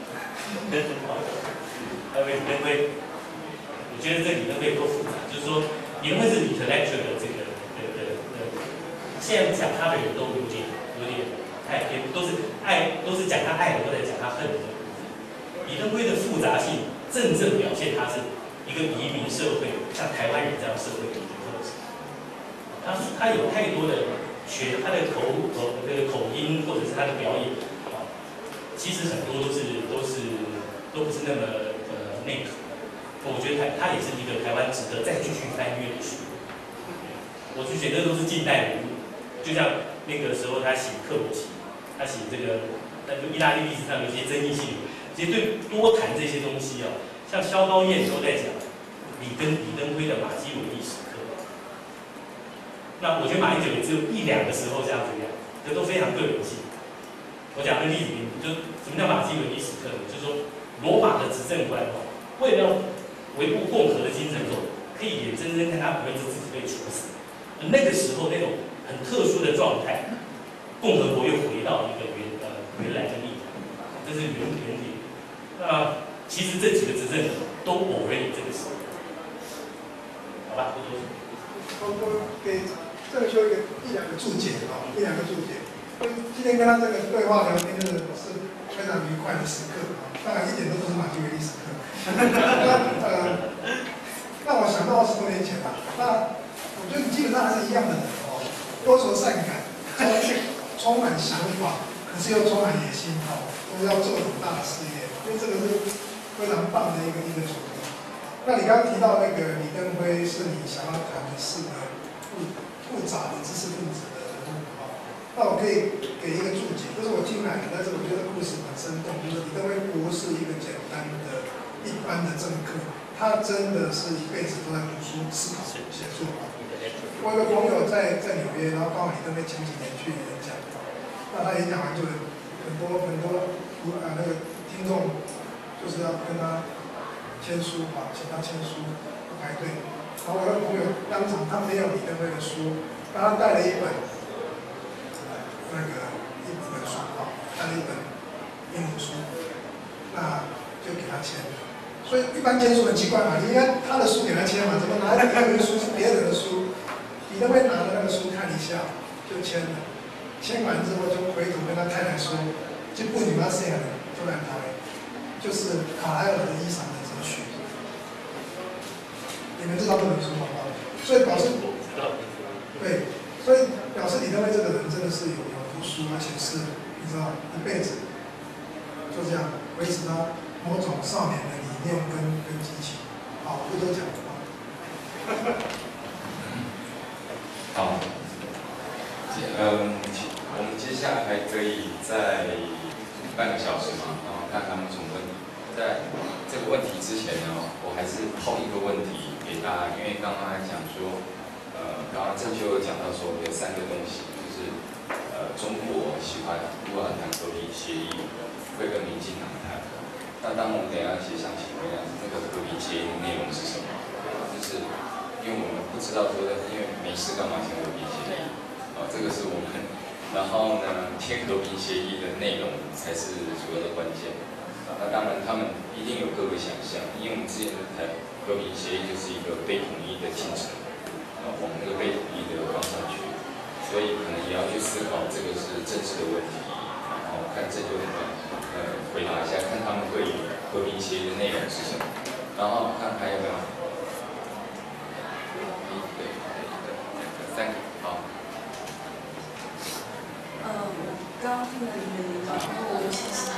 还有一位理论会，我觉得这理论会够复杂，就是说理论会是 intellectual 的这个的的的，现在讲他的人都有点有点太偏，都是爱，都是讲他爱的，或者讲他恨的。李登辉的复杂性，真正表现他是一个移民社会，像台湾人这样社会的一个特质。他他有太多的学，他的口口这个口音，或者是他的表演，啊，其实很多都是都是都不是那么呃内核。我觉得他他也是一个台湾值得再继续翻阅的书。我去选的都是近代人物，就像那个时候他写克罗齐，他写这个，那就意大利历史上有一些争议性。其实对多谈这些东西哦，像萧高燕都在讲李登李登辉的马基维利时刻。那我觉得马英九也只有一两个时候这样子讲，这都非常个人性。我讲个例子给你，就什么叫马基维利时刻呢？就是说罗马的执政官哦，为了维护共和的精神哦，可以眼睁睁看他不会自己被处死。那个时候那种很特殊的状态，共和国又回到一个原呃原来的立场，这是原原理。那其实这几个执政者都否认这个事，好吧？不多说。 我我给郑修一个一两个注解啊，一两个注解。今天跟他这个对话聊天，就是是非常愉快的时刻啊。当然一点都不是马基维利时刻。那呃，让我想到二十多年前吧。那我觉得基本上还是一样的人哦，多愁善感，充满想法，可是又充满野心哦，都是要做很大的事业。因为这个是非常棒的一个一个主题。那你刚刚提到那个李登辉是你想要谈的是呢复复杂的知识分子的人物啊，那我可以给一个注解，这是我进来的，但是我觉得故事很生动，就是李登辉不是一个简单的一般的政客，他真的是一辈子都在读书、思考、写作啊。我有个朋友在在纽约，然后刚好李登辉前几年去演讲，那他演讲完就很多很多啊那个。听众就是要跟他签书啊，请他签书，排队。然后我的朋友当场他没有李登辉的书，但他带了一本那个一本书啊，带了一本英文书，那就给他签。所以一般签书很奇怪嘛，你应该他的书给他签嘛，怎么拿一本书是别人的书？李登辉拿了那个书看一下就签了，签完之后就回头跟他太太说，就不你妈这样的。突然台就是卡莱尔的《伊桑的哲学》，你们知道这本书吗？所以表示对，所以表示李登辉这个人真的是有有读书书，而且是你知道一辈子就这样维持他某种少年的理念跟跟激情。好，我就都讲了。 好，嗯，我们接下来还可以再半个小时嘛，然后看他们什么问题。在这个问题之前呢，我还是抛一个问题给大家，因为刚刚还讲说，呃，刚刚郑秋有讲到说有三个东西，就是呃，中国喜欢如果谈和平协议，会跟民进党谈。那当我们等一下其实想请问一下，这个和平协议的内容是什么？就是因为我们不知道说，因为没事干嘛签和平协议？啊，这个是我们。然后呢，签和平协议的内容才是主要的关键。啊，那当然他们一定有各个想象，因为我们之前的谈和平协议就是一个被统一的进程，啊，往那个被统一的方向去，所以可能也要去思考这个是政治的问题，然后看这就呃回答一下，看他们对于和平协议的内容是什么，然后看还有没有，一对三个，好。 嗯，刚刚听了你们领导，然后我其实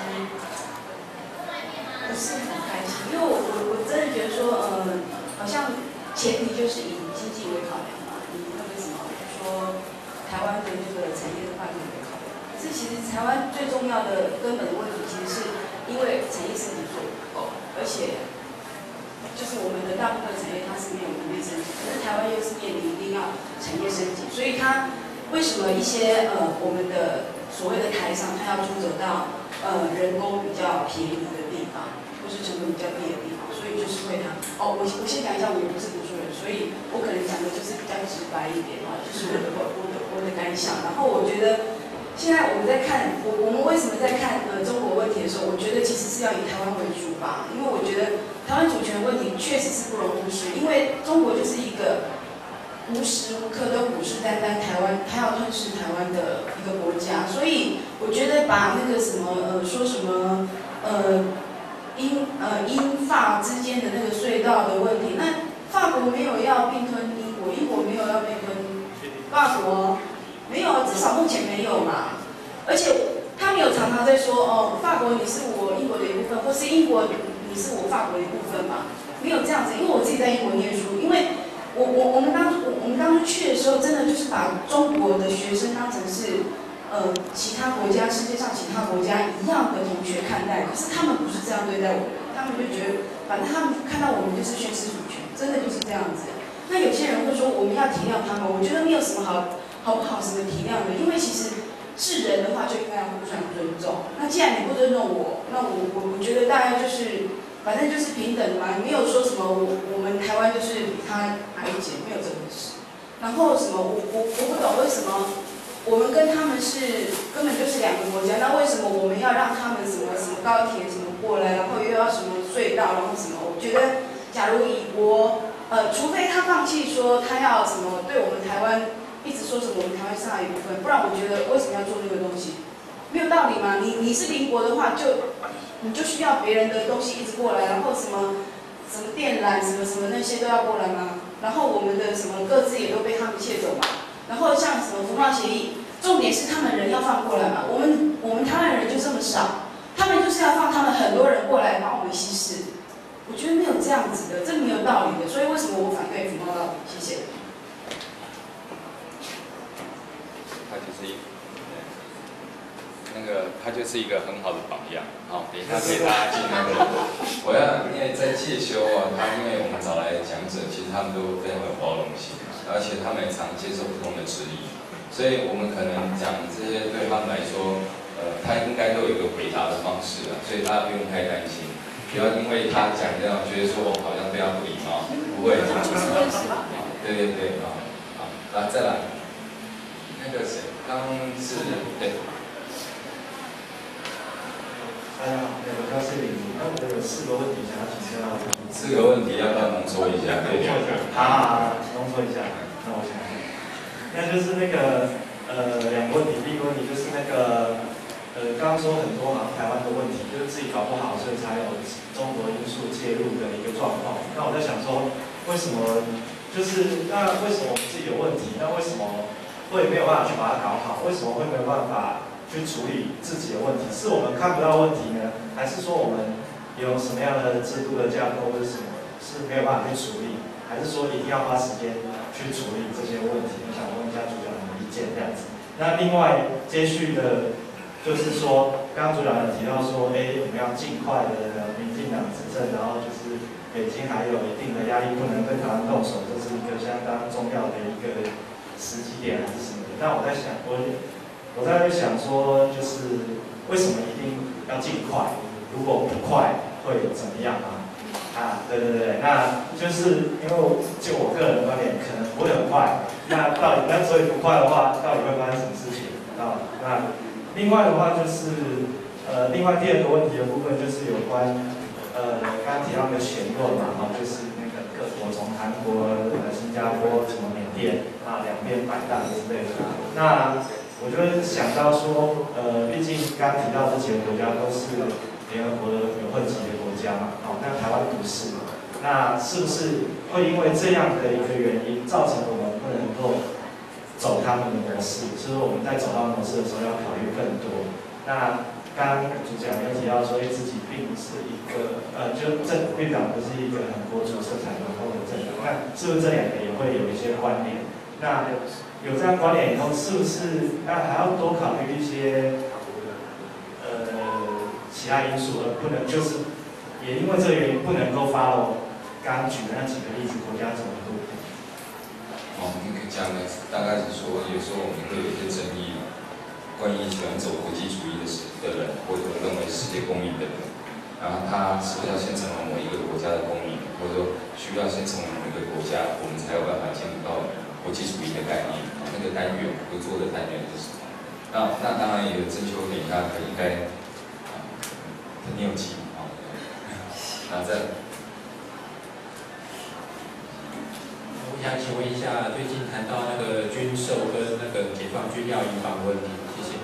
不是很开心，因为我我我真的觉得说，呃，好像前提就是以经济为考量嘛，以那个什么说台湾的那个产业的发展为考量。可是其实台湾最重要的根本的问题，其实是因为产业升级做不够，而且就是我们的大部分产业它是没有能力升级，可是台湾又是面临一定要产业升级，所以它。为什么一些呃我们的所谓的台商，他要出走到呃人工比较便宜的地方，或是成本比较低的地方？所以就是会他哦，我我先讲一下，我也不是读书人，所以我可能讲的就是比较直白一点啊，就是我的我我的我的感想。然后我觉得现在我们在看我我们为什么在看呃中国问题的时候，我觉得其实是要以台湾为主吧，因为我觉得台湾主权问题确实是不容忽视，因为中国就是一个。无时无刻都虎视眈眈台湾，他要吞噬台湾的一个国家，所以我觉得把那个什么呃说什么呃英呃英法之间的那个隧道的问题，那法国没有要并吞英国，英国没有要并吞法国，没有，至少目前没有嘛。而且他们有常常在说哦，法国你是我英国的一部分，或是英国你是我法国的一部分嘛，没有这样子，因为我自己在英国念书，因为。我我我们当初我们当初去的时候，真的就是把中国的学生当成是，呃，其他国家世界上其他国家一样的同学看待。可是他们不是这样对待我们，他们就觉得，反正他们看到我们就是宣示主权，真的就是这样子。那有些人会说我们要体谅他们，我觉得没有什么好好不好什么体谅的，因为其实是人的话就应该要互相尊重。那既然你不尊重我，那我我我觉得大家就是。反正就是平等的嘛，没有说什么我我们台湾就是比他矮一截，没有这回事。然后什么我我我不懂为什么我们跟他们是根本就是两个国家，那为什么我们要让他们什么什么高铁什么过来，然后又要什么隧道，然后什么？我觉得，假如以国呃，除非他放弃说他要什么对我们台湾一直说什么我们台湾是他的一部分，不然我觉得为什么要做这个东西？没有道理嘛。你你是邻国的话就。你就需要别人的东西一直过来，然后什么什么电缆什么什么那些都要过来吗？然后我们的什么各自也都被他们窃走嘛。然后像什么服贸协议，重点是他们人要放过来嘛。我们我们台湾人就这么少，他们就是要放他们很多人过来帮我们稀释。我觉得没有这样子的，这没有道理的。所以为什么我反对服贸到底？谢谢。 他就是一。那个他就是一个很好的榜样，好，等一下给大家进那个。我要因为在介休啊，他因为我们找来的讲者，其实他们都非常有包容性，而且他们也常接受不同的质疑，所以我们可能讲这些对他们来说，呃，他应该都有一个回答的方式啊，所以大家不用太担心，不要因为他讲这样觉得说我好像对他不礼貌，不会，对对对啊，好，啊再来，那个谁，刚是对。 大家好，我叫谢炳如。那我有四个问题想要请教。 四个问题要不要浓缩一下？可以。 好，浓缩一下。那我想，那就是那个呃两个问题。第一个问题就是那个呃刚刚说很多好像台湾的问题，就是自己搞不好，所以才有中国因素介入的一个状况。那我在想说，为什么就是那为什么我们自己有问题？那为什么会没有办法去把它搞好？为什么会没有办法去处理自己的问题？是我们看不到问题呢，还是说我们有什么样的制度的架构或者什么是没有办法去处理？还是说一定要花时间去处理这些问题？我想问一下主讲的意见这样子。那另外接续的，就是说，刚刚主讲有提到说，哎，我们要尽快的民进党执政，然后就是北京还有一定的压力，不能对台湾动手，这是一个相当重要的一个时机点还是什么的？那我在想，我我在想说，就是为什么一定要尽快？如果不快会怎么样啊？啊，对对对，那就是因为就我个人的观点，可能不会很快。那到底那所以不快的话，到底会发生什么事情啊？那另外的话就是，呃，另外第二个问题的部分就是有关，呃，刚刚提到那个弦论嘛，哈，就是那个各国从韩国、呃、新加坡、什么缅甸啊，两边摆荡之类的。那我就会想到说，呃，毕竟刚刚提到这几个国家都是联合国的有份级的国家嘛，哦，那台湾不是，那是不是会因为这样的一个原因，造成我们不能够走他们的模式？所以我们在走他们模式的时候要考虑更多。那刚刚主讲有提到说，自己并不是一个呃，就政绿党不是一个很国族色彩浓厚的政党，那是不是这两个也会有一些关联？那有这样关联以后，是不是那还要多考虑一些呃其他因素，而不能就是也因为这个原因不能够 follow 刚刚举的那几个例子国家走的路？ 哦，你可以讲的大概是说，有时候我们会有一些争议，关于喜欢走国际主义的的人，或者认为世界公民的人，然后他是不是要先成为某一个国家的公民，或者说需要先成为某一个国家，我们才有办法进入到国际主义的概念。那个单元合作的单元是什么？那那当然也有征求给大家应该很有气啊。那在。 我想请问一下，最近谈到那个军售跟那个解放军要营房的问题，谢谢。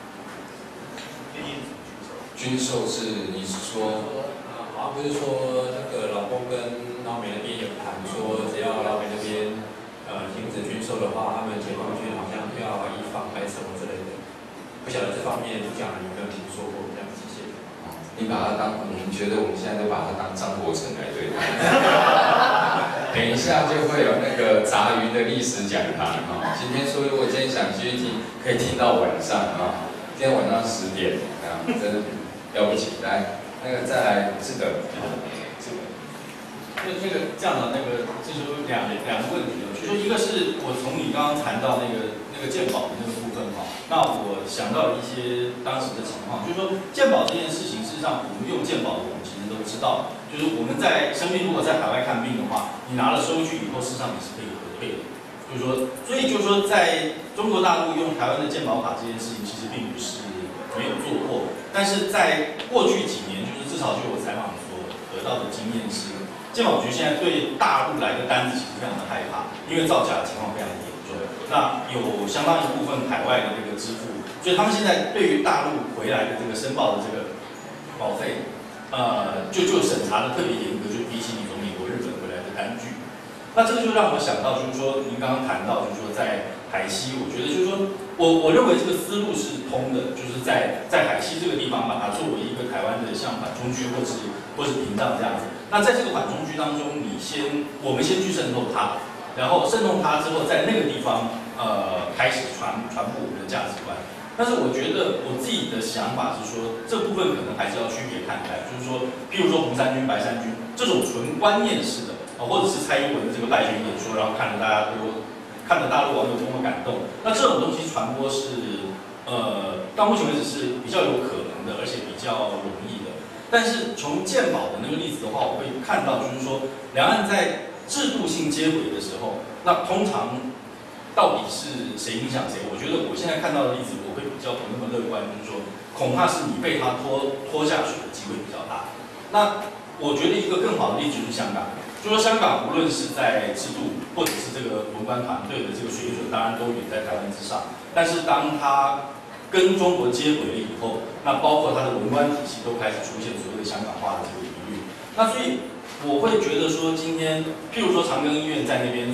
军售是你是说， 啊，好像不是说那个老公跟老美那边有谈说，只要老美那边呃停止军售的话，他们解放军好像要移防还是什么之类的。不晓得这方面主讲人有没有听说过这样？谢谢。 你把它当，我们觉得我们现在都把它当张国成来对待。等一下就会有那个杂鱼的历史讲堂哈。今天说，如果今天想继续听，可以听到晚上啊。今天晚上十点啊，真的了不起。来，那个再来这个，这个， 那那个这样的那个，这就是两两个问题了。就说一个是我从你刚刚谈到那个那个健保的那个部分哈，那我想到一些当时的情况，就是说健保这件事情，事实上我们用健保的，我们其实都知道。就是我们在生病，如果在海外看病的话，你拿了收据以后，事实上你是可以核对的。就是说，所以就是说，在中国大陆用台湾的健保卡这件事情，其实并不是没有做过。但是在过去几年，就是至少就我采访所得到的经验是，健保局现在对大陆来的单子其实非常的害怕，因为造假的情况非常的严重。那有相当一部分海外的这个支付，所以他们现在对于大陆回来的这个申报的这个保费。呃，就就审查的特别严格，就比起你从美国、日本回来的单据，那这个就让我想到，就是说您刚刚谈到，就是说在海西，我觉得就是说我我认为这个思路是通的，就是在在海西这个地方把它作为一个台湾的像缓冲区或是或是屏障这样子。那在这个缓冲区当中，你先我们先去渗透它，然后渗透它之后，在那个地方呃开始传传播我们的价值观。但是我觉得我自己的想法是说，这部分可能还是要区别看待，就是说，譬如说红衫军、白衫军这种纯观念式的，啊，或者是蔡英文的这个败选演说，然后看着大家都看着大陆网友多么感动，那这种东西传播是呃到目前为止是比较有可能的，而且比较容易的。但是从健保的那个例子的话，我会看到就是说，两岸在制度性接轨的时候，那通常。到底是谁影响谁？我觉得我现在看到的例子，我会比较不那么乐观，就是说，恐怕是你被他拖拖下水的机会比较大。那我觉得一个更好的例子就是香港，就说香港无论是在制度或者是这个文官团队的这个水准，当然都远在台湾之上。但是当他跟中国接轨了以后，那包括他的文官体系都开始出现所谓的香港化的这个疑虑。那所以我会觉得说，今天譬如说长庚医院在那边所。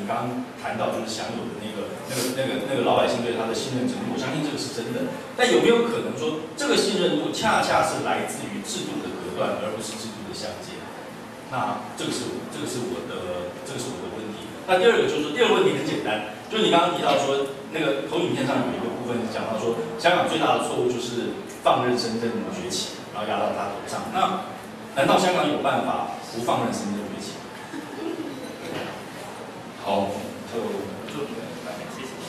刚刚谈到就是享有的那个那个那个那个老百姓对他的信任程度，我相信这个是真的。但有没有可能说，这个信任度恰恰是来自于制度的隔断，而不是制度的相接？那这个是这个是我的这个是我的问题。那第二个就是说，第二个问题很简单，就是你刚刚提到说，那个投影片上有一个部分讲到说，香港最大的错误就是放任深圳崛起，然后压到他头上。那难道香港有办法不放任深圳崛起？ 好，就就谢谢。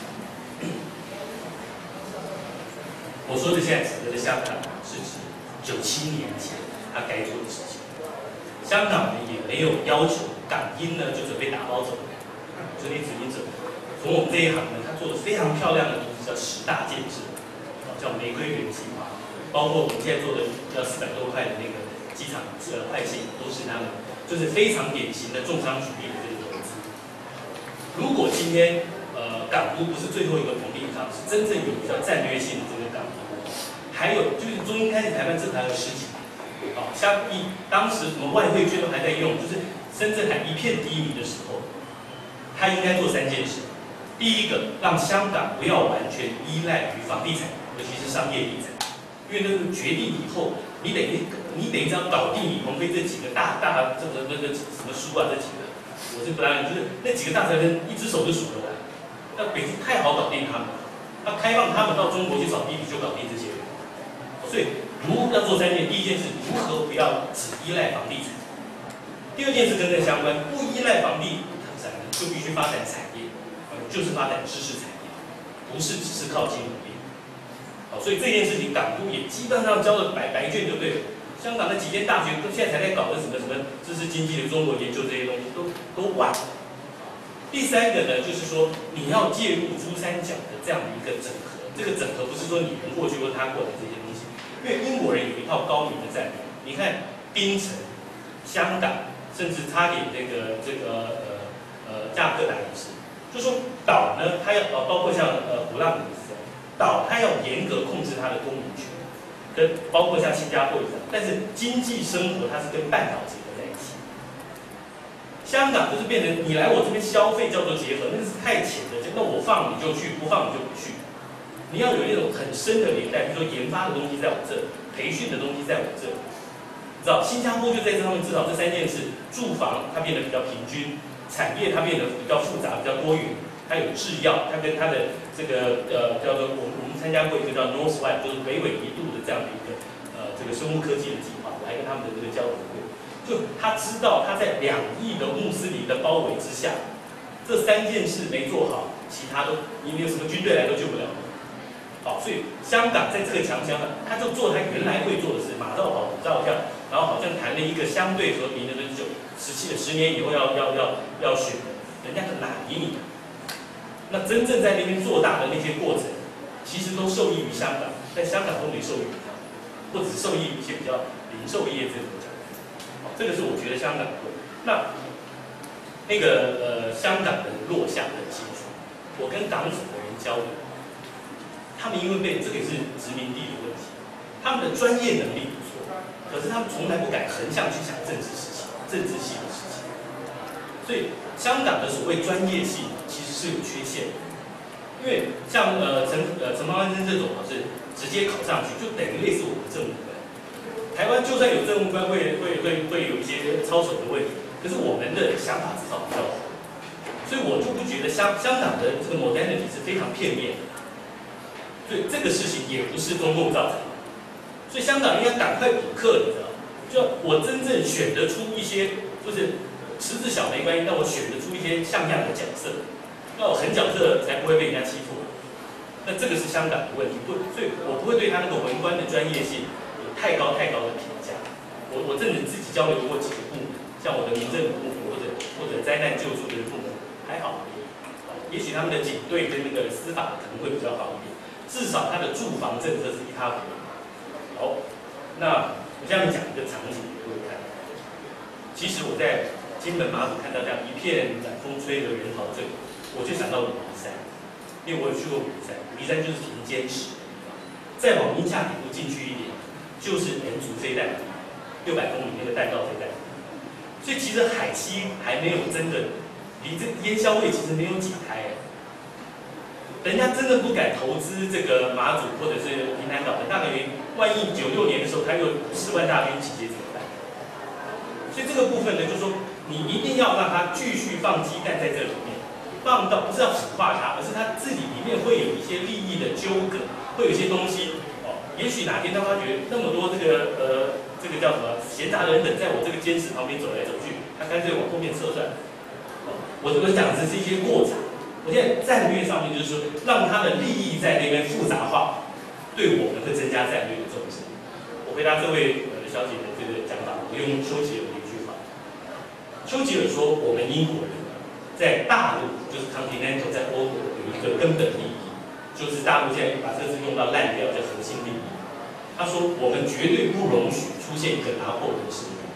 我说的现在指的香港是指九七年前他该做的事情。香港呢也没有要求港英呢就准备打包走，就你指你走。从我们这一行呢，他做的非常漂亮的东西叫十大建设，叫玫瑰园计划，包括我们现在做的要四百多块的那个机场呃快线，都是他们就是非常典型的重商主义的这个投资。如果今天呃港都不是最后一个房地产，是真正有比较战略性的这个港都，还有就是中英开始台湾这还有十几年，啊，像一当时什么外汇券都还在用，就是深圳还一片低迷的时候，他应该做三件事。第一个，让香港不要完全依赖于房地产，尤其是商业地产，因为那个决定以后，你等于你等于只要搞定李鹏飞这几个大大这个那个什么书啊这几个，我是不当然就是那几个大财团一只手就数得完，那北京太好搞定他们，他开放他们到中国去找地皮就搞定这些人，所以如要做三件，第一件事如何不要只依赖房地产，第二件事跟这相关，不依赖房地产就必须发展产业。就是发展知识产业，不是只是靠金融业。好，所以这件事情港都也基本上交了白白卷，对不对？香港那几间大学现在才在搞的什么什么知识经济的中国研究这些东西都都晚。第三个呢，就是说你要介入珠三角的这样的一个整合，这个整合不是说你人过去或他过来这些东西，因为英国人有一套高明的战略。你看槟城、香港，甚至差点这个这个呃呃加尔各答也是。就说岛呢，它要呃，包括像呃鼓浪屿是这样，岛它要严格控制它的公民权，跟包括像新加坡一样，但是经济生活它是跟半岛结合在一起。香港就是变成你来我这边消费叫做结合，那是太浅的，那我放你就去，不放你就不去。你要有那种很深的连带，比如说研发的东西在我这，培训的东西在我这，你知道新加坡就在这上面，至少这三件事，住房它变得比较平均。产业它变得比较复杂、比较多元，它有制药，它跟它的这个呃叫做我们我们参加过一个叫 Northwide， 就是北纬一度的这样的一个呃这个生物科技的计划，我还跟他们的这个交流过。就他知道他在两亿的穆斯林的包围之下，这三件事没做好，其他都你没有什么军队来都救不了。好，所以香港在这个强项上，他就做他原来会做的事，马照跑，虎照跳，然后好像谈了一个相对和平的就。十七十年以后要要要要选，人家很哪理你？那真正在那边做大的那些过程，其实都受益于香港，在香港都没受益于他，或者受益于一些比较零售业这种角度。好，这个是我觉得香港的。那那个呃香港的落下很清楚，我跟港府的人交流，他们因为被这个是殖民地的问题，他们的专业能力不错，可是他们从来不敢横向去想政治事情。政治性的事情，所以香港的所谓专业性其实是有缺陷的，因为像呃陈呃陈方安生这种是直接考上去，就等于类似我们政务官。台湾就算有政务官会会会会有一些操守的问题，可是我们的想法至少比较好，所以我就不觉得香香港的这个 modernity 是非常片面的，所以这个事情也不是中共造成的，所以香港应该赶快补课，你知道。就我真正选得出一些，就是池子小没关系，但我选得出一些像样的角色，那我狠角色才不会被人家欺负。那这个是香港的问题，不，所以我不会对他那个文官的专业性有太高太高的评价。我我甚至自己交流过几个部门，像我的民政部门或者或者灾难救助的部门，还好，也许他们的警队跟那个司法可能会比较好一点，至少他的住房政策是一塌糊涂。好，那。我下面讲一个场景给各位看。其实我在金门马祖看到这样一片晚风吹得人陶醉，我就想到武夷山，因为我有去过武夷山，武夷山就是平坚石，再往宁夏铁路进去一点，就是 M 族飞弹，六百公里那个弹道飞弹。所以其实海西还没有真的离这烟硝味其实没有解开。人家真的不敢投资这个马祖或者是平潭岛的大原因，万一九六年的时候它有四万大军集结怎么办？所以这个部分呢，就是说你一定要让它继续放鸡蛋在这里面，放到不是要腐化它，而是它自己里面会有一些利益的纠葛，会有一些东西哦。也许哪天他发觉那么多这个呃这个叫什么闲杂人等在我这个监视旁边走来走去，他干脆往后面撤算。哦，我我讲的是一些过程。我现在战略上面就是说，让他的利益在那边复杂化，对我们会增加战略的重视。我回答这位呃小姐的这个讲法，我用丘吉尔的一句话。丘吉尔说，我们英国人在大陆，就是 continental 在欧洲有一个根本利益，就是大陆现在把这个字用到烂掉，叫核心利益。他说，我们绝对不容许出现一个拿破仑式的。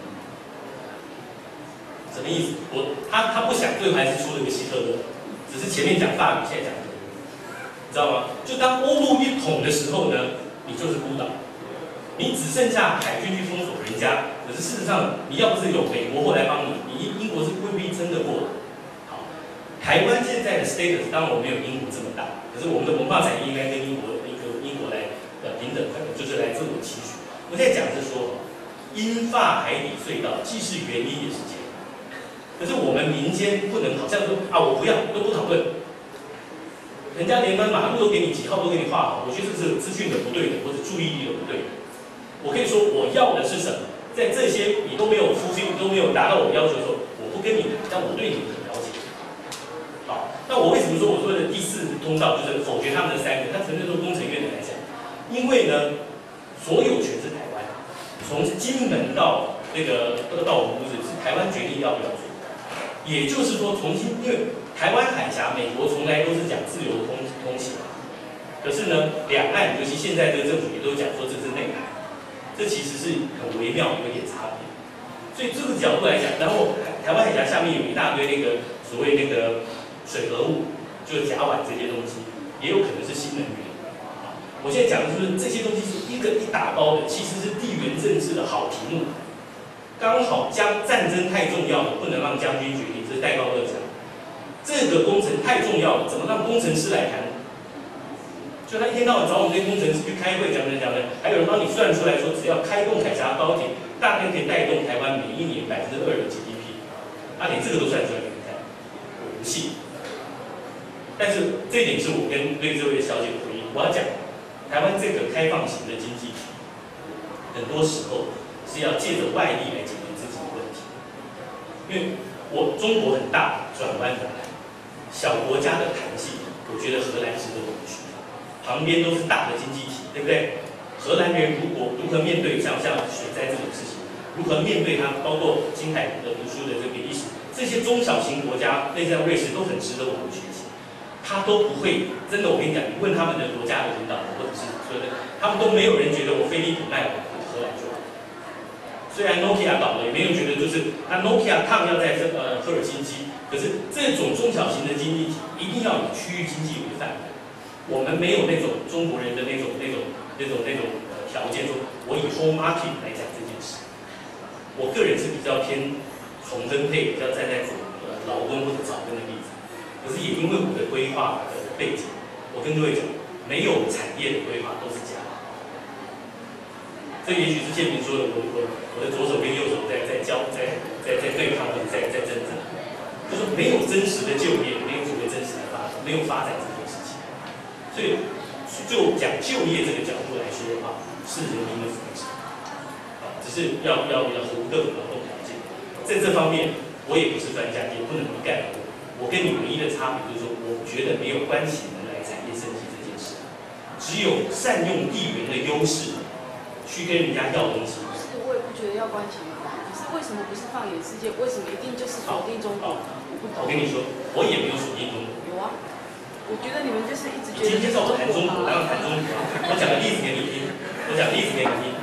什么意思？我他他不想，最后还是出了一个希特勒。只是前面讲法语，现在讲德语，你知道吗？就当欧陆一统的时候呢，你就是孤岛，你只剩下海军去封锁人家。可是事实上，你要不是有美国后来帮你，你英英国是未必撑得过的。好，台湾现在的 status 当然我没有英国这么大，可是我们的文化产业应该跟英国一个英国来呃平等，就是来自我期许。我现在讲的是说，英法海底隧道既是原因也是结果。可是我们民间不能好像说啊，我不要，都不讨论。人家连个马路都给你几号都给你画好，我觉得这是资讯的不对的，或者注意力的不对的。我可以说我要的是什么，在这些你都没有fulfill，你都没有达到我要求的时候，我不跟你，但我对你很了解。好，那我为什么说我说的第四通道就是否决他们的三个？他承认说工程院的来讲，因为呢，所有权是台湾，从金门到那个到我们屋子是台湾决定要不要做。也就是说，重新因为台湾海峡，美国从来都是讲自由通通行，可是呢，两岸尤其现在这个政府也都讲说这是内海，这其实是很微妙，有一点差别。所以这个角度来讲，然后台湾海峡下面有一大堆那个所谓那个水合物，就是甲烷这些东西，也有可能是新能源。我现在讲的就是这些东西是一个一打包的，其实是地缘政治的好题目。刚好将战争太重要了，不能让将军决定，这是戴高乐讲。这个工程太重要了，怎么让工程师来谈？就他一天到晚找我们这些工程师去开会，讲讲讲的，还有人帮你算出来说，只要开动海峡高铁，大概可以带动台湾每一年百分之二的 G D P。他连这个都算出来给你看，我不信。但是这一点是我跟对这位小姐的回应。我要讲，台湾这个开放型的经济体，很多时候是要借着外力来解决自己的问题。因为我中国很大，转弯很难，小国家的弹性，我觉得荷兰值得我们学。旁边都是大的经济体，对不对？荷兰人如果如何面对像像水灾这种事情，如何面对它，包括金海的读书的这个比利时，这些中小型国家，类似像瑞士都很值得我们学习。他都不会，真的，我跟你讲，你问他们的国家的领导或者是说的，他们都没有人觉得我飞利浦卖我荷兰就好。虽然 Nokia 倒了，也没有觉得就是那 Nokia 抗要在这呃赫尔辛基，可是这种中小型的经济体一定要以区域经济为范本。我们没有那种中国人的那种那种那种那种呃条件，说我以 home market 来讲这件事。我个人是比较偏重分配，比较站在呃劳工或者草根的例子。可是也因为我的规划的背景，我跟各位讲，没有产业的规划都是假的。这也许是建明说的，我我我的左手跟右手在在交在在在对抗或者在在挣扎，就是没有真实的就业，没有所谓真实的发展，没有发展这件事情。所以就讲就业这个角度来说的话，是人民的福祉，啊，只是要要要互动劳动条件，在这方面我也不是专家，也不能一概而论。我跟你唯一的差别就是说，我觉得没有关起门来产业升级这件事，只有善用地缘的优势。去跟人家要东西， 不是，我也不觉得要关起门来。可是为什么不是放眼世界？为什么一定就是锁定中国？我不懂。 我跟你说，我也没有锁定中国。 有啊，我觉得你们就是一直觉得。 今天叫我谈中国，当然谈中国。我讲个例子给你听，我讲例子给你听。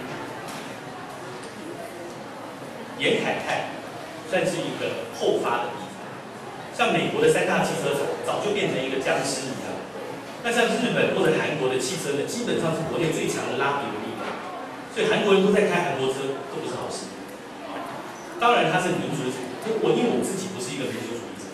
沿海泰算是一个后发的地方，像美国的三大汽车厂早就变成一个僵尸一样。那像日本或者韩国的汽车呢，基本上是国内最强的拉比的力量。所以韩国人都在开韩国车，都不是好事。当然，他是民族主义。我因为我自己不是一个民族主义者，我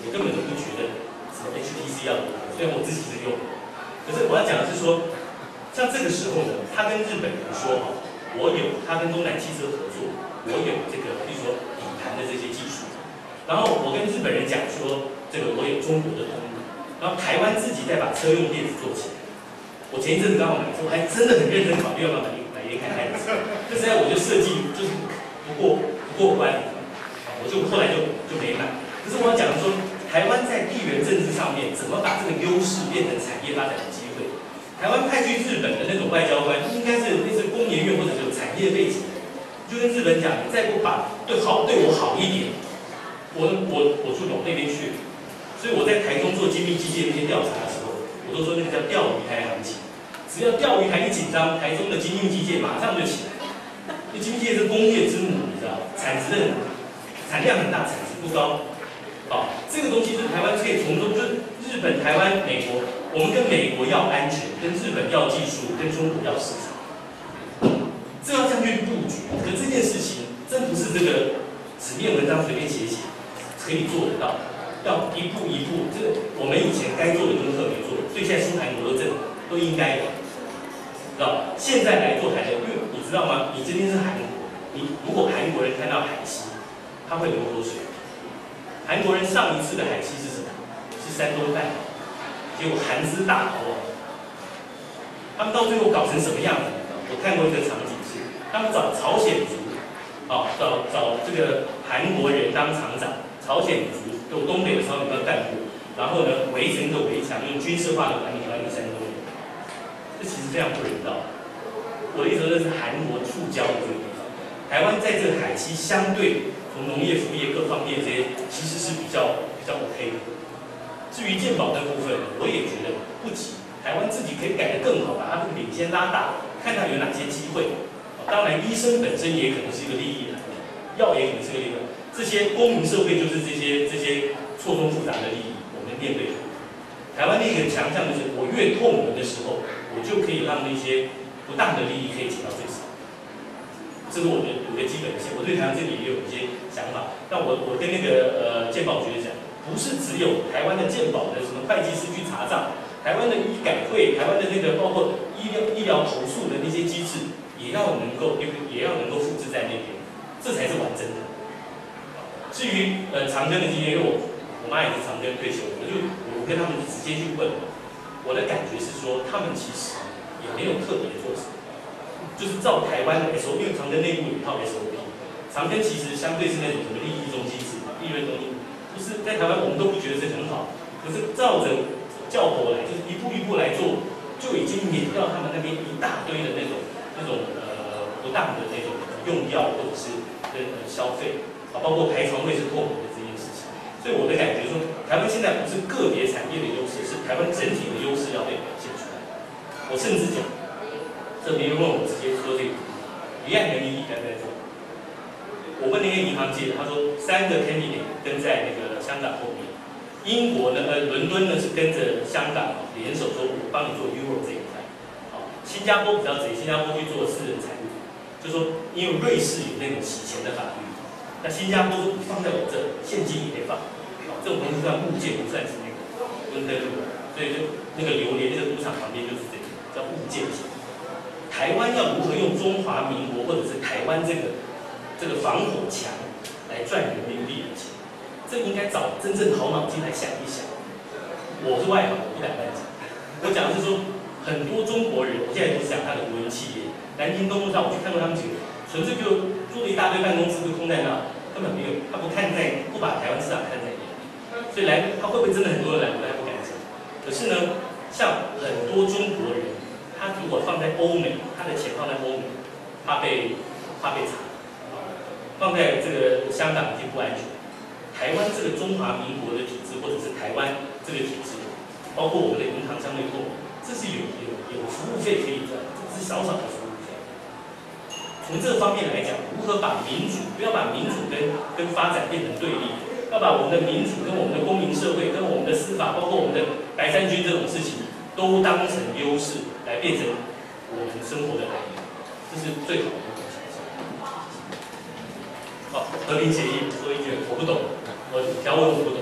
我根本都不觉得什么 H P C 要如何，虽然我自己是用，可是我要讲的是说，像这个时候呢，他跟日本人说哈，我有他跟东南汽车合作，我有这个比如说底盘的这些技术，然后我跟日本人讲说，这个我有中国的通路，然后台湾自己再把车用电子做起来。我前一阵子刚好买车，还真的很认真考虑要不要买买一台开的车，但是呢，我就设计就是不过不过关，我就后来就就没买。可是我要讲说，台湾在地缘政治上面怎么把这个优势变成产业发展的机会？台湾派去日本的那种外交官，应该是类似工研院或者有产业背景，就跟日本讲，你再不把对好对我好一点，我我我就往那边去。所以我在台中做精密机械那些调查的时候，我都说那个叫钓鱼台行情。只要钓鱼台一紧张，台中的精密机械马上就起来。因为精密机械是工业之母，你知道，产值很产量很大，产值不高。好，这个东西是台湾可以从中，就是日本、台湾、美国，我们跟美国要安全，跟日本要技术，跟中国要市场，这要这样去布局。可这件事情真不是这个纸面文章随便写写可以做得到，要一步一步。这个我们以前该做的功课没做，所以现在输韩国都正都应该的。知道？现在来做台的，因为你知道吗？你今天是韩国，你如果韩国人看到海溪，他会流口水。韩国人上一次的海溪是什么？是山东半岛，结果韩资大逃亡。他们到最后搞成什么样子？我看过一个场景是，他们找朝鲜族，啊，找找这个韩国人当厂长，朝鲜族有东北的朝鲜当干部，然后呢围成一个围墙，用军事化的管理管理山东人。这其实非常不人道。我的意思说，这是韩国触礁的这个地方。台湾在这个海溪相对从农业、服务业各方面这些，其实是比较比较 OK 的。至于健保那部分，我也觉得不急。台湾自己可以改得更好，把它这个领先拉大，看看有哪些机会。当然，医生本身也可能是一个利益来源，药也可能是个利益。这些公民社会就是这些这些错综复杂的利益，我们面对。台湾的一个强项就是，我越透明的时候，我就可以让那些不当的利益可以减到最少。这是我的我的基本线。我对台湾这里也有一些想法。但我我跟那个呃健保局讲，不是只有台湾的健保的什么会计师去查账，台湾的医改会，台湾的那个包括医疗医疗投诉的那些机制，也要能够也也要能够复制在那边，这才是完整的。至于呃长庚的经验，因为我我妈也是长庚退休的，我就我跟他们直接去问，我的感觉是说，他们其实也没有特别做什么，就是照台湾的 S O P， 因为长庚内部有一套 S O P， 长庚其实相对是那种什么利益中机制、利润中心，不是在台湾我们都不觉得这很好，可是照着教婆来，就是一步一步来做，就已经免掉他们那边一大堆的那种那种呃不当的那种用药或者是呃消费啊，包括排床位是透明的这件事情。所以我的感觉说，台湾现在不是个别产业的优势，是台湾整体的优势要被表现出来。我甚至讲，这别人问我直接说这个，离岸人民币该不该做？我问那些银行界的，他说三个 candidate 跟在那个香港后面。英国呢，呃，伦敦呢是跟着香港联手说，我帮你做 Euro 这一块。好，新加坡比较贼，新加坡去做私人财务，就说因为瑞士有那种洗钱的法律，那新加坡说放在我这，现金也得放。好，这种东西算物件，不算是那个伦敦路，所以就那个榴莲那个赌场旁边就是这个叫物件型。台湾要如何用中华民国或者是台湾这个这个防火墙来赚人民币的钱？这应该找真正好脑筋来想一想。我是外行，我不敢乱讲。我讲的是说，很多中国人，我现在都是讲他的国营企业，南京东路上我去看过他们几个，纯粹就租了一大堆办公室就空在那，根本没有，他不看在，不把台湾市场看在眼里。所以来，他会不会真的很多人来，我还不敢讲。可是呢，像很多中国人，他如果放在欧美，他的钱放在欧美，怕被怕被查；放在这个香港已经不安全。台湾这个中华民国的体制，或者是台湾这个体制，包括我们的银行相对透明，这是有有有服务费可以赚，这是少少的服务费。从这个方面来讲，如何把民主，不要把民主跟跟发展变成对立，要把我们的民主跟我们的公民社会、跟我们的司法，包括我们的白衫军这种事情，都当成优势来变成我们生活的来源，这是最好的一种形式。好，和平协议说一句，我不懂。我条文我不懂，但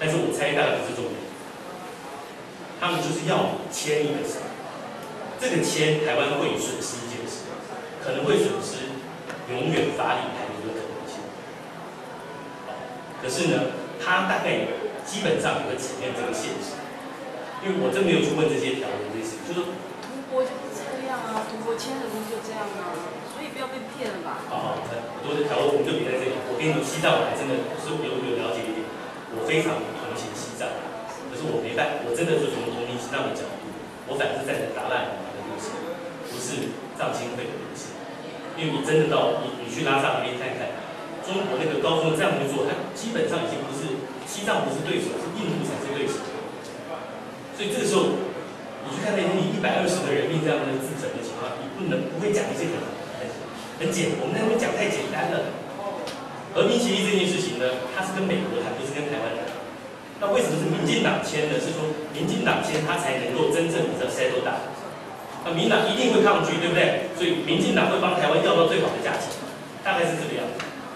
但是我猜大概不是重点。他们就是要你签一个什么，这个签台湾会损失一件事，可能会损失永远法理排名的可能性。可是呢，他大概基本上也会承认这个现实，因为我真没有去问这些条文这些，就是说。 读博就是这样啊，读博签的不就这样啊，所以不要被骗了吧。 好，很多的条文我们就别在这里。我跟你说，西藏我还真的是有有了解一点，我非常同情西藏，可是我没办法，我真的是从同情西藏的角度，我反而是站在达赖喇嘛的路线，不是藏青会的路线。因为你真的到你你去拉萨那边看看，中国那个高峰这样去做，它基本上已经不是西藏不是对手，是印度才是对手。所以这个时候。你去看那些以一百二十个人命这样的自焚的情况，你不能不会讲一些很很很简，我们那边讲太简单了。和平协议这件事情呢，它是跟美国谈，不是跟台湾谈。那为什么是民进党签呢？是说民进党签，它才能够真正的 settle down。那民党一定会抗拒，对不对？所以民进党会帮台湾要到最好的价钱，大概是这个样子。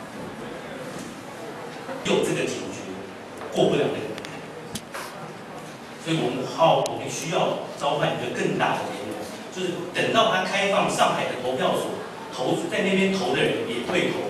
有这个警觉，过不了那个。所以我们好，我们需要召唤一个更大的联盟，就是等到他开放上海的投票所，投在那边投的人也会投。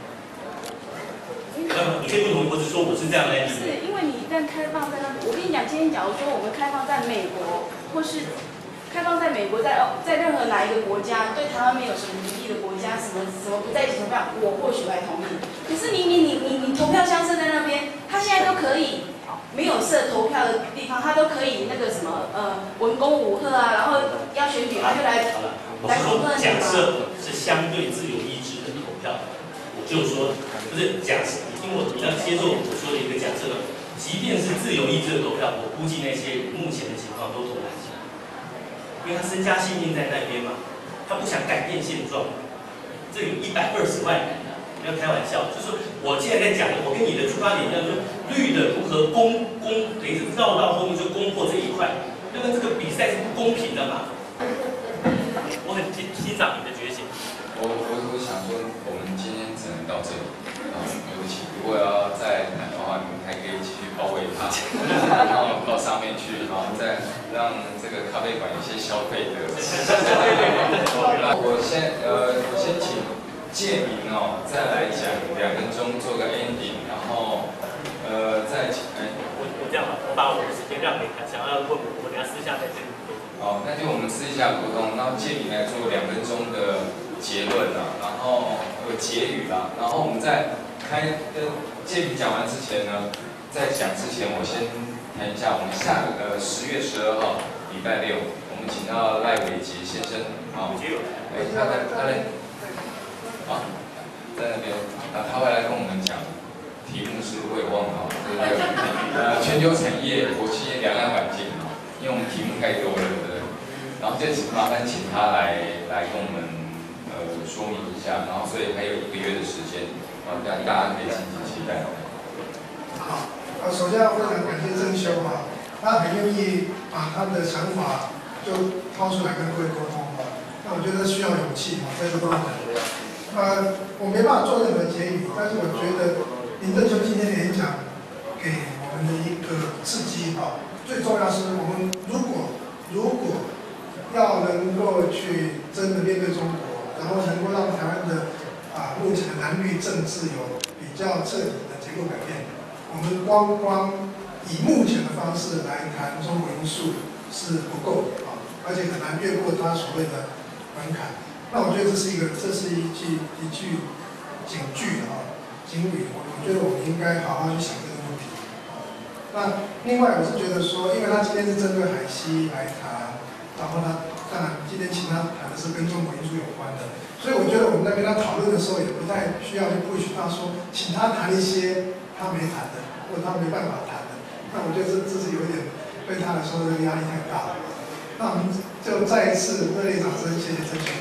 呃，你可以不同意，或者说我是这样来理解。 是因为你一旦开放在那，我跟你讲，今天假如说我们开放在美国，或是开放在美国，在在任何哪一个国家，对台湾没有什么敌意的国家，什么什么不在一起投票，我或许会同意。可是明明你你你投票箱设在那边，他现在都可以。没有设投票的地方，他都可以那个什么呃文攻武吓啊，然后要选举，他就来来恐吓你嘛。 假设是相对自由意志的投票，我就说不是假设，你听我，你要接受我说的一个假设，即便是自由意志的投票，我估计那些目前的情况都投蓝旗，因为他身家性命在那边嘛，他不想改变现状。这有一百二十万人。不要开玩笑，就是我现在在讲的，我跟你的出发点一样，就是绿的如何攻攻，等于是绕到后面就攻破这一块，那么这个比赛是不公平的嘛。我很欣欣赏你的觉醒。 我我我想说，我们今天只能到这里，啊，对不起，如果要再谈的话，你们还可以继续包围它，然后到上面去，然后再让这个咖啡馆有些消费的。那我先呃，我先请。介明哦，再来讲两分钟做个 ending， 然后呃再请哎， 我我这样吧，我把我的时间让给他，想要问我，我等下私下再跟你沟通。 好，那就我们私下沟通，然后介明来做两分钟的结论啊，然后有结语啦，然后我们在开跟介明讲完之前呢，在讲之前我先谈一下，我们下个呃十月十二号礼拜六，我们请到赖伟杰先生啊，哎，他在他在。啊，在那边，啊，他会来跟我们讲，题目是我也忘了，这个呃全球产业、国际两岸环境啊，因为我们题目太多了，对不对？然后就麻烦请他来来跟我们呃说明一下，然后所以还有一个月的时间，啊，大家可以敬请期待。 好，呃，首先要非常感谢郑修哈，他很愿意把他的想法就掏出来跟各位沟通哈，那我觉得需要勇气哈，在这方面。呃，我没办法做任何结语，但是我觉得林正秋今天的演讲给我们的一个刺激啊，最重要是我们如果如果要能够去真的面对中国，然后能够让台湾的啊目前的蓝绿政治有比较彻底的结构改变，我们光光以目前的方式来谈中国因素是不够的啊，而且很难越过它所谓的门槛。那我觉得这是一个，这是一句一句警句啊，警语。我我觉得我们应该好好去想这个问题。那另外，我是觉得说，因为他今天是针对海西来谈，然后呢，当然今天请他谈的是跟中国因素有关的，所以我觉得我们在跟他讨论的时候，也不太需要去 push 他说，请他谈一些他没谈的，或者他没办法谈的。那我觉得这这是有点对他来说，这个压力太大了。那我们就再一次热烈掌声，谢谢郑学。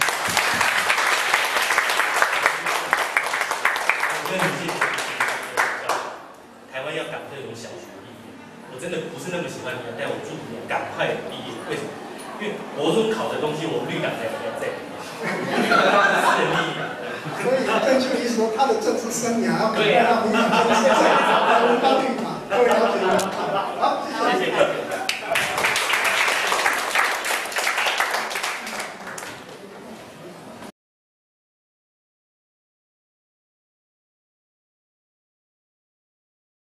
我跟你谢谢台湾要赶这种小学毕业，我真的不是那么喜欢你，但我祝你赶快毕业。为什么？因为国中考的东西，我们绿党在在在里面，私人利益。 所以郑秋怡说，他的政治生涯要赶快让民进政治在当绿党。 各位了解吗？